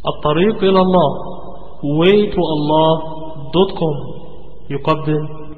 الطريق إلى الله waytoallah.com يقدم.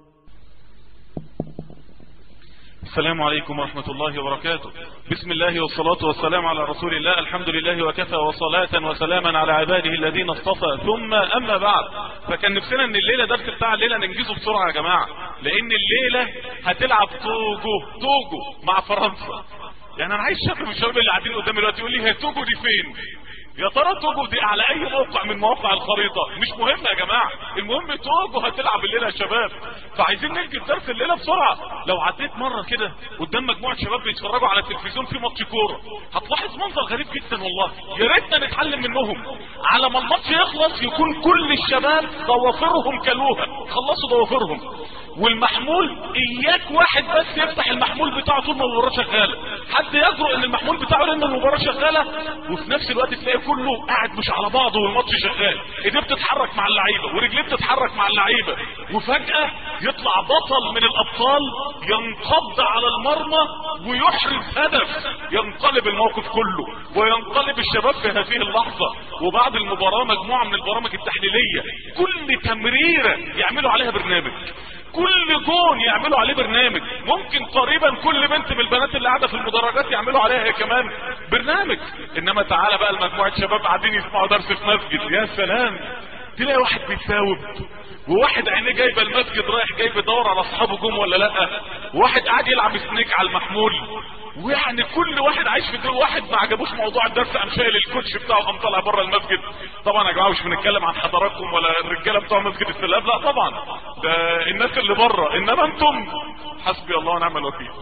السلام عليكم ورحمة الله وبركاته. بسم الله والصلاة والسلام على رسول الله. الحمد لله وكفى وصلاة وسلاما على عباده الذين اصطفى، ثم أما بعد. فكان نفسنا ان الليلة درس بتاع الليلة ننجزه بسرعة يا جماعة، لان الليلة هتلعب توجو مع فرنسا. يعني انا عايز شكل من الشباب اللي قاعدين قدامي دلوقتي يقول لي هي توجو دي فين؟ يا ترى توجو دي على اي موقع من مواقع الخريطة؟ مش مهم يا جماعة، المهم توجو هتلعب الليلة يا شباب. فعايزين ننجز درس الليلة بسرعة. لو عديت مرة كده قدام مجموعة شباب بيتفرجوا على التلفزيون في ماتش كورة، هتلاحظ منظر غريب جدا والله، يا ريتنا نتعلم منهم. على ما الماتش يخلص يكون كل الشباب ضوافرهم كلوها، خلصوا ضوافرهم، والمحمول اياك واحد بس يفتح المحمول بتاعه طول ما المباراة شغالة. حد يجرؤ ان المحمول بتاعه لان المباراة شغالة، وفي نفس الوقت تلاقي كله قاعد مش على بعضه والماتش شغال، ايديه بتتحرك مع اللعيبة ورجليه بتتحرك مع اللعيبة، وفجأة يطلع بطل من الابطال ينقض على المرمى ويحرز هدف، ينقلب الموقف كله وينقلب الشباب في هذه اللحظة. وبعد المباراة مجموعة من البرامج التحليلية كل تمريرة يعملوا عليها برنامج، كل جون يعملوا عليه برنامج، ممكن تقريبا كل بنت من البنات اللي قاعده في المدرجات يعملوا عليها هي كمان برنامج. انما تعالى بقى المجموعه شباب قاعدين يسمعوا درس في مسجد، يا سلام، تلاقي واحد بيتاوب وواحد عينيه جايبه المسجد رايح جاي بيدور على اصحابه جم ولا لا، وواحد قاعد يلعب سنيك على المحمول، ويعني كل واحد عايش في دور. واحد ما عجبوش موضوع الدرس قام شايل الكوتش بتاعه قام طالع بره المسجد. طبعا يا جماعه مش بنتكلم عن حضراتكم ولا الرجاله بتوع مسجد السلاب، لا طبعا ده الناس اللي بره، انما انتم حسبي الله ونعم الوكيل.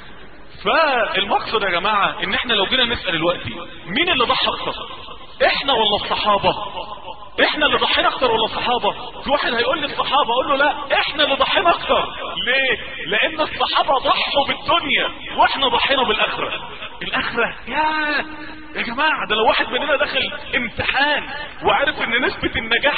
فالمقصد يا جماعه ان احنا لو جينا نسال دلوقتي مين اللي ضحى اكتر، احنا ولا الصحابه؟ احنا اللي ضحينا اكتر ولا الصحابه؟ في واحد هيقول لي الصحابه، اقول له لا، احنا اللي ضحينا اكتر. ليه؟ لان الصحابه ضحوا بالدنيا واحنا ضحينا بالاخره. الاخره يا جماعه، ده لو واحد مننا داخل امتحان وعرف ان نسبه النجاح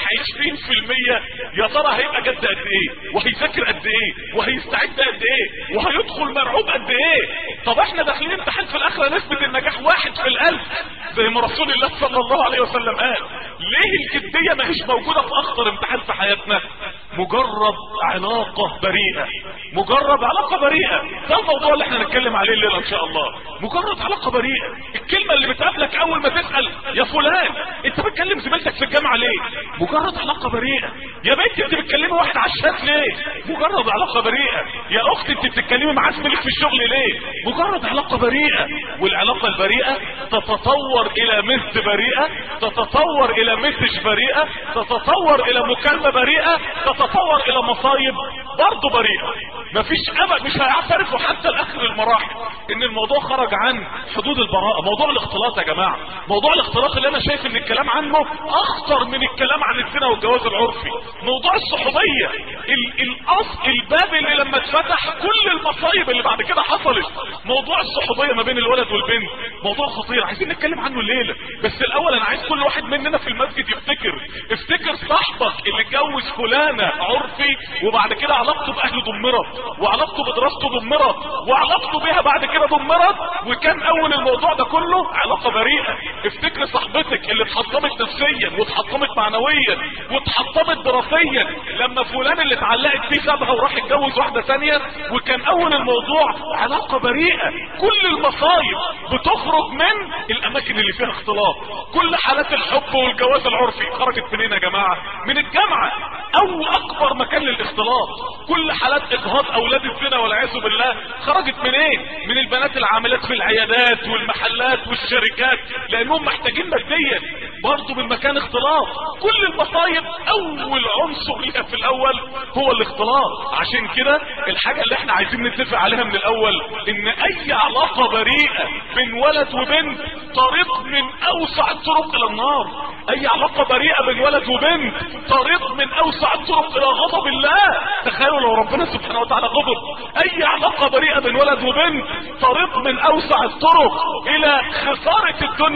20%، يا ترى هيبقى جد قد ايه؟ وهيذاكر قد ايه؟ وهيستعد قد ايه؟ وهيدخل مرعوب قد ايه؟ طب احنا داخلين امتحان في الاخره نسبه النجاح 1 في 1000 زي ما رسول الله صلى الله عليه وسلم قال. ليه الجديه ما هيش موجوده في اخطر امتحان في حياتنا؟ مجرد علاقه بريئه، مجرد علاقه بريئه، ده الموضوع اللي احنا هنتكلم عليه الليله ان شاء الله. مجرد علاقه بريئه، الكلمه اللي بتقابلك اول ما تسال يا فلان انت بتكلم زميلتك في الجامعه ليه؟ مجرد علاقه بريئه. يا بنتي انت بتكلمي واحد على الشات ليه؟ مجرد علاقه بريئه. يا اختي انت بتتكلمي مع زميلك في الشغل ليه؟ مجرد علاقه بريئه. والعلاقه البريئه تتطور الى مثل بريئه، تتطور الى مسج بريئه، تتطور الى مكالمه بريئه، تتطور الى مصايب برضه بريئه. مفيش ابد، مش هيعترفوا حتى لاخر المراحل ان الموضوع خرج عن حدود البراءه. موضوع الاختلاط يا جماعه، موضوع الاختلاط اللي انا شايف ان الكلام عنه اخطر من الكلام عن الزنا والجواز العرفي. موضوع الصحوبيه، الاصل الباب اللي لما اتفتح كل المصايب اللي بعد كده حصلت. موضوع الصحوبيه ما بين الولد والبنت موضوع خطير، عايزين نتكلم عنه الليله. بس الاول انا عايز كل واحد مننا في المسجد افتكر صاحبك اللي اتجوز فلانه عرفي وبعد كده علاقته باهله دمرت، وعلاقته بدراسته دمرت، وعلاقته بيها بعد كده دمرت، وكان اول الموضوع ده كله علاقه بريئه. افتكر صاحبتك اللي اتحطمت نفسيا واتحطمت معنويا واتحطمت دراسيا لما فلان اللي اتعلقت فيه سابها وراح يتجوز واحده ثانيه، وكان اول الموضوع علاقه بريئه. كل المصايب بتخرج من الاماكن اللي فيها اختلاط. كل حالات الحب والجواز العرفي خرجت منين يا جماعه؟ من الجامعه، او اكبر مكان للاختلاط. كل حالات اجهاض اولاد الزنا والعياذ بالله خرجت منين؟ من البنات العاملات في العيادات والمحلات والشركات، لانهم محتاجين ماديا، برضه من مكان اختلاط. كل المصايب اول عنصر ليها في الاول هو الاختلاط. عشان كده الحاجه اللي احنا عايزين نتفق عليها من الاول ان اي علاقه بريئه بين ولد وبنت طريق من اوسع الطرق الى النار. اي علاقه بريئه بين ولد وبنت طريق من اوسع الطرق الى غضب الله. تخيلوا لو ربنا سبحانه وتعالى غضب. اي علاقه بريئه بين ولد وبنت طريق من اوسع الطرق الى خساره الدنيا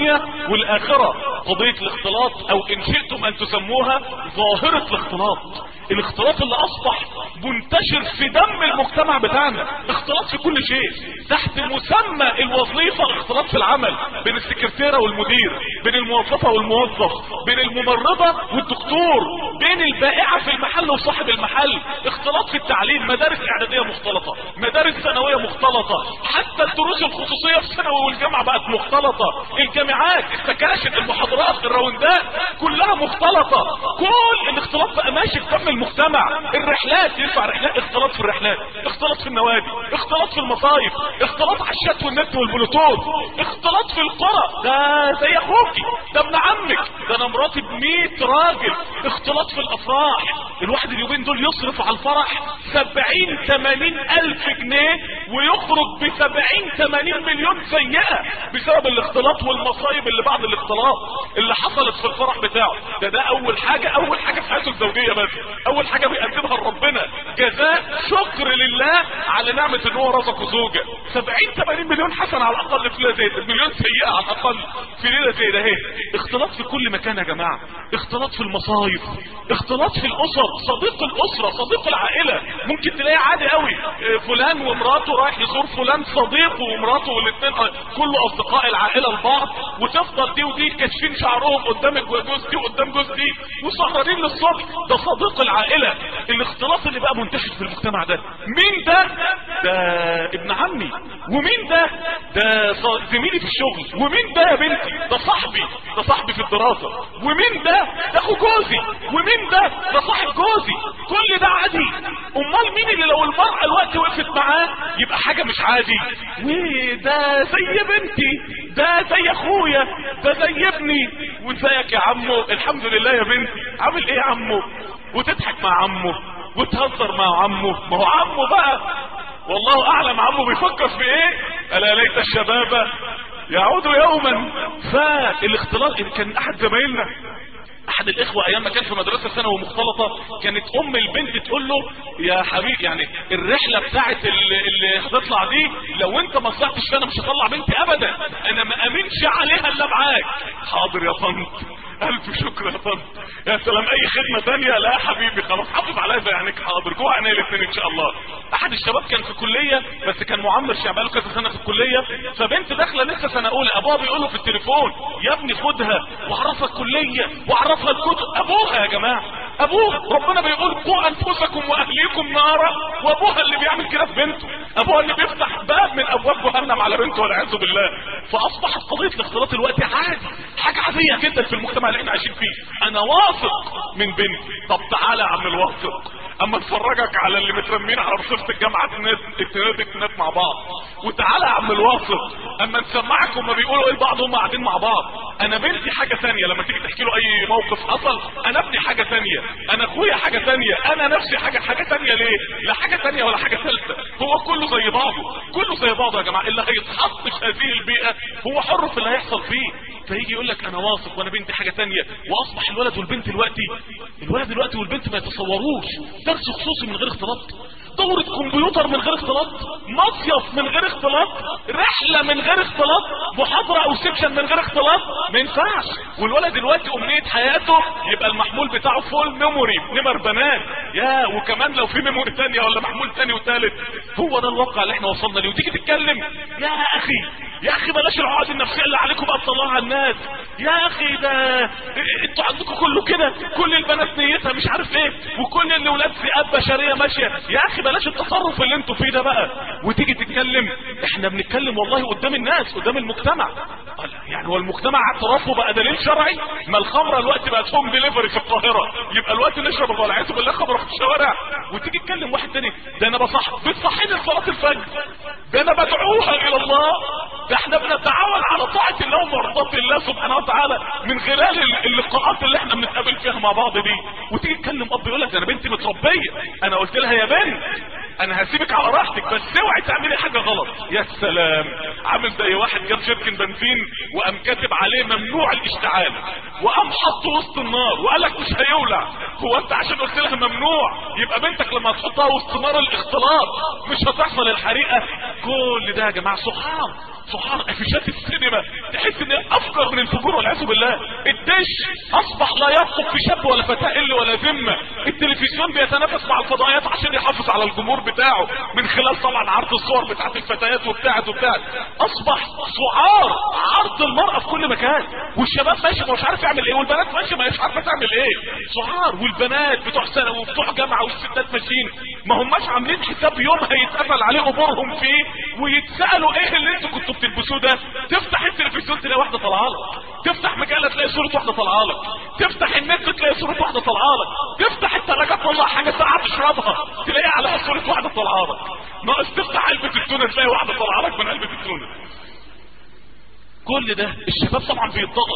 والاخرة. قضية الاختلاط او ان شئتم ان تسموها ظاهرة الاختلاط، الاختلاط اللي اصبح منتشر في دم المجتمع بتاعنا، اختلاط في كل شيء تحت مسمى الوظيفة، اختلاط في العمل بين السكرتيرة والمدير، بين الموظفة والموظف، بين الممرضة والدكتور، بين البائعة في المحل وصاحب المحل، اختلاط في التعليم، مدارس اعدادية مختلطة، مدارس ثانوية مختلطة، حتى الدروس الخصوصية في الثانوي والجامعة بقت مختلطة، الجامعات، السكاشن، المحاضرات، الراوندات كلها مختلطة، كل الاختلاط بقى ماشي في دم المجتمع. الرحلات، ينفع رحلات، اختلاط في الرحلات، اختلاط في النوادي، اختلاط في المصايف، اختلاط على الشات والنت والبلوتوث، اختلاط في القرى، ده زي اخوكي، ده ابن عمك، ده انا مراتي ب100 راجل، اختلاط في الافراح، الواحد اليومين دول يصرف على الفرح 70-80 الف جنيه ويخرج ب70-80 مليون سيئة بسبب الاختلاط والمصايب اللي بعد الاختلاط اللي حصلت في الفرح بتاعه. ده اول حاجة في حياته الزوجية، بس اول حاجة بيقدمها لربنا جزاء شكر لله على نعمة ان هو رزقه زوجة. 70-80 مليون حسنة على الاقل في ليلة زي ده، مليون سيئة على الاقل في ليلة زي ده. اهي اختلاط في كل مكان يا جماعة، اختلاط في المصايف، اختلاط في الاسر، صديق الاسرة، صديق العائلة، ممكن تلاقي عادي قوي فلان ومراته رايح يزور فلان صديقه ومراته، والاثنين كله اصدقاء العائلة لبعض، وتفضل دي ودي كاشفين شعرهم قدام جوز دي وقدام جوز دي وسهرانين للصبح، ده صديق العائلة. الاختلاط اللي بقى منتشر في المجتمع ده، مين ده؟ ده ابن عمي، ومين ده؟ ده زميلي في الشغل، ومين ده يا بنتي؟ ده صاحبي في الدراسة، ومين ده؟ ده اخو جوزي، ومين ده؟ ده صاحب جوزي، كل ده عادي. امال مين اللي لو المرأة الوقت وقفت معاه يبقى حاجة مش عادي؟ وده زي بنتي، ده زي اخويا، ده زي ابني، وازيك يا عمو؟ الحمد لله يا بنتي، عامل ايه يا عمو؟ وتضحك مع عمه وتهزر مع عمه، ما هو عمه بقى والله اعلم عمه بيفكر في ايه. الا ليت الشباب يعود يوما. فالاختلاط كان احد زمايلنا، احد الاخوة ايام ما كان في مدرسة ثانوي مختلطة، كانت ام البنت تقول له يا حبيبي يعني الرحلة بتاعت اللي هتطلع دي لو انت ما طلعتش فيها انا مش هطلع بنتي ابدا، انا ما امنش عليها الا معاك. حاضر يا طنط، الف شكر يا طنط، يا سلام، اي خدمة تانية؟ لا حبيبي خلاص حافظ عليها زي عينيك، حاضر، جوه عينيا الاثنين ان شاء الله. احد الشباب كان في كلية بس كان معمر شعباله كذا سنة في الكلية، فبنت داخلة لسه سنة اولى، ابوها بيقول له في التليفون يا ابني خدها واعرفها الكلية واعرفها الكتب. ابوها يا جماعة، ابوها، ربنا بيقول قوا انفسكم واهليكم نارا، وابوها اللي بيعمل كده في بنته، ابوها اللي بيفتح باب من ابواب جهنم على بنته والعياذ بالله. فاصبحت قضية الاختلاط الوقت عادي، حاجة عادية جدا في المجتمع اللي احنا عايشين فيه. انا واثق من بنتي، طب تعالى يا عم الواثق اما نفرجك على اللي مترمين على رصيفة الجامعة التنات مع بعض، وتعالى يا عم الواثق اما نسمعك هما بيقولوا ايه لبعض هما قاعدين مع بعض. انا بنتي حاجة ثانية لما تيجي تحكي له اي موقف حصل، انا ابني حاجة ثانية، انا اخويا حاجة ثانية، انا نفسي حاجة ثانية. ليه؟ لا حاجة ثانية ولا حاجة ثالثة، هو كله زي بعضه، كله زي بعضه يا جماعة. اللي هيتحط في هذه البيئة هو حر في اللي هيحصل فيه. فيجي يقول لك انا واثق وانا بنتي حاجة ثانية، واصبح الولد والبنت الولد والبنت ما يتصوروش درس خصوصي من غير اختلاط، دورة كمبيوتر من غير اختلاط، مصيف من غير اختلاط، رحلة من غير اختلاط، محاضرة او سيكشن من غير اختلاط، ما ينفعش. والولد دلوقتي امنية حياته يبقى المحمول بتاعه فول ميموري، نمر بنات، يا وكمان لو في ميموري ثانيه ولا محمول ثاني وثالث. هو ده الواقع اللي احنا وصلنا ليه. وتيجي تتكلم يا اخي بلاش العقد النفسيه اللي عليكم بقى تطلعوها على الناس، يا اخي ده انتوا عندكم كله كده، كل البنات نيتها مش عارف ايه، وكل الاولاد ذئاب بشريه ماشيه، يا اخي بلاش التصرف اللي انتوا فيه ده بقى. وتيجي تتكلم، احنا بنتكلم والله قدام الناس، قدام المجتمع، يعني هو المجتمع اعترافه بقى دليل شرعي. ما الخمره الوقت بقت هوم ديليفري في القاهره، يبقى الوقت نشرب والعياذ بالله خمره في الشوارع. وتيجي تكلم واحد تاني، ده انا بتصحيني لصلاه الفجر، ده انا بدعوها الى الله، ده احنا بنتعاون على طاعه الله ومرضات الله سبحانه وتعالى من خلال اللقاءات اللي احنا بنتقابل فيها مع بعض دي. وتيجي تكلم اب يقول لك ده انا بنتي متربيه، انا قلت لها يا بنت انا هسيبك على راحتك بس اوعي تعملي حاجه غلط. يا سلام، عامل زي واحد جاب جيركن بنزين وقام كاتب عليه ممنوع الاشتعال، وقام حطه وسط النار وقال لك مش هيولع. هو انت عشان قلت لها ممنوع يبقى بنتك لما تحطها وسط نار الاختلاط مش هتحصل الحريقه؟ كل ده يا جماعه سبحان افيشات السينما تحس ان افجر من الفجور والعياذ بالله. الدش اصبح لا يطلق في شاب ولا فتاه الا ولا ذمه. التلفزيون بيتنافس مع الفضائيات عشان يحافظ على الجمهور بتاعه من خلال طبعا عرض الصور بتاعت الفتيات وبتاعت اصبح سعار عرض المرأة في كل مكان، والشباب ماشي مش عارف يعمل ايه، والبنات ماشي مش عارفه تعمل ايه. سعار، والبنات بتوع ثانوي وبتوع جامعه والستات ماشيين ما هماش عاملين حساب يوم هيتقفل عليه قبورهم فيه ويتسالوا ايه اللي انتوا كنتوا بتلبسوه ده. تفتح التلفزيون تلاقي واحده طالعه لك، تفتح مجله تلاقي صوره واحده طالعه لك، تفتح النت تلاقي صوره واحده طالعه لك، تفتح الثلاجه تطلع حاجه ساقعه تشربها تلاقي عليها صوره واحده طالعه لك، ناقص تفتح علبه التونه تلاقي واحده طالعه لك من علبه التونه. كل ده الشباب طبعا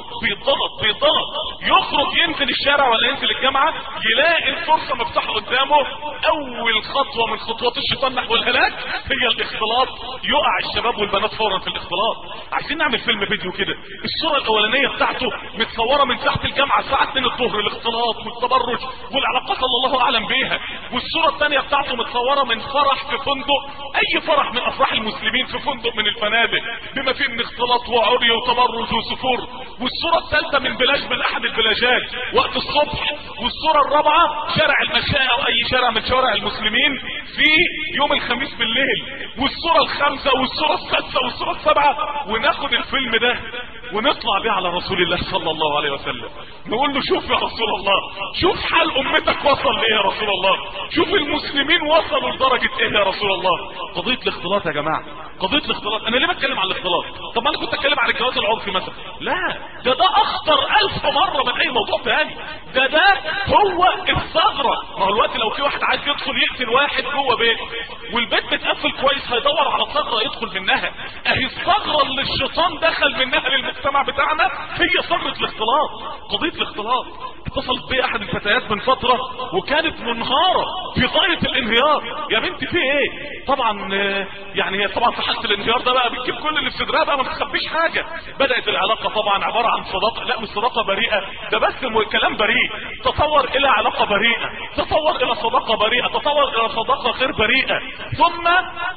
بيتضغط يخرج ينزل الشارع ولا ينزل الجامعة يلاقي الفرصة مفتوحة قدامه. اول خطوة من خطوات الشيطان نحو الهلاك هي الاختلاط. يقع الشباب والبنات فورا في الاختلاط. عايزين نعمل فيلم فيديو كده، الصورة الاولانية بتاعته متصورة من ساعة الجامعة الساعة 2 الظهر، الاختلاط والتبرج والعلاقات اللي الله اعلم بيها. والصورة الثانية بتاعته متصورة من فرح في فندق، اي فرح من افراح المسلمين في فندق من الفنادق بما فيه من اختلاط وعري وتبرج وسفور. والصورة الثالثة من بلاج من احد البلاجات وقت الصبح. والصورة الرابعة شارع المشاة او اي شارع من شوارع المسلمين في يوم الخميس بالليل. والصورة الخامسة والصورة السادسة والصورة السابعة. وناخد الفيلم ده ونطلع بيه على رسول الله صلى الله عليه وسلم، نقول له شوف يا رسول الله، شوف حال امتك وصل لايه يا رسول الله، شوف المسلمين وصلوا لدرجة ايه يا رسول الله. قضية الاختلاط يا جماعة، قضية الاختلاط. انا ليه بتكلم عن الاختلاط؟ طب ما انا كنت اتكلم عن الجواز العرفي مثلا. لا، ده اخطر 1000 مرة من اي موضوع تاني. ده هو الثغرة. ما هو الوقت لو في واحد عايز يدخل يقتل واحد جوه بيت والبيت متقفل كويس هيدور على ثغرة يدخل منها. اهي الثغرة اللي الشيطان دخل منها للمجتمع بتاعنا هي ثغرة الاختلاط. قضية الاختلاط. اتصلت بي احد الفتيات من فترة وكانت منهارة في غاية الانهيار. يا بنتي في ايه؟ طبعا يعني هي طبعا في حالة الانهيار ده بقى بتجيب كل اللي في صدرها بقى، ما تخبيش حاجة. بدأت العلاقة طبعا عبارة عن صداقة، لا مش صداقة بريئة، ده بس كلام بريء، تطور الى علاقة بريئة، تطور الى صداقة بريئة، تطور الى صداقة غير بريئة، ثم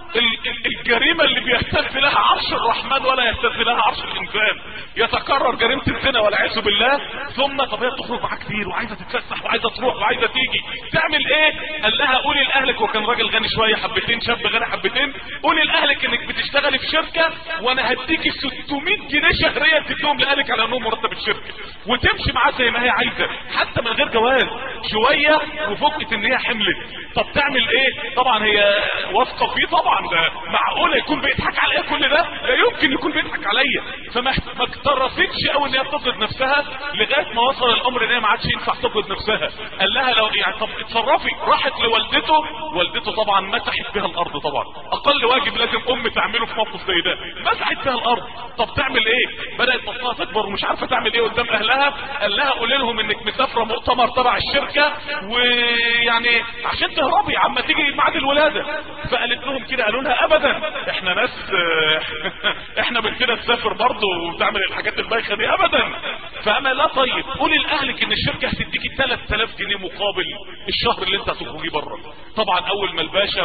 الجريمة اللي بيهتز لها عرش الرحمن ولا يهتز لها عرش الانسان، يتكرر جريمة الزنا والعياذ بالله. ثم طب هي تخرج معاه كتير وعايزة تتفسح وعايزة تروح وعايزة تيجي، تعمل ايه؟ قال لها قولي لاهلك، وكان راجل غني شوية حبتين، شاب غني حبتين، قولي لاهلك انك بتشتغلي في شركة وانا هديكي 600 جنيه شهريا تديهم لاهلك على انهم مرتب الشركة، وتمشي معاه زي ما هي عايزة حتى من غير جواز. شوية وفوجئت ان هي حملت. طب تعمل ايه؟ طبعا هي واثقة فيه، طبعا ده معقولة يكون بيضحك على ايه كل ده؟ لا يمكن يكون بيضحك عليا. فما اكترفتش قوي ان هي تفقد نفسها لغاية ما وصل الامر ان هي ما عادش ينفع تفقد نفسها. قال لها لو يعني طب اتصرفي. راحت لوالدته، والدته طبعا مسحت بها الارض. طبعا اقل واجب لازم ام تعمله في موقف زي ده، مسحت بها الارض. طب تعمل ايه؟ بدات بطنها تكبر ومش عارفه تعمل ايه قدام اهلها. قال لها قولي لهم انك مسافره مؤتمر تبع الشركه ويعني عشان تهربي عما تيجي ميعاد الولاده. فقالت لهم كده، قالوا لها ابدا احنا ناس احنا من كده تسافر برضه وتعمل الحاجات البايخه دي ابدا. فاما لا طيب قولي لاهلك ان الشركه هتديكي 3000 جنيه مقابل الشهر اللي انت هتخرجيه بره. طبعا اول ما الباشا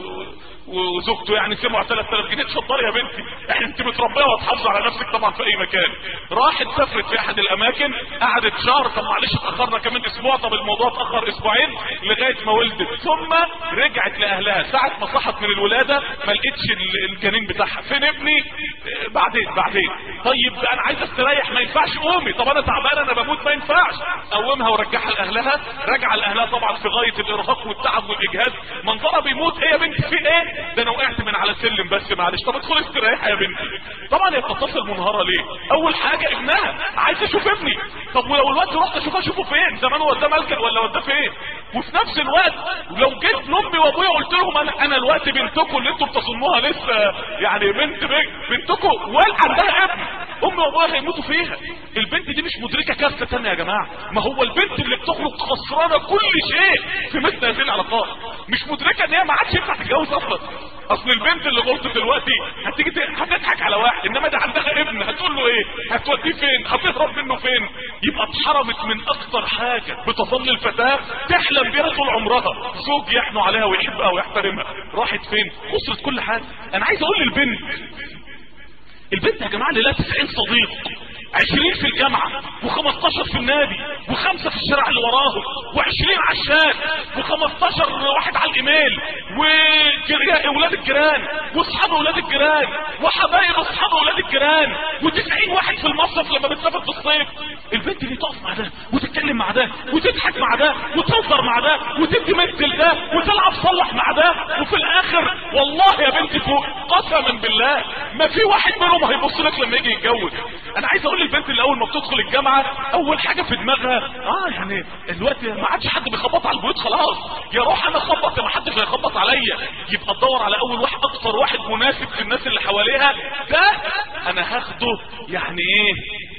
وزوجته يعني سمعوا 3000 جنيه، اتفضلي يا بنتي انت متربيه وهتحافظي على نفسك طبعا في اي مكان. راحت سافرت في احد الاماكن، قعدت شهر. طب معلش اتاخرنا كمان اسبوع، طب الموضوع اتاخر اسبوعين لغايه ما ولدت. ثم رجعت لاهلها ساعه ما صحت من الولاده ما لقيتش الجنين بتاعها. فين ابني؟ بعدين طيب انا عايز استريح، ما ينفعش قومي. طب انا تعبان انا بموت، ما ينفعش. قومها ورجعها لاهلها. رجع لاهلها طبعا في غايه الارهاق والتعب والاجهاد، منظرها بيموت. ايه يا بنتي في ايه؟ ده انا وقعت من على سلم بس معلش. طب ادخلي استريحي يا بنتي. طبعا هي بتتصل منهاره ليه؟ اول حاجه ابنها، عايزه اشوف ابني. طب ولو الوقت رحت اشوفه فين؟ زمان وداه ملجأ ولا وداه فين؟ وفي نفس الوقت لو جيت لامي وابويا قلت لهم انا الوقت بنتكم اللي انتم بتصنوها لسه يعني بنتكم ولا عندها ابن، امي وابويا هيموتوا فيها. البنت دي مش مدركه كارثه ثانيه يا جماعه. ما هو البنت اللي بتخرج خسرانه كل شيء في مثل هذه العلاقات، مش مدركه ان هي ما عادش ينفع تتجوز اصلا. اصل البنت اللي غلطت دلوقتي هتيجي هتضحك على واحد، انما ده عندها ابن هتقول له ايه؟ هتوديه فين؟ هتهرب منه فين؟ يبقى اتحرمت من اكثر حاجه بتظل الفتاه تحلم بيها طول عمرها، زوج يحنو عليها ويحبها ويحترمها، راحت فين؟ خسرت كل حاجه. انا عايز اقول البنت يا جماعه اللي لها 90 صديق، 20 في الجامعة و15 في النادي و5 في الشارع اللي وراهم و20 على الشات و15 واحد على الايميل واولاد الجيران واصحاب اولاد الجيران وحبايب اصحاب اولاد الجيران و90 واحد في المصيف لما بتسافر في الصيف. البنت دي تقف مع ده وتتكلم مع ده وتضحك مع ده وتهزر مع ده وتدي مثل ده وتلعب صلح مع ده، وفي الاخر والله يا بنتي فوق قسما بالله ما في واحد منهم هيبص لك لما يجي يتجوز. انا عايز اقول البنت اللي اول ما بتدخل الجامعه اول حاجه في دماغها يعني دلوقتي ما عادش حد بيخبط على البيوت، خلاص يا روح انا اخبط يا ما حدش هيخبط عليا. يبقى تدور على اول واحد اكتر واحد مناسب في الناس اللي حواليها، ده انا هاخده يعني ايه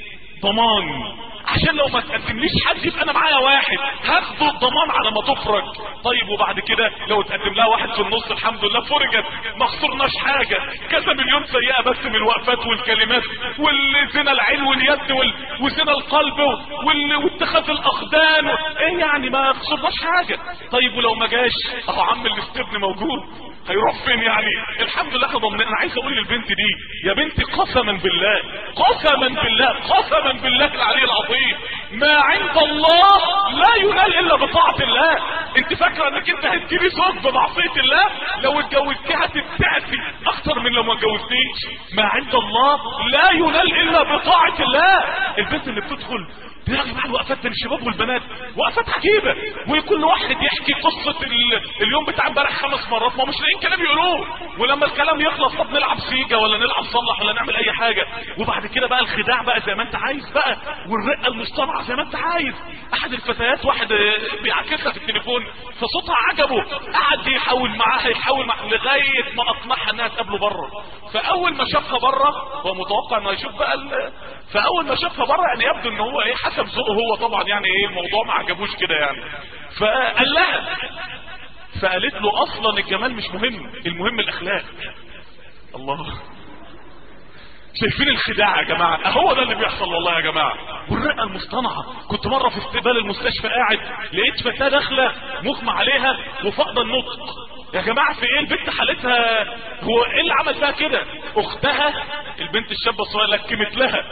ضمان، عشان لو ما تقدمليش حد يبقى انا معايا واحد هاخده الضمان على ما تخرج. طيب وبعد كده لو تقدم لها واحد في النص الحمد لله فرجت ما خسرناش حاجه، كذا مليون سيئه بس من الوقفات والكلمات والزنا العين واليد وزنا القلب واتخاذ الاقدام ايه يعني ما خسرناش حاجه. طيب ولو ما جاش اهو عم الاستبن موجود هيروح فين يعني؟ الحمد لله احنا ضمننا. انا عايز اقول للبنت دي يا بنتي قسما بالله قسما بالله قسما بالله العلي العظيم ما عند الله لا ينال الا بطاعه الله. انت فاكره انك انت هتجيبي زوج بمعصيه الله؟ لو اتجوزتيها هتتعسي اكتر من لو ما اتجوزتيش. ما عند الله لا ينال الا بطاعه الله. البنت اللي بتدخل يا جماعه الوقفات بين الشباب والبنات وقفات عجيبه، وكل واحد يحكي قصه اليوم بتاع امبارح 5 مرات، ما مش لاقيين كلام يقولوه، ولما الكلام يخلص طب نلعب سيجا ولا نلعب صلح ولا نعمل اي حاجه، وبعد كده بقى الخداع بقى زي ما انت عايز بقى والرقه المصطنعه زي ما انت عايز. احد الفتيات واحد بيعكسها في التليفون فصوتها عجبه، قعد يحاول معاها لغايه ما اقنعها انها تقابله بره. فاول ما شافها بره هو متوقع انه يشوف بقى فاول ما شافها بره يعني يبدو ان هو ايه حسب ذوقه هو طبعا يعني ايه الموضوع ما عجبوش كده يعني. فقال لها فقالت له اصلا الجمال مش مهم، المهم الاخلاق. الله، شايفين الخداع يا جماعه؟ اهو ده اللي بيحصل والله يا جماعه. والرقه المصطنعه. كنت مره في استقبال المستشفى قاعد لقيت فتاه داخله مغمى عليها وفاقده النطق. يا جماعه في ايه؟ البنت حالتها هو ايه اللي عمل فيها كده؟ اختها البنت الشابه الصغيره لكمت لها،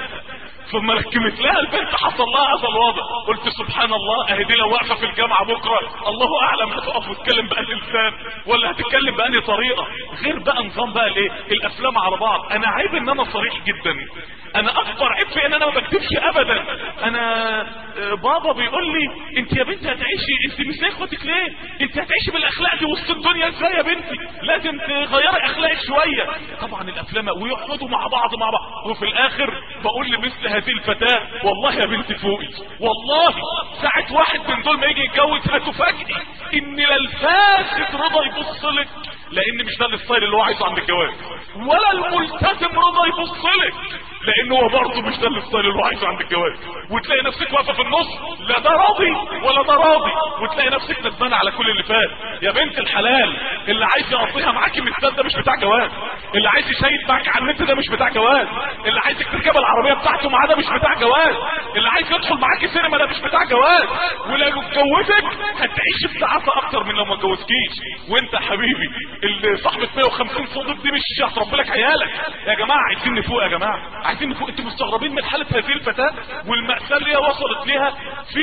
ثم لكمت لها البنت حصل لها هذا الوضع. قلت سبحان الله، اهي دي لو واقفه في الجامعه بكره الله اعلم هتقف وتتكلم بأنهي لسان ولا هتتكلم بأنهي طريقه. غير بقى نظام بقى الايه الافلام على بعض. انا عيب ان انا صريح جدا، انا اكبر عيب في ان انا ما بكتبش ابدا. انا بابا بيقول لي انت يا بنتي هتعيشي، انت مش زي اخواتك ليه؟ انت هتعيشي بالاخلاق دي وسط الدنيا ازاي يا بنتي؟ لازم تغيري اخلاقك شويه. طبعا الافلام ويقعدوا مع بعض وفي الاخر بقول لمثل هذه الفتاه والله يا بنتي فوقي، والله ساعه واحد من دول ما يجي يتجوز هتفاجئي ان لا الفاسد رضا يبص لك، لان مش ده الستايل اللي هو عايزه عند الجواز، ولا الملتزم رضا يبص لك لانه هو برضه مش ده الستايل اللي هو عايزه عند الجواز. وتلاقي نفسك واقفه في النص، لا ده راضي ولا ده راضي، وتلاقي نفسك ندمانه على كل اللي فات. يا بنت الحلال، اللي عايز يقضيها معاكي مثال ده مش بتاع جواز، اللي عايز يشيد معاك على النت ده مش بتاع جواز، اللي عايزك تركب العربيه بتاعته معاه ده مش بتاع جواز، اللي عايز يدخل معاكي سينما ده مش بتاع جواز. ولو اتجوزك هتعيش بسعاده اكتر من لو ما اتجوزكيش. وانت يا حبيبي اللي صاحبه 150 صديق دي مش هتربي لك عيالك. يا جماعه عايزين نفوق، يا جماعه عايزين نفوق. انتوا مستغربين من حاله هذه الفتاه والمأساة اللي هي وصلت ليها؟ في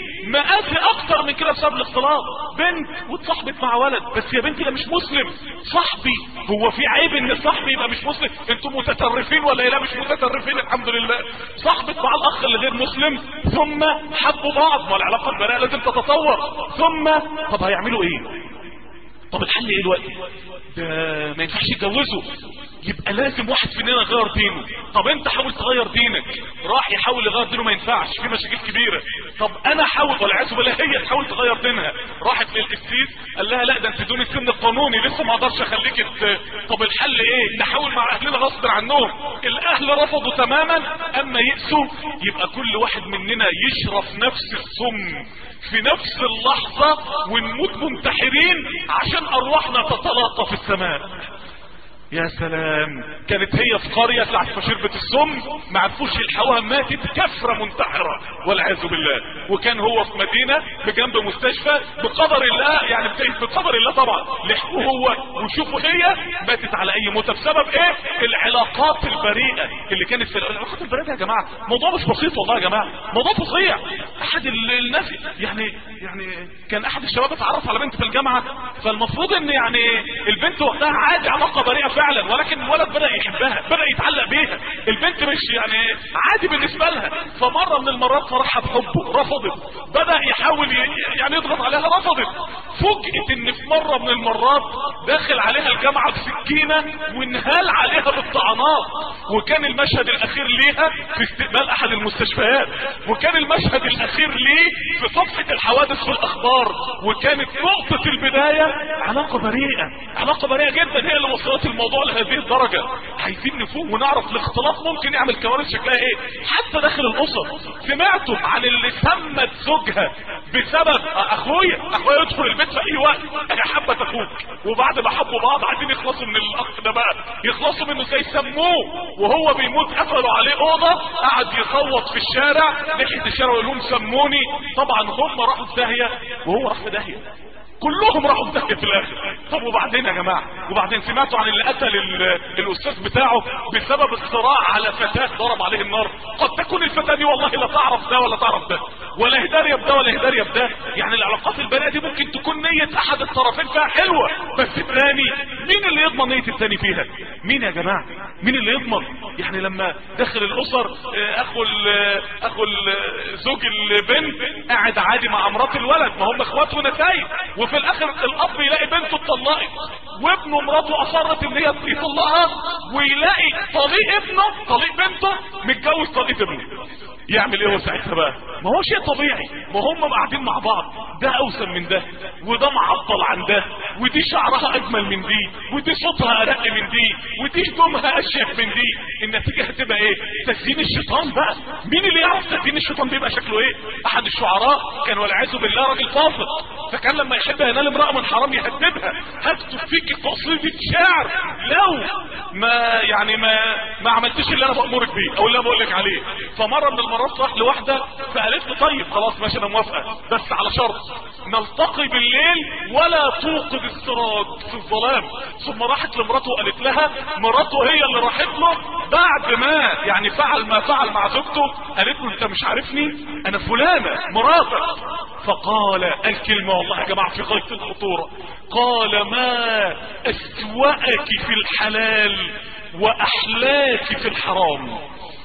مآسي اكتر من كده بسبب الاختلاط. بنت واتصاحبت مع ولد، بس يا بنتي ده مش مسلم، صاحبي. هو في عيب ان صاحبي يبقى مش مسلم؟ انتوا متطرفين ولا ايه؟ لا مش متطرفين الحمد لله. صاحبت مع الاخ اللي غير مسلم ثم حبوا بعض، ما العلاقه البناء لازم تتطور. ثم طب هيعملوا ايه؟ طب الحل ايه دلوقتي؟ ده ما ينفعش يتجوزوا، يبقى لازم واحد فينا يغير دينه. طب انت حاول تغير دينك، راح يحاول يغير دينه ما ينفعش، في مشاكل كبيره. طب انا حاول، والعياذ بالله هي تحاول تغير دينها، راحت للقسيس قال لها لا ده انت دون السن القانوني لسه ما اقدرش اخليك طب الحل ايه؟ نحاول مع اهلنا غصب عنهم. الاهل رفضوا تماما، اما يئسوا يبقى كل واحد مننا يشرب نفس السم في نفس اللحظه ونموت منتحرين عشان ارواحنا تتلاقى في السماء. يا سلام، كانت هي في قرية ساعة ما شربت السم ما عرفوش يلحقوها، ماتت كفرة منتحرة والعياذ بالله. وكان هو في مدينة بجنب مستشفى، بقدر الله يعني بقدر الله طبعا لحقوه هو، وشوفوا هي ماتت على اي موتة بسبب ايه؟ العلاقات البريئة اللي كانت في العلاقات البريئة. يا جماعة موضوع مش بسيط والله يا جماعة، موضوع فظيع. احد الناس يعني كان احد الشباب اتعرف على بنت في الجامعة، فالمفروض ان يعني البنت وقتها عادي علاقة بريئة فعلا، ولكن الولد بدأ يحبها، بدأ يتعلق بيها، البنت مش يعني عادي بالنسبة لها. فمرة من المرات فرحها بحبه، رفضت، بدأ يحاول يعني يضغط عليها، رفضت. فوجئت ان في مرة من المرات داخل عليها الجامعة بسكينة وانهال عليها بالطعنات. وكان المشهد الاخير ليها في استقبال احد المستشفيات، وكان المشهد الاخير ليه في صفحة الحوادث في الاخبار. وكانت نقطة البداية علاقة بريئة، علاقة بريئة جدا هي اللي وصلت الموضوع لهذه الدرجة. عايزين نفوق ونعرف الاختلاط ممكن يعمل كوارث شكلها ايه حتى داخل الاسر. سمعتوا عن اللي سمت زوجها بسبب اخويا يدخل البيت في اي وقت، انا حبت اخوك، وبعد ما حبوا بعض عايزين يخلصوا من الاخ ده بقى، يخلصوا منه زي سموه وهو بيموت، قفلوا عليه اوضه قعد يصوت في الشارع ناحيه الشارع ويقول لهم سموني. طبعا هم راحوا في داهيه وهو راح في داهيه، كلهم راحوا في داهيه في الاخر. طب وبعدين يا جماعه؟ وبعدين سمعتوا عن اللي قتل الاستاذ بتاعه بسبب الصراع على فتاه ضرب عليه النار؟ قد تكون الفتاه دي والله لا تعرف ده ولا تعرف ده، ولا هداريه بده ولا هداريه بده. يعني العلاقات البريئه دي ممكن تكون نيه احد الطرفين فيها حلوه، بس الثاني مين اللي يضمن نيه الثاني فيها؟ مين يا جماعه؟ مين اللي يضمن؟ يعني لما داخل الاسر اخو زوج البنت قاعد عادي مع مرات الولد، ما هم اخوات ونتايج، وفي الاخر الاب يلاقي بنته اتطلقت وابنه مراته اصرت ان هي يطلقها، ويلاقي طليق بنته متجوز طليق ابنه. يعمل ايه هو ساعتها بقى؟ ما هو شيء طبيعي، ما هم قاعدين مع بعض، ده اوسم من ده وده معطل عن ده، ودي شعرها اجمل من دي ودي صوتها ارق من دي ودي هدومها اشيك من دي. النتيجه هتبقى ايه؟ تزيين الشيطان بقى. مين اللي يعرف تزيين الشيطان بيبقى شكله ايه؟ احد الشعراء كان والعياذ بالله راجل فاضل، فكان لما يحب ينال امراه من حرام يهددها، هكتب فيك قصيده شعر لو ما عملتش اللي انا بامرك بيه او اللي انا بقول لك عليه. فمره من المرات راح لواحده فقالت له طيب خلاص ماشي انا موافقه، بس على شرط نلتقي بالليل ولا توقد السراج في الظلام. ثم راحت لمراته وقالت لها، مراته هي اللي راحت له بعد ما يعني فعل ما فعل مع زوجته، قالت له انت مش عارفني، انا فلانه مراتك. فقال الكلمه والله يا جماعه في غايه الخطوره، قال ما اسوأك في الحلال واحلاك في الحرام.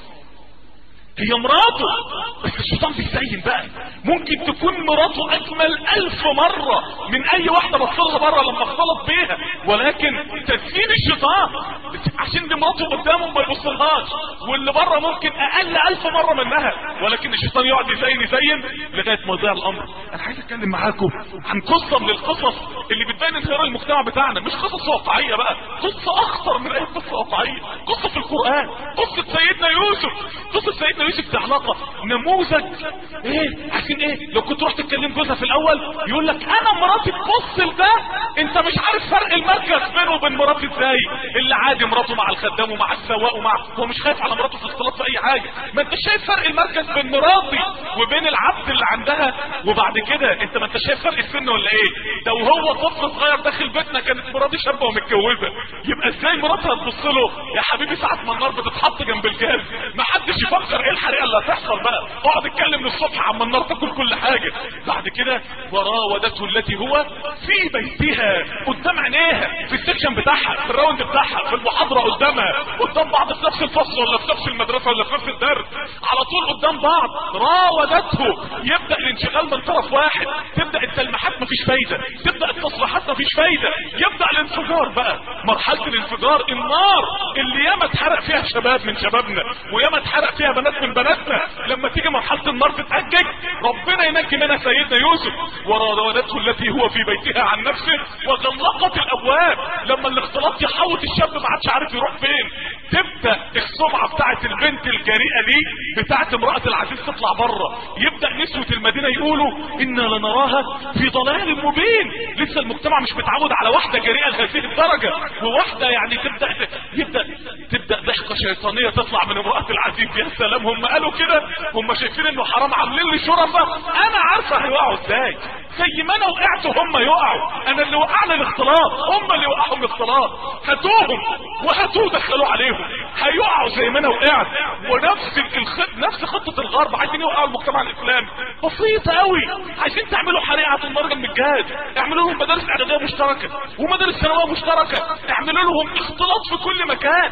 هي مراته، بس الشيطان بيزين بقى. ممكن تكون مراته اجمل 1000 مرة من اي واحدة بصلها بره لما اختلط بيها، ولكن تزيين الشيطان عشان دي مراته قدامه ما يبصلهاش، واللي بره ممكن اقل 1000 مرة منها، ولكن الشيطان يقعد يزين لغاية ما يضيع الامر. انا عايز اتكلم معاكم عن قصة من القصص اللي بتبين انهيار المجتمع بتاعنا، مش قصص واقعية بقى، قصة اخطر من اي قصة واقعية، قصة في القرآن، قصة سيدنا يوسف. قصة سيدنا يوسف دي علاقة نموذج ايه عشان ايه؟ لو كنت رحت تكلم جوزها في الاول يقول لك انا مراتي تبص لده، انت مش عارف فرق المركز بينه وبين مراتي ازاي. اللي عادي مراته مع الخدام ومع السواق هو مش خايف على مراته في الاختلاط في اي حاجة. ما انت شايف فرق المركز بين مراتي وبين العبد اللي عندها، وبعد كده انت ما انت شايف فرق السن ولا ايه؟ ده وهو طفل صغير داخل بيتنا كانت مراتي شابه ومتجوزه، يبقى ازاي مراتها تبص له؟ يا حبيبي ساعة ما النار بتتحط جنب الجاز ما حدش يفكر ايه الحريقه اللي هتحصل بقى، اقعد اتكلم للصبح عما النار تاكل كل حاجه. بعد كده وراودته التي هو في بيتها، قدام عينيها، في السكشن بتاعها، في الراوند بتاعها، في المحاضره قدامها، قدام بعض في نفس الفصل ولا في نفس المدرسه ولا في نفس الدرس، على طول قدام بعض. راودته، يبدا الانشغال من طرف واحد، تبدا التلميحات مفيش فايده، تبدا التصريحات مفيش فايده، يبدا الانفجار بقى. مرحله الانفجار، النار اللي ياما اتحرق فيها شباب من شبابنا وياما اتحرق فيها بنات من بناتنا، لما تيجي مرحله النار تتأجج ربنا ينجي منها سيدنا يوسف. وراودته التي هو في بيتها عن نفسه وغلقت الابواب. لما الاختلاط يحوط الشاب ما عادش عارف يروح فين، تبدا السمعه بتاعت البنت الجريئه دي بتاعت امراه العزيز تطلع بره، يبدا نسوه المدينة يقولوا إنا لنراها في ضلال مبين. لسه المجتمع مش متعود على واحدة جريئة لهذه الدرجة، وواحدة يعني تبدأ ضحكة شيطانية تطلع من امرأة العزيز. يا سلام، هم قالوا كده، هم شايفين انه حرام، عاملين لي شرفة. انا عارفة هيوقعوا ازاي، زي ما انا وقعت هم يقعوا. انا اللي وقعنا الاختلاط، هم اللي وقعوا الاختلاط. هاتوهم وهاتوه دخلوا عليهم، هيقعوا زي ما انا وقعت. نفس خطة الغرب، عايزين يوقعوا المجتمع الاسلامي. بسيطة قوي، عايزين تعملوا حريقة المرجم من الجهاز، اعملوا لهم مدارس اعدادية مشتركة ومدارس ثانوية مشتركة، اعملوا لهم اختلاط في كل مكان.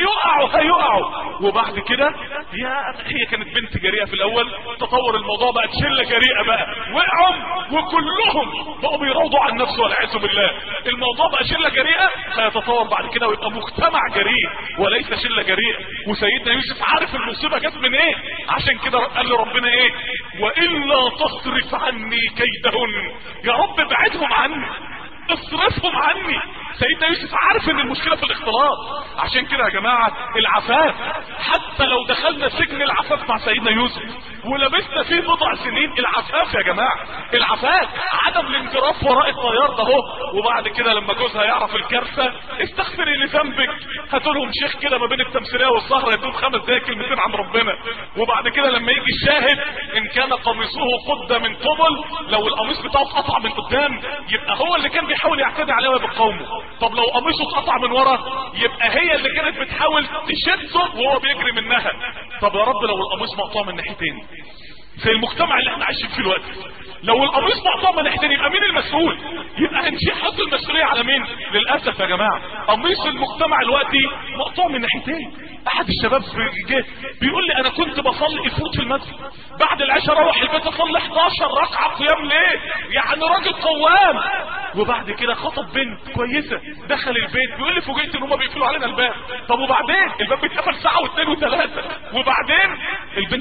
هيقعوا. وبعد كده هي كانت بنت جريئة في الاول، تطور الموضوع بقت شلة جريئة بقى، وقعوا وكلهم بقوا بيروضوا عن نفسه والعياذ بالله. الموضوع بقى شلة جريئة، هيتطور بعد كده ويبقى مجتمع جريء وليس شلة جريئة. وسيدنا يوسف عارف المصيبة جت من ايه، عشان كده قال له ربنا ايه؟ والا تصرف عني كيدهن. يا رب ابعدهم عني، اصرفهم عني. سيدنا يوسف عارف ان المشكلة في الاختلاط. عشان كده يا جماعة العفاف، حتى لو دخلنا سجن العفاف مع سيدنا يوسف ولبسنا فيه بضع سنين، العفاف يا جماعة، العفاف عدم الانجراف وراء الطيار ده هو. وبعد كده لما جوزها يعرف الكارثة، استغفري لذنبك، هاتولهم شيخ كده ما بين التمثيلية والسهرة يدوم 5 دقايق كلمتين عن ربنا. وبعد كده لما يجي الشاهد، ان كان قميصه قد من قبل، لو القميص بتاعه اتقطع من قدام يبقى هو اللي كان بيحاول يعتدي عليه ويقاومه. طب لو قميصه اتقطع من ورا يبقى هي اللي كانت بتحاول تشده وهو بيجري منها. طب يا رب لو القميص مقطوع من ناحيتين، في المجتمع اللي احنا عايشين فيه دلوقتي، لو القميص مقطوع من ناحيتين يبقى مين المسؤول؟ يبقى هنحط المسؤوليه على مين؟ للاسف يا جماعه قميص المجتمع دلوقتي مقطوع من ناحيتين. احد الشباب جه بيقول لي انا كنت بصلي الفروض في المسجد، بعد العشاء اروح البيت اصلي 11 ركعه قيام ليل، يعني راجل قوام. وبعد كده خطب بنت كويسه، دخل البيت بيقول لي فوجئت ان هم بيقفلوا علينا الباب. طب وبعدين الباب بيتقفل ساعه واثنين وثلاثه، وبعدين البنت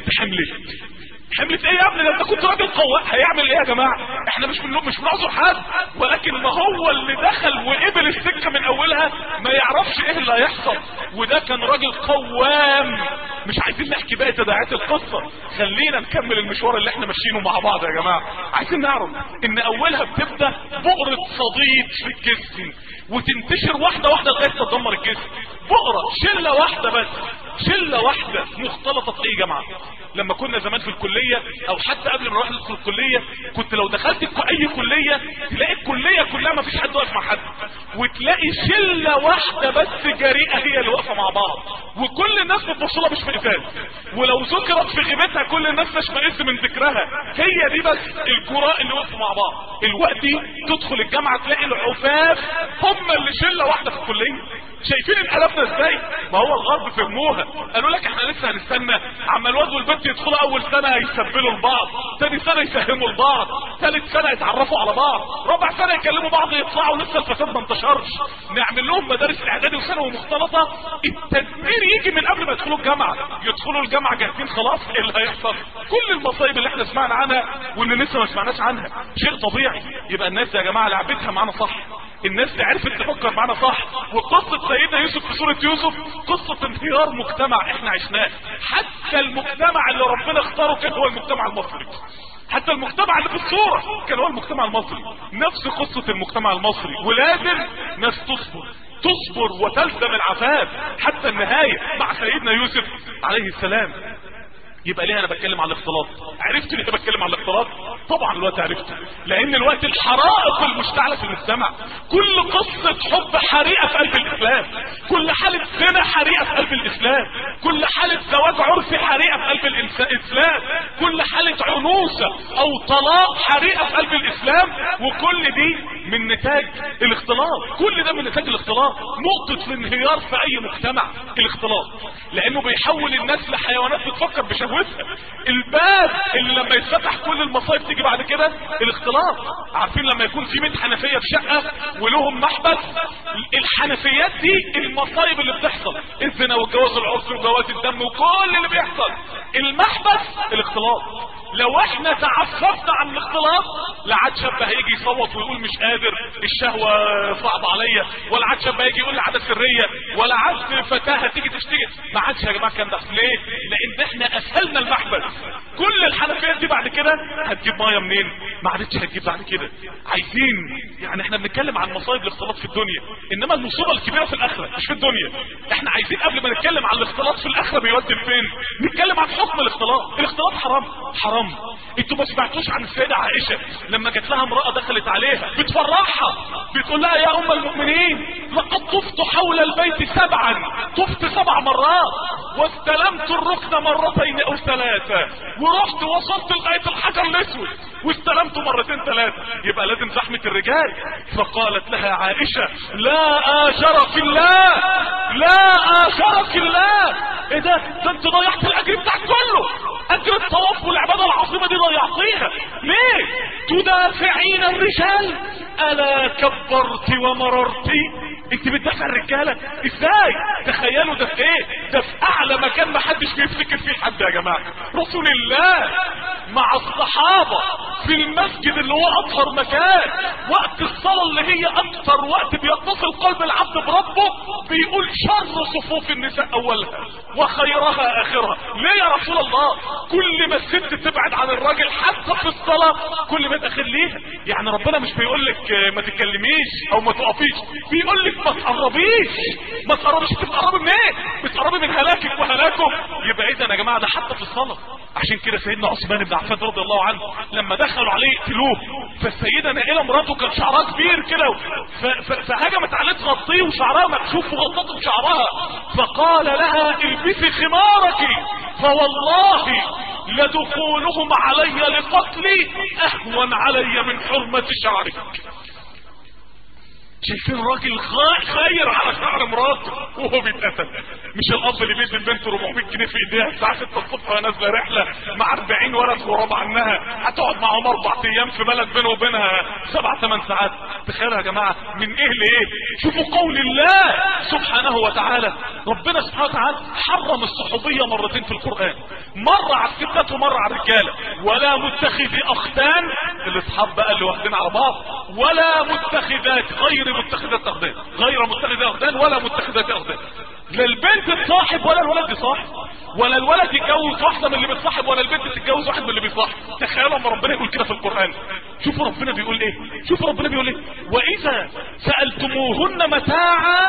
حملت ايه يا ابني؟ ده انت كنت راجل قوام. هيعمل ايه يا جماعه؟ احنا مش بنعذر حد، ولكن ما هو اللي دخل وقبل السكه من اولها ما يعرفش ايه اللي هيحصل، وده كان راجل قوام. مش عايزين نحكي بقى تداعيات القصه، خلينا نكمل المشوار اللي احنا ماشيينه مع بعض يا جماعه. عايزين نعرف ان اولها بتبدا بؤره صديد في الجسم وتنتشر واحده واحده لغايه تدمر الجسم. بؤره، شله واحده بس، شله واحده مختلطه في ايه يا جماعه؟ لما كنا زمان في الكليه او حتى قبل ما نروح ندخل الكليه، كنت لو دخلت اي كليه تلاقي الكليه كلها ما فيش حد واقف مع حد، وتلاقي شله واحده بس جريئه هي اللي واقفه مع بعض، وكل الناس بتبصلها مش مقفال، ولو ذكرت في غيبتها كل الناس تشمئز من ذكرها. هي دي بس الجراء اللي وقفوا مع بعض. الوقت تدخل الجامعه تلاقي العفاف هم اللي شله واحده في الكليه. شايفين انقلبنا ازاي؟ ما هو الغرب فهموها، قالوا لك احنا لسه هنستنى عما الواد والبنت يدخلوا اول سنه يسبلوا لبعض، ثاني سنه يفهموا لبعض، ثالث سنه يتعرفوا على بعض، رابع سنه يكلموا بعض يطلعوا لسه الفساد ما انتشرش. نعمل لهم مدارس اعدادي وثانوي مختلطه، التدبير يجي من قبل ما يدخلوا الجامعه. يدخلوا الجامعه جاهزين خلاص، ايه اللي هيحصل؟ كل المصايب اللي احنا سمعنا عنها واللي لسه ما سمعناش عنها شيء طبيعي. يبقى الناس يا جماعه لعبتها معانا صح، الناس اللي عرفت تفكر معانا صح. وقصة سيدنا يوسف في سورة يوسف قصة انهيار مجتمع احنا عشناه. حتى المجتمع اللي ربنا اختاره كان هو المجتمع المصري، حتى المجتمع اللي في الصورة كان هو المجتمع المصري. نفس قصة المجتمع المصري، ولازم ناس تصبر وتلزم العفاف حتى النهاية مع سيدنا يوسف عليه السلام. يبقى ليه انا بتكلم عن الاختلاط؟ عرفت ليه بتكلم عن الاختلاط؟ طبعا الوقت عرفته، لان الوقت الحرائق المشتعله في المجتمع، كل قصه حب حريقه في قلب الاسلام، كل حاله زنا حريقه في قلب الاسلام، كل حاله زواج عرفي حريقه في قلب الاسلام، كل حاله عنوسه او طلاق حريقه في قلب الاسلام. وكل دي من نتاج الاختلاط، كل ده من نتاج الاختلاط. نقطه الانهيار في اي مجتمع الاختلاط، لانه بيحول الناس لحيوانات بتفكر بشهوة. الباب اللي لما يتفتح كل المصايب تيجي بعد كده الاختلاط. عارفين لما يكون في 100 حنفيه في شقه ولهم محبس، الحنفيات دي المصايب اللي بتحصل، الزنا والجواز العرفي وجواز الدم وكل اللي بيحصل، المحبس الاختلاط. لو احنا تعففنا عن الاختلاط لا عاد شاب هيجي يصوت ويقول مش قادر قادر، الشهوه صعبه عليا، ولا عاد شاب يجي يقول لي عاده سريه، ولا عاد فتاه تيجي تشتكي. ما عادش يا جماعه الكلام ده. ليه؟ لان احنا اسهلنا المحبس. كل الحنفيات دي بعد كده هتجيب ميه منين؟ ما عادتش هتجيب بعد كده. عايزين يعني احنا بنتكلم عن مصايب الاختلاط في الدنيا، انما المصيبه الكبيره في الاخره مش في الدنيا. احنا عايزين قبل ما نتكلم عن الاختلاط في الاخره بيودي فين نتكلم عن حكم الاختلاط. الاختلاط حرام حرام. انتوا ما سمعتوش عن السيده عائشه لما جات لها امراه دخلت عليها بتفرحها بتقول لها يا ام المؤمنين لقد طفت حول البيت 7، طفت 7 مرات، واستلمت الركن مرتين او 3، ورحت وصلت لغايه الحجر الاسود واستلمت مرتين 3. يبقى لازم زحمه الرجال. فقالت لها عائشه لا آجرك الله، لا آجرك الله. ايه ده انت ضيعت الاجر بتاعك كله، اجر الطواف والعباده العظيمه دي ضيعتيها ليه؟ تدافعين الرجال الا كبرت ومررت. انت بتدافع الرجاله ازاي؟ تخيلوا ده في ايه؟ ده في اعلى مكان ما حدش بيفتكر فيه حد يا جماعه. رسول الله مع الصحابه في المسجد اللي هو اطهر مكان، وقت الصلاه اللي هي اكثر وقت بيتصل قلب العبد بربه، بيقول شر صفوف النساء اولها وخيرها اخرها. ليه يا رسول الله؟ كل ما الست تبعد عن الراجل حتى في الصلاه كل ما تاخر ليها. يعني ربنا مش بيقول لك ما تتكلميش او ما تقفيش، بيقول لك ما تقربيش. ما تقربيش. بتقربي من ايه؟ بتقربي من هلاكك وهلاكه. يبقى اذا يا جماعه ده حتى في الصلاه. عشان كده سيدنا عثمان بن عفان رضي الله عنه لما دخلوا عليه يقتلوه، فالسيده نائله مراته كان شعرها كبير كده، فهجمت عليه تغطيه وشعرها مكشوف وغطته بشعرها، فقال لها البسي خمارك فوالله لدخولهم علي لقتلي اهون علي من حرمه شعرك. شايفين راجل خاير على شعر مراته وهو بيتقتل. مش الاب اللي بيدي البنت 400 جنيه في ايديها الساعه 6 الصبح وهي نازله رحله مع 40 ولد غراب عنها، هتقعد معاهم 4 ايام في بلد بينه وبينها 7-8 ساعات. تخيلوا يا جماعه من ايه لايه. شوفوا قول الله سبحانه وتعالى. ربنا سبحانه وتعالى حرم الصحوبيه مرتين في القران، مره على الستات ومره على الرجاله. ولا متخذي اختان، الاصحاب بقى اللي واخدين على بعض، ولا متخذات غير متخذات اخدان، غير متخذات اخدان ولا متخذات اخدان. لا البنت تصاحب ولا الولد يصاحب، ولا الولد يتجوز واحده من اللي بتصاحب ولا البنت تتجوز واحد من اللي بيصاحب. تخيلوا لما ربنا يقول كده في القران. شوفوا ربنا بيقول ايه، شوفوا ربنا بيقول ايه. واذا سالتموهن متاعا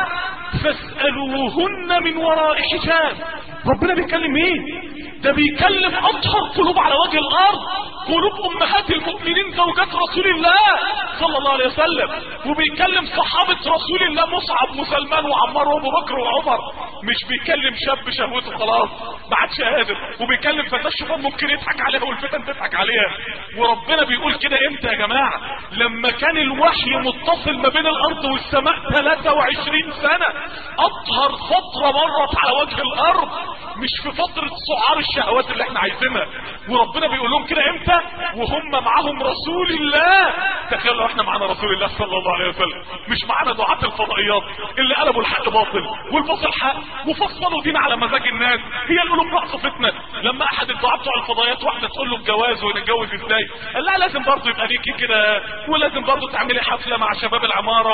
فاسالوهن من وراء حجاب. ربنا بيكلم مين؟ ده بيكلم اطهر قلوب على وجه الارض، قلوب امهات المؤمنين زوجات رسول الله صلى الله عليه وسلم، وبيكلم صحابه رسول الله مصعب وسلمان وعمار وابو بكر وعمر. مش بيكلم شاب شهوته خلاص ما عادش قادر، وبيكلم فتاه الشيطان ممكن يضحك عليها والفتن تضحك عليها. وربنا بيقول كده امتى يا جماعه؟ لما كان الوحي متصل ما بين الارض والسماء 23 سنه، اطهر فتره مرت على وجه الارض، مش في فتره سعار الشهوات اللي احنا عايزينها. وربنا بيقول لهم كده امتى؟ وهم معاهم رسول الله. تخيلوا احنا معانا رسول الله صلى الله عليه وسلم، مش معانا دعاة الفضائيات اللي قلبوا الحق باطل والباطل حق وفصلوا دين على مزاج الناس. هي القلوب ناقصه فتنه. لما احد الدعاة بتوع الفضائيات واحده تقول له الجواز ونتجوز ازاي، قال لها لازم برضه يبقى ليكي كده، ولازم برضه تعملي حفله مع شباب العماره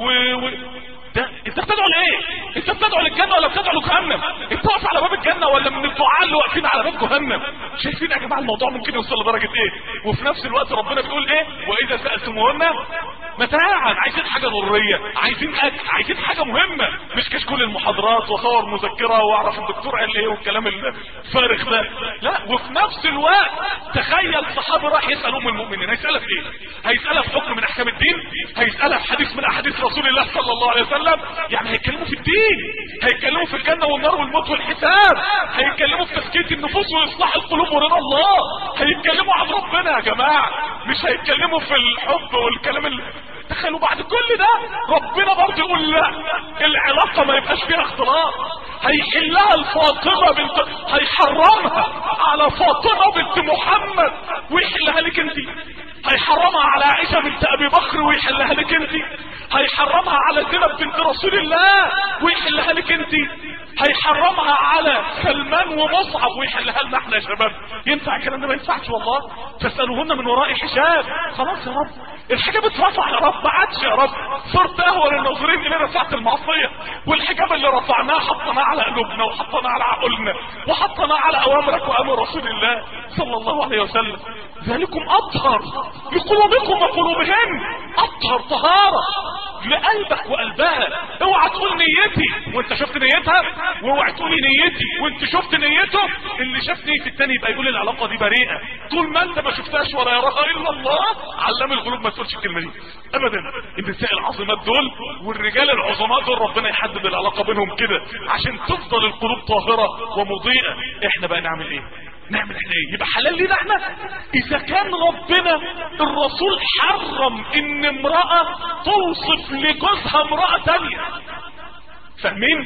ده انت بتدعو لايه؟ انت بتدعو للجنه ولا بتدعو لجهنم؟ انت واقف على باب الجنه ولا من الدعاء اللي واقفين على باب جهنم؟ شايفين يا جماعه الموضوع ممكن يوصل لدرجه ايه؟ وفي نفس الوقت ربنا بيقول ايه؟ واذا سالتموهن متاعا. عايزين حاجه ضروريه، عايزين اكل، عايزين حاجه مهمه، مش كشكول المحاضرات وصور مذكره واعرف الدكتور قال ايه والكلام الفارغ ده. لا، وفي نفس الوقت تخيل صحابي راح يسال ام المؤمنين، هيسالها في ايه؟ هيسالها في حكم من احكام الدين، هيسالها في حديث من احاديث رسول الله صلى الله عليه وسلم. يعني هيتكلموا في الدين، هيتكلموا في الجنه والنار والموت والحساب، هيتكلموا في تزكيه النفوس واصلاح القلوب ورضا الله، هيتكلموا عن ربنا يا جماعه، مش هيتكلموا في الحب والكلام تخيلوا بعد كل ده ربنا برضه يقول لا، العلاقه ما يبقاش فيها اختلاط. هيحلها الفاطمه بنت، هيحرمها على فاطمه بنت محمد ويحلها لك انت، هيحرمها على عائشه بنت ابي بكر ويحلها لك انت، هيحرمها على زينب بنت رسول الله ويحلها لك انت، هيحرمها على سلمان ومصعب ويحلها لنا احنا يا شباب. ينفع الكلام ده؟ ما ينفعش والله. فاسالوهن من وراء حجاب. خلاص يا رب الحجاب اترفع يا رب، ما عادش يا رب، صرت اهون الناظرين الينا ساعة المعصية. والحجاب اللي رفعناه حطناه على قلوبنا وحطناه على عقولنا وحطناه على اوامرك وامر رسول الله صلى الله عليه وسلم. ذلكم اطهر لقلوبكم وقلوبهن، اطهر طهارة لقلبك وقلبها. اوعى تقول نيتي وانت شفت نيتها، واوعى تقولي نيتي وانت شفت نيته. اللي شاف نية التاني يبقى يقول العلاقة دي بريئة. طول ما انت ما شفتهاش ولا يراها الا الله، علم القلوب ما تقولش الكلمة دي ابدا. النساء العظيمات دول والرجال العظماء دول ربنا يحدد العلاقة بينهم كده عشان تفضل القلوب طاهرة ومضيئة. احنا بقى نعمل ايه؟ نعمل احنا ايه؟ يبقى حلال لينا احنا. اذا كان ربنا الرسول حرم ان امرأة توصف لجوزها امرأة تانية، فاهمين؟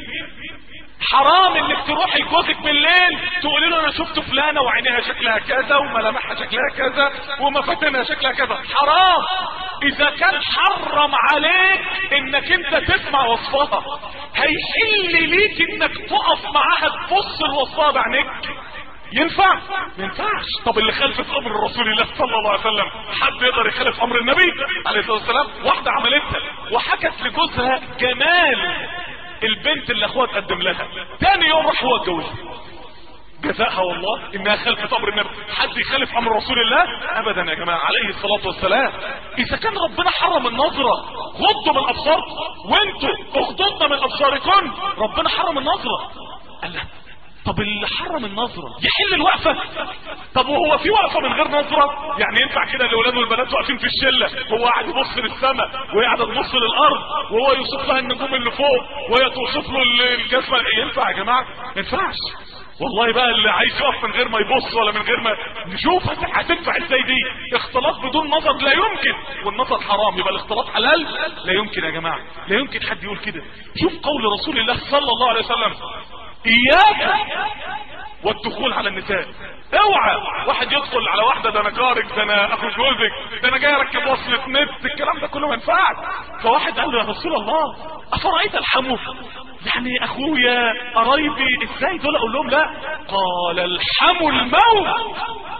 حرام انك تروح لجوزك بالليل تقولي له انا شفت فلانة وعينيها شكلها كذا وملامحها شكلها كذا ومفاتنها شكلها كذا، حرام. اذا كان حرم عليك انك انت تسمع وصفها، هيحل ليك انك تقف معاها تبص لوصفها بعينيك؟ ينفع؟ ما ينفعش. طب اللي خالفت امر رسول الله صلى الله عليه وسلم، حد يقدر يخالف امر النبي عليه الصلاه والسلام؟ واحده عملتها وحكت لجوزها جمال البنت اللي اخوها تقدم لها، تاني يوم راح هو اتجوزها. جزاها والله انها خالفت امر النبي. حد يخالف امر رسول الله؟ ابدا يا جماعه عليه الصلاه والسلام. اذا كان ربنا حرم النظره، غضوا من ابصاركم، وانتوا اغضضنا من ابصاركم. ربنا حرم النظره. الله، طب اللي حرم النظرة يحل الوقفة؟ طب وهو في وقفة من غير نظرة؟ يعني ينفع كده الاولاد والبنات واقفين في الشلة، هو قاعد يبص للسماء وهي قاعده تبص للارض، وهو يوصف لها النجوم اللي فوق وهي توصف له الجسم؟ ينفع يا جماعة؟ ما ينفعش والله. بقى اللي عايز يقف من غير ما يبص ولا من غير ما نشوف هتنفع ازاي دي؟ اختلاط بدون نظر لا يمكن، والنظر حرام، يبقى الاختلاط حلال؟ لا يمكن يا جماعة، لا يمكن حد يقول كده. شوف قول رسول الله صلى الله عليه وسلم: اياك والدخول على النساء. اوعى واحد يدخل على واحده، ده انا جارك، ده انا اخو جوزك، ده انا جاي اركب وصلة نت، الكلام ده كله ما ينفعش. فواحد قال له: يا رسول الله افرايت الحمو؟ يعني اخويا قرايبي ازاي دول اقول لهم لا؟ قال: الحمو الموت،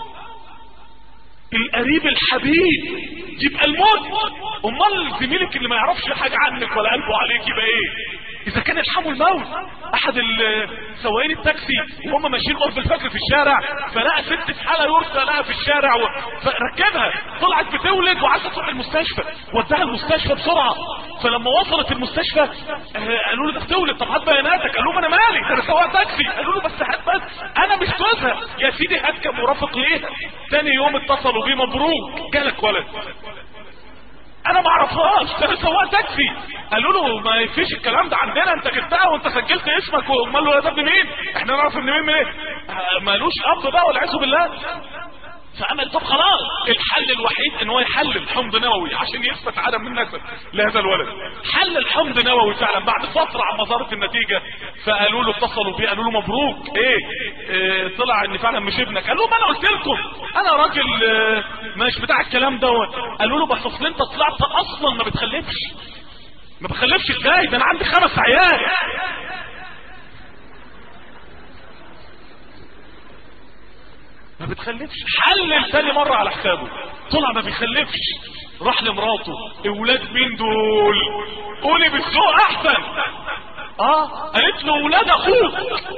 القريب الحبيب يبقى الموت. امال زميلك اللي ما يعرفش حاجه عنك ولا قلبه عليك يبقى ايه؟ اذا كان الحمو الموت. احد سواقين التاكسي وهم ماشيين قرب الفجر في الشارع، فلقى ست في حاله يرثى لها في الشارع فركبها، طلعت بتولد وعايزه تروح المستشفى، وداها المستشفى بسرعه. فلما وصلت المستشفى قالوا له: ده بتولد، طب هات بياناتك. قال لهم: انا مالي، ده انا سواق تاكسي. قالوا له: بس هات، بس انا مش جوزها. يا سيدي هات كمرافق ليها. تاني يوم اتصلوا بيه: مبروك جالك ولد. انا ما اعرفهاش، انا سواق تاكسي. قالوا له: ما فيش الكلام ده عندنا، انت جبتها وانت سجلت اسمك. وامال له: يا ده ابن مين؟ احنا نعرف ابن مين من ايه؟ مالوش اب بقى والعياذ بالله. فعمل طب خلاص الحل الوحيد ان هو يحلل حمض نووي عشان يثبت عدم النسب لهذا الولد. حل الحمض نووي فعلا بعد فتره عما ظهرت النتيجه. فقالوا له، اتصلوا بيه قالوا له: مبروك. ايه طلع ان فعلا مش ابنك. قال له: ما انا قلت لكم انا راجل مش بتاع الكلام دوت. قالوا له: بس اصل انت طلعت اصلا ما بتخلفش. ما بخلفش ازاي؟ ده انا عندي 5 عيال. ما بتخلفش. حلل تاني مرة على حسابه، طلع ما بيخلفش. راح لمراته: اولاد مين دول؟ قولي بالذوق احسن. قالت له: اولاد اخوك.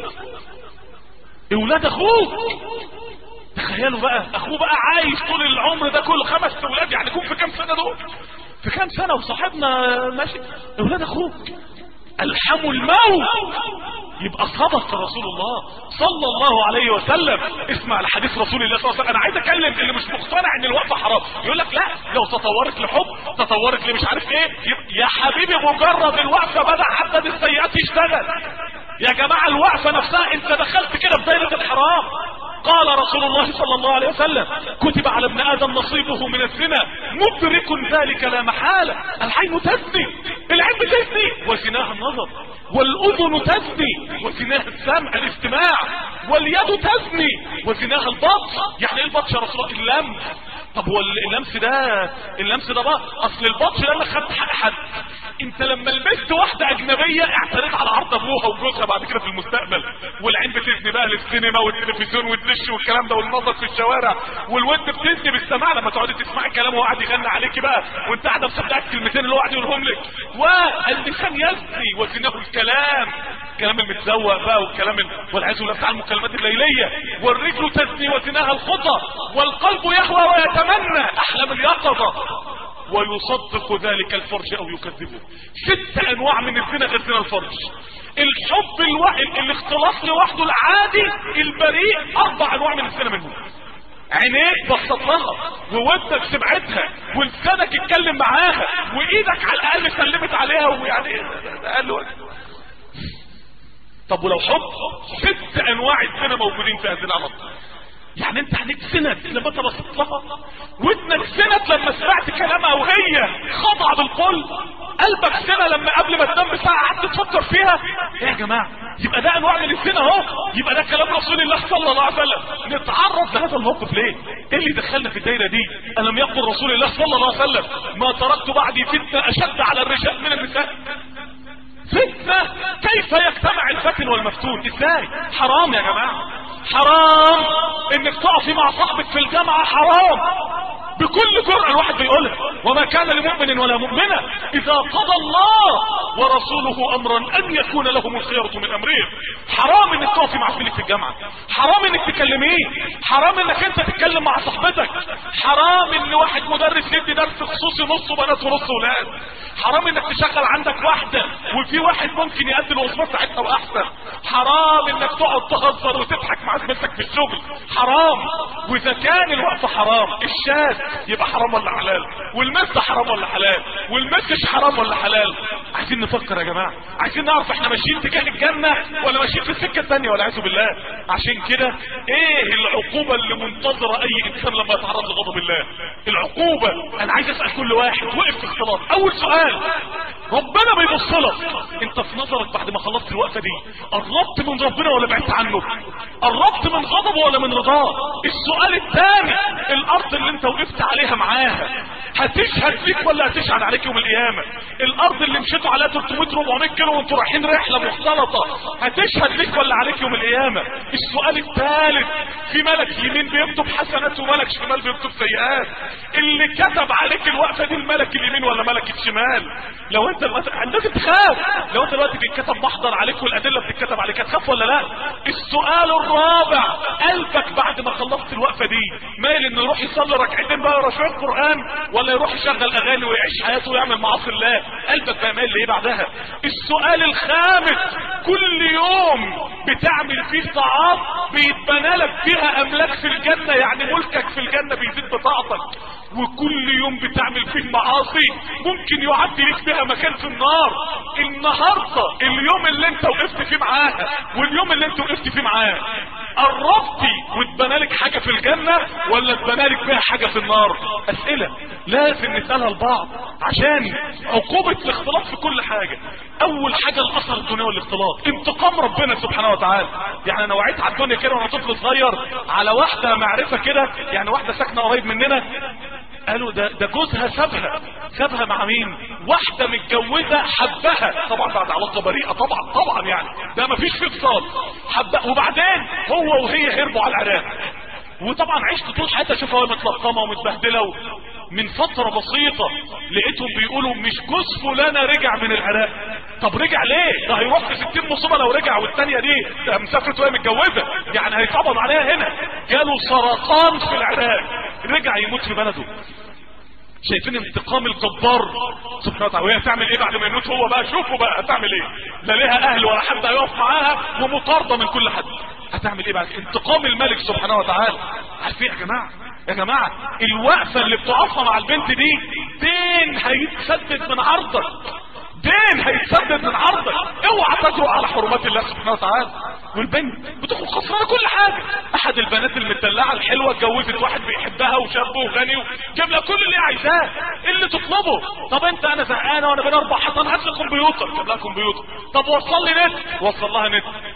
اولاد اخوك. تخيلوا بقى، اخوه بقى عايش طول العمر ده كله 5 اولاد، يعني يكون في كام سنة دول؟ في كام سنة وصاحبنا ماشي. اولاد اخوك الحموا الموت. يبقى صدق رسول الله صلى الله عليه وسلم. اسمع لحديث رسول الله صلى الله عليه وسلم. انا عايز اكلم اللي مش مقتنع ان الوقفه حرام، يقول لك لا لو تطورت لحب، تطورت لمش عارف ايه. يا حبيبي مجرد الوقفه بدا عدد السيئات يشتغل. يا جماعه الوقفه نفسها انت دخلت كده في دايره الحرام. قال رسول الله صلى الله عليه وسلم: كتب على ابن ادم نصيبه من الزنا مدرك ذلك لا محاله. العين تزني، العين بتزني وزناها النظر، والاذن تزني وزناها السمع الاستماع، واليد تزني وزناها البطش. يعني ايه البطش يا رسول الله؟ اللمس. طب هو اللمس ده بقى اصل البطش ده اللي خدت حق حد. انت لما لبست واحده اجنبيه اعترضت على عرض ابوها وجوزها بعد كده في المستقبل، والعين بتزني بقى للسينما والتلفزيون والدش والكلام ده والنظر في الشوارع، والود بتزني بالسماع لما تقعدي تسمعي كلامه وقاعد يغني عليكي بقى وانت قاعده مصدقه الكلمتين اللي هو قاعد يقولهم لك. واللسان يزني وزنه الكلام المتزوق بقى والكلام والعياذ بالله بتاع المكالمات الليليه. والرجل تزني وزناها الخطى، والقلب يهوى ويتمنى احلام اليقظه، ويصدق ذلك الفرج او يكذبه. 6 انواع من الزنا غير زنا الفرج. الحب الاختلاط لوحده العادي البريء 4 انواع من الزنا منهم. عينيك بصت لها، وودك سمعتها، ولسانك اتكلم معاها، وايدك على الاقل سلمت عليها، ويعني اقل. طب ولو حب 6 انواع الزنا موجودين في هذه الامر. يعني انت عينيك سند لما انت بصيت لها، ودنك سند لما سمعت كلامها وهي خاضعه بالقلب، قلبك سند لما قبل ما تنام بساعه قعدت تفكر فيها. ايه يا جماعه؟ يبقى ده انواع من الزنا اهو، يبقى ده كلام رسول الله صلى الله عليه وسلم. نتعرض لهذا الموقف ليه؟ ايه اللي دخلنا في الدايره دي؟ الم يقل رسول الله صلى الله عليه وسلم ما تركت بعدي فتنه اشد على الرجال من النساء؟ فتنة كيف يجتمع الفتن والمفتون؟ ازاي؟ حرام يا جماعة، حرام انك تقفي مع صاحبك في الجامعة، حرام بكل جرأة الواحد بيقولها. وما كان لمؤمن ولا مؤمنة اذا قضى الله ورسوله امرا ان يكون لهم الخيرة من امرهم. حرام انك تقفي مع زميلك في الجامعة، حرام انك تكلميه، حرام انك انت تتكلم مع صاحبتك، حرام ان واحد مدرس يدي درس خصوصي نصه بنات ونص ولاد، حرام انك تشغل عندك واحدة وفي واحد ممكن يقدم الوظيفة بتاعتها واحسن، حرام انك تقعد تهزر وتضحك مع زميلتك في الشغل، حرام. واذا كان الوقت حرام، الشاذ يبقى حرام ولا حلال؟ والمس حرام ولا حلال؟ والمسش حرام ولا حلال؟ عايزين نفكر يا جماعه، عايزين نعرف احنا ماشيين تجاه الجنه ولا ماشيين في السكه الثانيه والعياذ بالله. عشان كده ايه العقوبه اللي منتظره اي انسان لما يتعرض لغضب الله؟ العقوبه، انا عايز اسال كل واحد وقف في اختلاط، اول سؤال ربنا بيبص لك انت في نظرك بعد ما خلصت الوقفه دي قربت من ربنا ولا بعدت عنه؟ قربت من غضبه ولا من رضاه؟ السؤال الثاني، الارض اللي انت وقفت عليها معاها هتشهد فيك ولا هتشهد عليك يوم القيامه؟ الارض اللي مشيتوا عليها 300 400 كيلو وانتوا رايحين رحله مختلطه هتشهد فيك ولا عليك يوم القيامه؟ السؤال الثالث، في ملك يمين بيكتب حسنات وملك شمال بيكتب سيئات، اللي كتب عليك الوقفه دي الملك اليمين ولا ملك الشمال؟ لو انت دلوقتي الناس تخاف، لو انت دلوقتي بيتكتب محضر عليك والادله بتتكتب عليك هتخاف ولا لا؟ السؤال الرابع، قلبك بعد ما خلصت الوقفه دي مايل انه يروح يصلي ركعتين بقى يقرا شويه قران، ولا يروح يشغل اغاني ويعيش حياته ويعمل معاصي الله؟ قلبك بقى مايل لايه بعدها؟ السؤال الخامس، كل يوم بتعمل فيه طاعات بيتبنى لك فيها املاك في الجنه، يعني ملكك في الجنه بيزيد بطاعتك، وكل يوم بتعمل فيه معاصي ممكن يعدي لك بها مكان في النار. النهارده اليوم اللي انت وقفت فيه معاها واليوم اللي انت وقفت فيه معاه، قربتي واتبنى لك حاجه في الجنه ولا اتبنى لك بها حاجه في النار؟ اسئله لازم نسالها لبعض عشان عقوبه الاختلاط في كل حاجه. اول حاجه الاثر الدنيا والاختلاط، انتقام ربنا سبحانه وتعالى. يعني انا وعيت على الدنيا كده وانا طفل صغير على واحده معرفه كده، يعني واحده ساكنه قريب مننا، قالوا ده جوزها سابها مع مين؟ واحده متجوزه حبها، طبعا بعد علاقه بريئه، طبعا يعني ده مفيش فيه فصال، حبها وبعدين هو وهي هربوا على العراق. وطبعا عشت طول حياتي اشوفها وهي متلطمه ومتبهدله. من فتره بسيطه لقيتهم بيقولوا مش جوز فلانه رجع من العراق. طب رجع ليه؟ ده هيروح في 60 مصيبه لو رجع، والثانيه دي ده مسافرت وهي متجوزه، يعني هيتقبض عليها هنا. جاله سرطان في العراق، رجع يموت في بلده. شايفين انتقام الجبار سبحانه وتعالى؟ وهي هتعمل ايه بعد ما يموت هو بقى؟ شوفوا بقى هتعمل ايه، لا ليها اهل ولا حد هيقف معاها ومطارده من كل حد. هتعمل ايه بعد انتقام الملك سبحانه وتعالى؟ عارفين يا جماعه الوقفه اللي بتقفها مع البنت دي دين هيتسدد من عرضك، دين هيتسدد من عرضك. اوعى تجرؤ على حرمات الله سبحانه وتعالى. والبنت بتكون خسرانه كل حاجه. احد البنات المدلعه الحلوه اتجوزت واحد بيحبها وشاب وغني وجاب لها كل اللي عايزاه، اللي تطلبه. طب انت انا زهقانه وانا بين 4 حيطان، هات لي كمبيوتر، جاب لها كمبيوتر. طب وصل لي نت، وصل لها نت.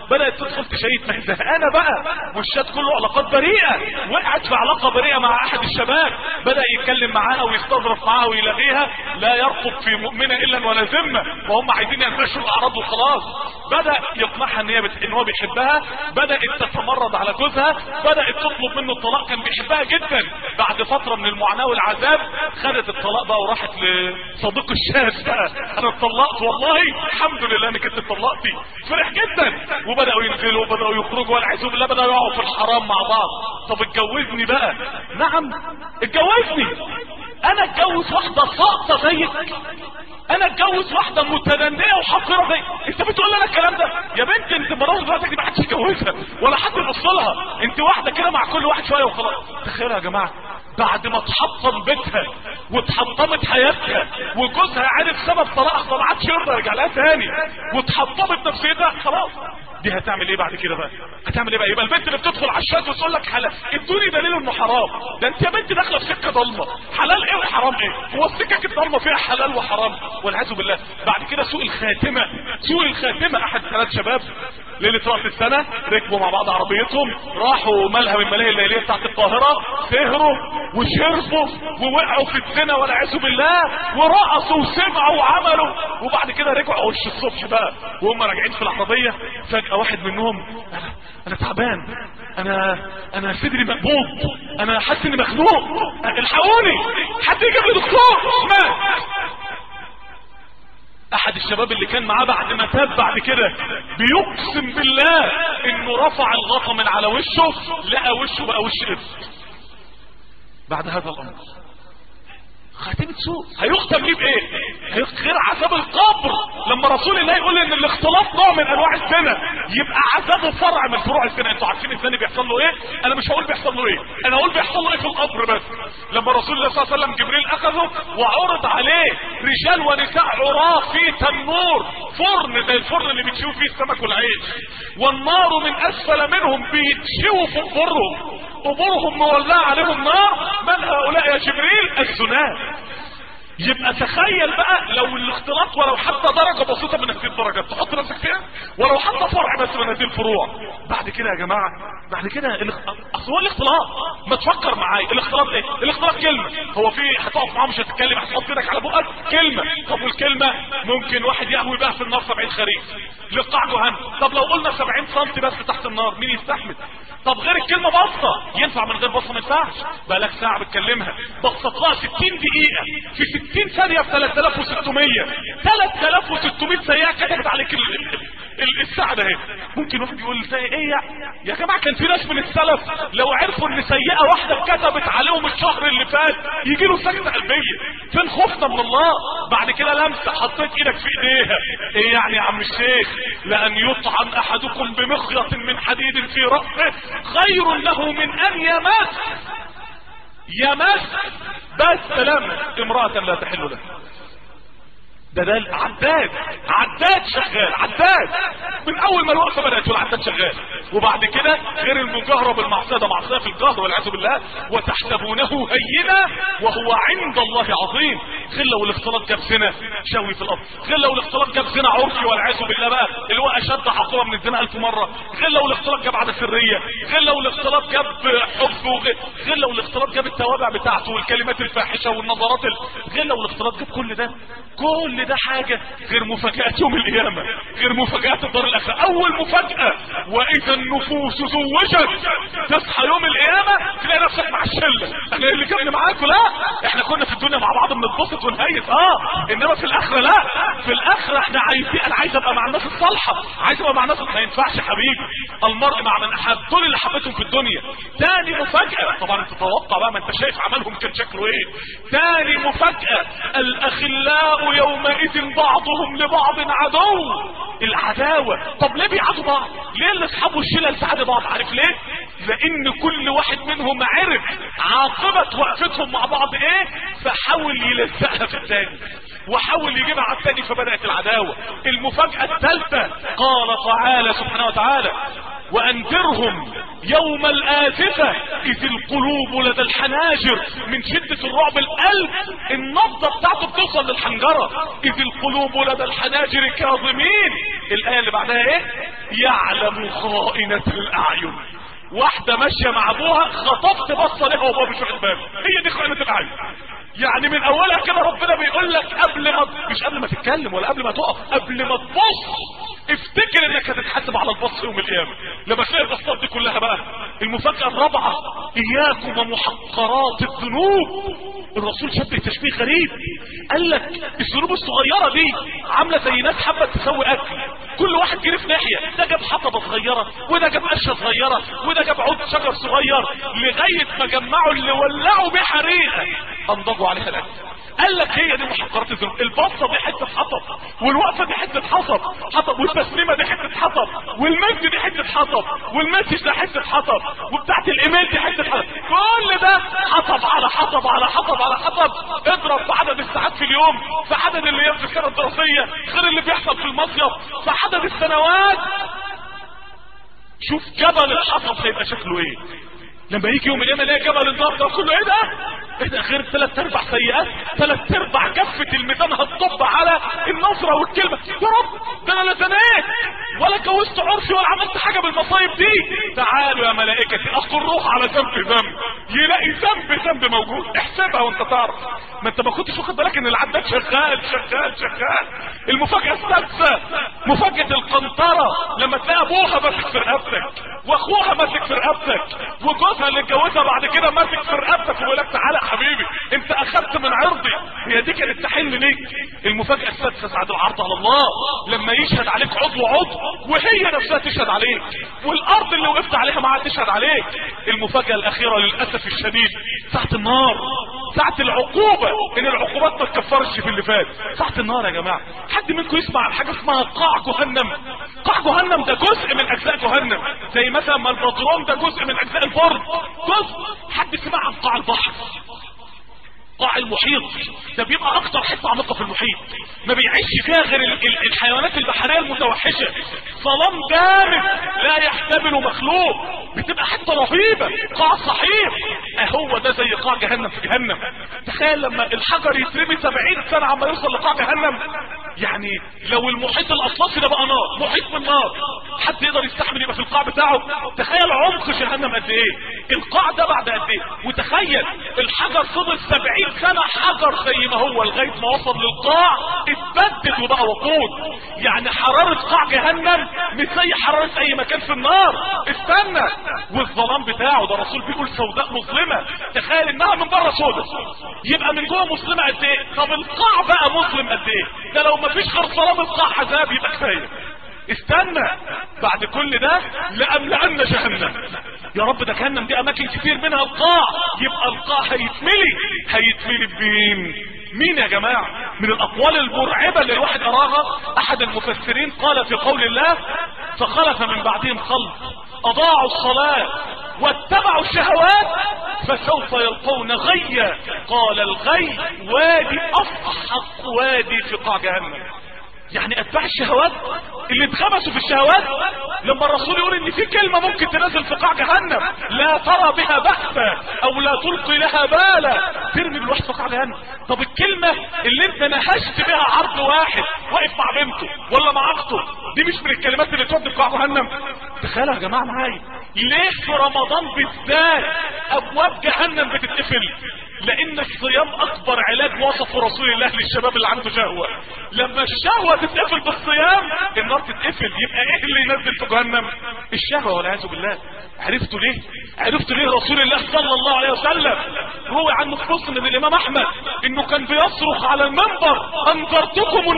بدأت تدخل تشيد، ما هي زهقانة بقى، والشات كله علاقات بريئة، وقعت في علاقة بريئة مع احد الشباب، بدأ يتكلم معاها ويستظرف معاها ويلاغيها، لا يرقب في مؤمنة الا ولا ذمة، وهم عايزين ينتشروا الاعراض وخلاص. بدأ يقنعها ان هو بيحبها، بدأت تتمرد على جوزها، بدأت تطلب منه الطلاق، كان بيحبها جدا. بعد فترة من المعاناة والعذاب خدت الطلاق بقى وراحت لصديق الشات بقى، انا اتطلقت والله الحمد لله انك انت اتطلقتي، فرح جدا. وبدأوا ينزلوا وبدأوا يخرجوا والعياذ بالله، بدأوا يقعوا في الحرام مع بعض. طب اتجوزني بقى، نعم اتجوزني، انا اتجوز واحدة ساقطة زيك، انا اتجوز واحدة متدنية وحقيرة زيك، انت بتقول لنا الكلام ده؟ يا بنت انت مرات دلوقتي ما حدش يتجوزها ولا حد يبص لها، انت واحدة كده مع كل واحد شوية وخلاص. تخيلوا يا جماعة، بعد ما تحطم بيتها وتحطمت حياتها وجوزها عارف سبب طلاقها ما عادش يرضى يرجع لها تاني وتحطمت نفسيتها، خلاص دي هتعمل ايه بعد كده بقى؟ هتعمل ايه بقى؟ يبقى البنت اللي بتدخل على الشات وتقول لك حلال، ادوني دليل انه حرام، ده انت يا بنت داخله في سكه ضلمه، حلال ايه وحرام ايه؟ هو السكك الضلمه فيها حلال وحرام؟ والعياذ بالله. بعد كده سوء الخاتمه، سوء الخاتمه. احد 3 شباب ليله راس السنه ركبوا مع بعض عربيتهم، راحوا ملهى من ملاهي الليليه بتاعت القاهره، سهروا وشربوا ووقعوا في الزنا والعياذ بالله، ورقصوا وسمعوا وعملوا، وبعد كده رجعوا وش الصبح بقى وهم راجعين في العربيه، فجاه واحد منهم انا تعبان، انا صدري مقبوض، انا حاسس اني مخنوق، الحقوني حد يجيب لي دكتور. مات. احد الشباب اللي كان معاه بعد ما تاب بعد كده بيقسم بالله انه رفع الغطا من على وشه، لقى وشه بقى وش قرد. بعد هذا الامر خاتمة سوء. هيختم ليه بايه؟ غير عذاب القبر. لما رسول الله يقول ان الاختلاط نوع من انواع الزنا، يبقى عذابه فرع من فروع الزنا. انتوا عارفين الزنا بيحصل له ايه؟ انا مش هقول بيحصل له ايه، انا هقول بيحصل له ايه في القبر بس. لما رسول الله صلى الله عليه وسلم جبريل اخذه وعرض عليه رجال ونساء عراة في تنور، فرن زي الفرن اللي بيتشوي فيه السمك والعيش، والنار من اسفل منهم، بيتشووا في قبورهم، قبورهم مولعه عليهم نار. من هؤلاء يا جبريل؟ الزناه. يبقى تخيل بقى لو الاختلاط ولو حتى درجة بسيطة من هذه الدرجات تحط نفسك فيها، ولو حتى فرع بس من هذه الفروع. بعد كده يا جماعة، بعد كده اصل هو الاختلاط، ما تفكر معايا الاختلاط ايه؟ الاختلاط كلمة، هو في هتقف معاه مش هتتكلم، هتحط ايدك على بقك كلمة. طب والكلمة ممكن واحد يهوي بقى في النار 70 خريف لقاع جهنم. طب لو قلنا 70 سم بس تحت النار مين يستحمل؟ طب غير الكلمة بصة، ينفع من غير بصة؟ ما ينفعش. بقالك ساعة بتكلمها بصت لها 60 دقيقة في 60 ثانية في 3600 سيئة كتبت عليك الساعة ده. ممكن واحد يقول ايه يا جماعة، كان في ناس من السلف لو عرفوا ان سيئة واحدة كتبت عليهم الشهر اللي فات يجيله سكتة قلبية. فين خوفنا من الله؟ بعد كده لمسة حطيت ايدك في ايديها، ايه يعني يا عم الشيخ؟ لان يطعن احدكم بمخيط من حديد في رأسه خير له من ان يمس بس لمس امرأة لا تحل له. ده عداد شغال، عداد من اول ما الوقفه بدات والعداد شغال. وبعد كده غير المجاهره بالمعصيه، ده معصيه في الجهر والعياذ بالله. وتحسبونه هينا وهو عند الله عظيم. غير لو الاختلاط جاب زنا شوي في الارض، غير لو الاختلاط جاب زنا عرفي والعياذ بالله بقى اللي هو اشد عقوبه من الزنا 1000 مره. غير لو الاختلاط جاب عاده سريه، غير لو الاختلاط جاب حب، غير لو الاختلاط جاب التوابع بتاعته والكلمات الفاحشه والنظرات غير لو الاختلاط جاب كل ده حاجة غير مفاجأة يوم القيامة، غير مفاجأة الدار الآخرة. أول مفاجأة وإذا النفوس زوجت، تصحى يوم القيامة تلاقي نفسك مع الشلة. أنا اللي كان معاكم لا، إحنا كنا في الدنيا مع بعض بنتبسط ونهيس، إنما في الآخرة لا. في الآخرة إحنا عايزين، أنا عايز أبقى مع الناس الصالحة، عايز أبقى مع الناس. ما ينفعش يا حبيبي، المرء مع من أحب، دول اللي حبيتهم في الدنيا. تاني مفاجأة، طبعا أنت تتوقع بقى، ما أنت شايف عملهم كان شكله إيه. تاني مفاجأة، الأخلاء يومئذ بعضهم لبعض عدو. العداوة. طب ليه بيعادوا بعض؟ ليه اللي اصحابه الشلل ساعدوا بعض؟ عارف ليه؟ لان كل واحد منهم عرف عاقبة وقفتهم مع بعض ايه، فحاول يلزقها في الثاني وحاول يجيبها على الثاني، فبدأت العداوة. المفاجأة الثالثة قال تعالى سبحانه وتعالى وانذرهم يوم الآزفة اذ القلوب لدى الحناجر. من شدة الرعب القلب النبضة بتاعته بتوصل للحنجرة. اذ القلوب لدى الحناجر كاظمين. الآية اللي بعدها ايه؟ يعلم خائنة الاعين. واحدة ماشية مع ابوها خطفت بصة لها وابوها مش واخد باله، هي دي خائنة الاعين. يعني من اولها كده ربنا بيقول لك قبل ما، مش قبل ما تتكلم ولا قبل ما تقف، قبل ما تبص افتكر انك هتتحاسب على البص يوم القيامه. لما تلاقي البصات دي كلها بقى. المفاجاه الرابعه اياكم ومحقرات الذنوب. الرسول شبه تشبيه غريب، قال لك الذنوب الصغيره دي عامله زي ناس حابه تسوي اكل، كل واحد جري في ناحيه، ده جاب حطبه صغيره وده جاب قشه صغيره وده جاب عود شجر صغير، لغايه ما جمعوا اللي ولعوا بيه حريقه انضجوا عليها الاكل. قال لك هي دي محقرات الذنوب. البصه دي حته حطب، والوقفه دي حته حطب، والتسليمه دي حته حطب، والمجد دي حته حطب، والمسج ده حته حطب، وبتاعت الايميل دي حته حطب. كل ده حطب على حطب على حطب على حطب. اضرب بعدد الساعات في اليوم، في عدد الايام في السنه الدراسيه، غير اللي بيحصل في المصيف، في عدد السنوات. شوف جبل الحطب هيبقى شكله ايه لما يجي يوم القيامه يلاقي جبل النار ده كله. ايه ده غير 3/4 سيئات، 3/4 كفه الميزان هتطب على النصره والكلمه. يا رب ده انا لا زنيت ولا كوست عرفي ولا عملت حاجه بالمصايب دي. تعالوا يا ملائكتي اقروح على ذنب، يلاقي ذنب موجود. احسبها وانت تعرف، ما انت ما كنتش واخد بالك ان العداد شغال. المفاجاه السادسه مفاجاه القنطره، لما تلاقي ابوها ماسك في رقبتك واخوها ماسك في رقبتك وجوزها اللي اتجوزها بعد كده ماسك في رقبتك ويقول لك تعالى يا حبيبي انت اخذت من عرضي. هي دي كانت تحل ليك. المفاجاه السادسه سعد العرض على الله، لما يشهد عليك عضو وهي نفسها تشهد عليك، والارض اللي وقفت عليها معاها تشهد عليك. المفاجاه الاخيره للاسف الشديد ساعه النار، ساعه العقوبه، ان العقوبات ما تكفرش في اللي فات. ساعه النار يا جماعه، حد منكم يسمع عن حاجه اسمها قاع جهنم؟ قاع جهنم ده جزء من اجزاء جهنم، زي مثلا ما البطرون ده جزء من اجزاء الفرن. جزء. حد سمع عن قاع البحر؟ قاع المحيط ده بيبقى اكتر حته عميقه في المحيط، ما بيعيش فيها غير الحيوانات البحريه المتوحشه. ظلام جامد لا يحتمل مخلوق، بتبقى حته رهيبه، قاع صحيح. اهو ده زي قاع جهنم في جهنم. تخيل لما الحجر يترمي 70 سنه عما يوصل لقاع جهنم. يعني لو المحيط الاطلسي ده بقى نار، محيط من نار، حد يقدر يستحمل يبقى في القاع بتاعه؟ تخيل عمق جهنم قد ايه، القاع ده بعد قد ايه. وتخيل الحجر فضل 70 سنة حجر زي ما هو لغاية ما وصل للقاع اتبدد وبقى وقود. يعني حرارة قاع جهنم مش زي حرارة اي مكان في النار. استنى، والظلام بتاعه ده الرسول بيقول سوداء مظلمة. تخيل انها من بره سوداء، يبقى من جوه مظلمة قد ايه؟ طب القاع بقى مظلم قد ايه؟ ده لو مفيش غير ظلام القاع عذاب يبقى كفاية. استنى، بعد كل ده لأملأن جهنم. يا رب ده جهنم دي اماكن كتير منها القاع، يبقى القاع هيتملي مين يا جماعة؟ من الاقوال المرعبة اللي الواحد اراها، احد المفسرين قال في قول الله فخلف من بعدهم خلف اضاعوا الصلاة واتبعوا الشهوات فسوف يلقون غيا. قال الغي وادي اصحق وادي في قاع جهنم. يعني اتباع الشهوات اللي اتخبسوا في الشهوات، لما الرسول يقول ان في كلمة ممكن تنزل في قاع جهنم لا ترى بها بحثا او لا تلقي لها بالا، ترمي الواحد في قاع جهنم. طب الكلمة اللي انت نهشت بها عرض واحد واقف مع بنته ولا مع اخته، دي مش من الكلمات اللي تودي في قاع جهنم؟ تخيلوا يا جماعة معايا، ليه في رمضان بالذات ابواب جهنم بتتقفل؟ لان الصيام اكبر علاج وصفه رسول الله للشباب اللي عنده شهوة. لما الشهوة تتقفل بالصيام النار تتقفل. يبقى ايه اللي ينزل في جهنم؟ الشهوة والعياذ بالله. عرفتوا ليه رسول الله صلى الله عليه وسلم روى عنه في مسلم من الامام احمد انه كان بيصرخ على المنبر انذرتكم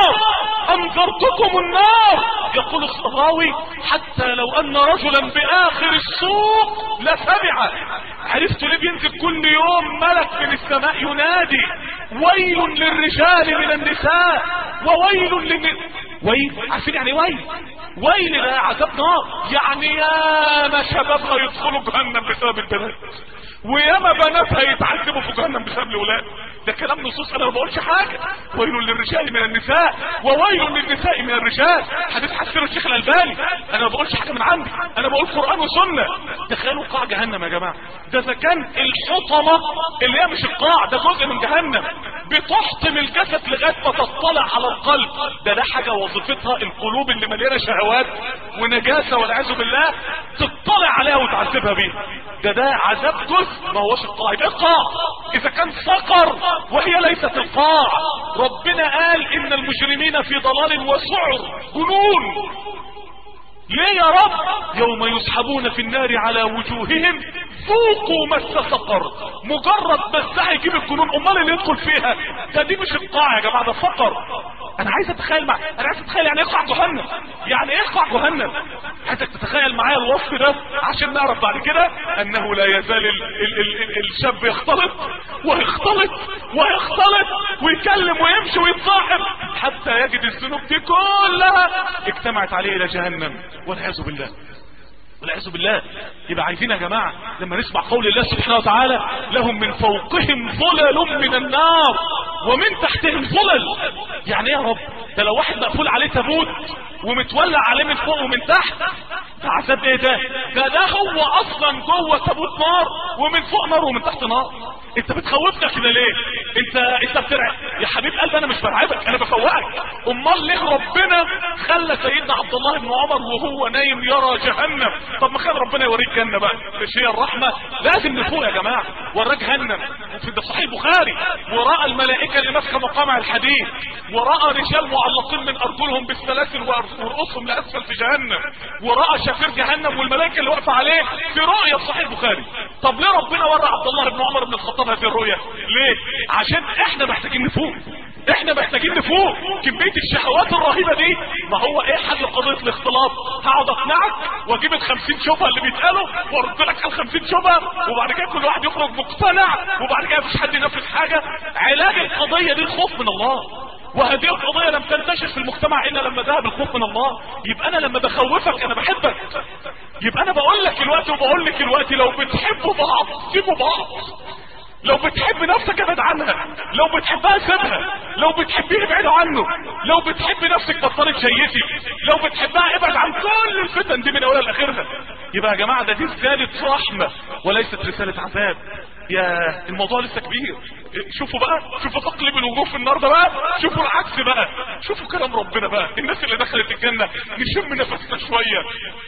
النار. يقول الصراوي حتى لو ان رجلا باخر السوق لسمع. عرفتوا ليه بينزل كل يوم ملك من السماء ينادي ويل للرجال من النساء وويل عارفين يعني ويل ده عذاب نار. يعني ياما شباب هيدخلوا جهنم بسبب البنات، وياما بنات هيتعذبوا في جهنم بسبب الولاد. ده كلام نصوص، انا ما بقولش حاجه. ويل للرجال من النساء وويل للنساء من الرجال، حديث حسن الشيخ الألباني. انا ما بقولش حاجه من عندي، انا بقول قرآن وسنه. تخيلوا قاع جهنم يا جماعه، ده اذا كان الحطمه اللي هي مش القاع، ده جزء من جهنم بتحطم الجسد لغايه ما تطلع على القلب. ده حاجه وظيفتها القلوب اللي مليانه شهوات ونجاسه والعياذ بالله تطلع عليها وتعذبها بيها. ده عذاب جزء، ما هوش القاع. يبقى القاع اذا كان سقر وهي ليست القاع. ربنا قال ان المجرمين في ضلال وسعر، جنون. ليه يا رب؟ يوم يسحبون في النار على وجوههم ذوقوا مس سقر. مجرد مسها يجيب الجنون. امال اللي يدخل فيها ده دي مش القاع يا جماعه، ده سقر. انا عايز اتخيل انا عايز اتخيل يعني ايه قاع جهنم، يعني ايه قاع جهنم. عايزك تتخيل معايا الوصف ده عشان نعرف بعد كده انه لا يزال الشاب يختلط ويختلط ويختلط ويكلم ويمشي ويتصاحب حتى يجد الذنوب دي كلها اجتمعت عليه الى جهنم والعياذ بالله والعياذ بالله. يبقى عايزين يا جماعه لما نسمع قول الله سبحانه وتعالى لهم من فوقهم ظلل من النار ومن تحتهم ظلل، يعني ايه يا رب؟ ده لو واحد مقفول عليه تابوت ومتولع عليه من فوق ومن تحت، ده عذاب ايه ده؟ ده هو اصلا جوه تابوت نار ومن فوق نار ومن تحت نار. انت بتخوفنا كده ليه؟ انت بترعب يا حبيب قلبي. انا مش برعبك، انا بفوقك. امال ليه ربنا خلى سيدنا عبد الله بن عمر وهو نايم يرى جهنم؟ طب ما كان ربنا يوريك جنه بقى، مش هي الرحمه؟ لازم نفوق يا جماعه. وراه جهنم في صحيح البخاري، وراى الملائكه اللي ماسكه مقامع الحديد، وراى رجال معلقين من ارجلهم بالسلاسل ورؤوسهم لاسفل في جهنم، وراى شفير جهنم والملائكه اللي واقفه عليه في رؤيه في صحيح البخاري. طب ليه ربنا ورى عبد الله بن عمر بن الخطاب هذه الرؤيه؟ ليه؟ عشان احنا محتاجين نفوق. احنا محتاجين نفوق. كميه الشهوات الرهيبه دي، ما هو ايه حل قضيه الاختلاط؟ هقعد اقنعك واجيب ال50 شبهه اللي بيتقالوا وارد لك على ال50 شبهه، وبعد كده كل واحد يخرج مقتنع، وبعد كده مفيش حد ينفذ حاجه. علاج القضيه دي الخوف من الله، وهذه القضيه لم تنتشر في المجتمع الا لما ذهب الخوف من الله. يبقى انا لما بخوفك انا بحبك. يبقى انا بقول لك الوقت وبقول لك الوقت لو بتحبوا بعض سيبوا بعض. لو بتحب نفسك ابعد عنها، لو بتحبها سيبها، لو بتحبيه ابعدوا عنه، لو بتحب نفسك بطلت شيتي، لو بتحبها ابعد عن كل الفتن دي من اولها لاخرها. يبقى يا جماعه دي رساله رحمه وليست رساله عذاب. يا الموضوع لسه كبير. شوفوا بقى، شوفوا تقلب الوجوه في النار ده بقى، شوفوا العكس بقى، شوفوا كلام ربنا بقى. الناس اللي دخلت الجنه نشم نفسنا شويه،